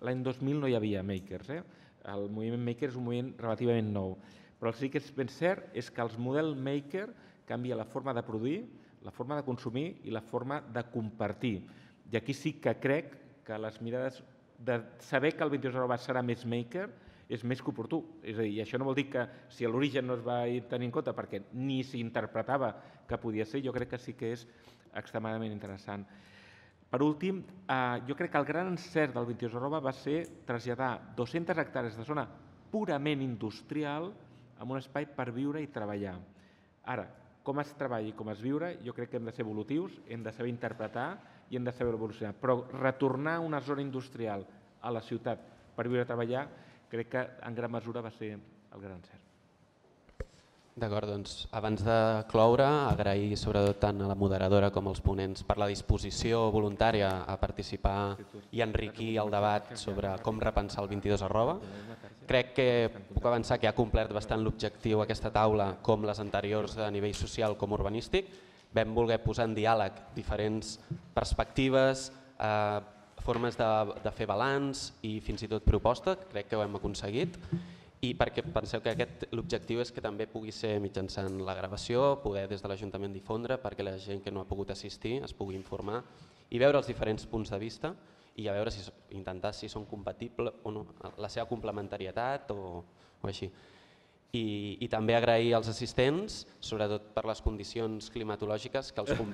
l'any 2000 no hi havia makers. El moviment maker és un moviment relativament nou. Però el que sí que és ben cert és que el model maker canvia la forma de produir, la forma de consumir i la forma de compartir. I aquí sí que crec que les mirades de saber que el 22 serà més maker és més que oportú. És a dir, això no vol dir que si a l'origen no es va tenir en compte perquè ni s'interpretava que podia ser, jo crec que sí que és extremadament interessant. Per últim, jo crec que el gran encert del 22 va ser traslladar 200 hectàrees de zona purament industrial en un espai per viure i treballar. Ara, com es treballa i com es viure, jo crec que hem de ser evolutius, hem de saber interpretar i hem de saber evolucionar. Però retornar una zona industrial a la ciutat per viure i treballar, crec que en gran mesura va ser el gran encert. D'acord, doncs abans de cloure, agrair sobretot tant a la moderadora com als ponents per la disposició voluntària a participar i enriquir el debat sobre com repensar el 22 @. Crec que puc avançar que ha complert bastant l'objectiu aquesta taula, com les anteriors a nivell social com urbanístic. Vam voler posar en diàleg diferents perspectives, formes de fer balanç i fins i tot propostes, crec que ho hem aconseguit. I perquè penseu que l'objectiu és que també pugui ser mitjançant la gravació, poder des de l'Ajuntament difondre perquè la gent que no ha pogut assistir es pugui informar i veure els diferents punts de vista i a veure intentar si són compatibles o no, la seva complementarietat o així. I també agrair als assistents, sobretot per les condicions climatològiques, que els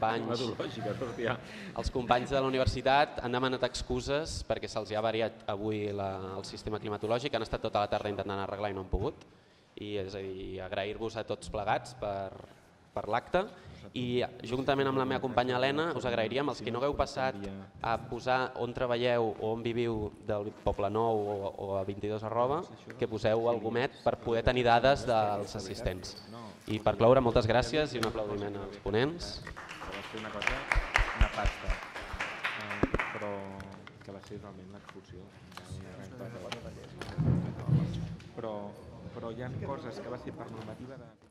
companys de la universitat han demanat excuses perquè se'ls ha variat avui el sistema climatològic, han estat tota la tarda intentant arreglar i no han pogut. I és a dir, agrair-vos a tots plegats per l'acte i juntament amb la meva companya Helena us agrairíem, els que no hagueu passat a posar on treballeu o on viviu del Poble Nou o a 22 @, que poseu el gomet per poder tenir dades dels assistents. I per cloure, moltes gràcies i un aplaudiment als ponents. Va ser una cosa nefasta, però que va ser realment l'expulsió. Però hi ha coses que va ser per normativa de...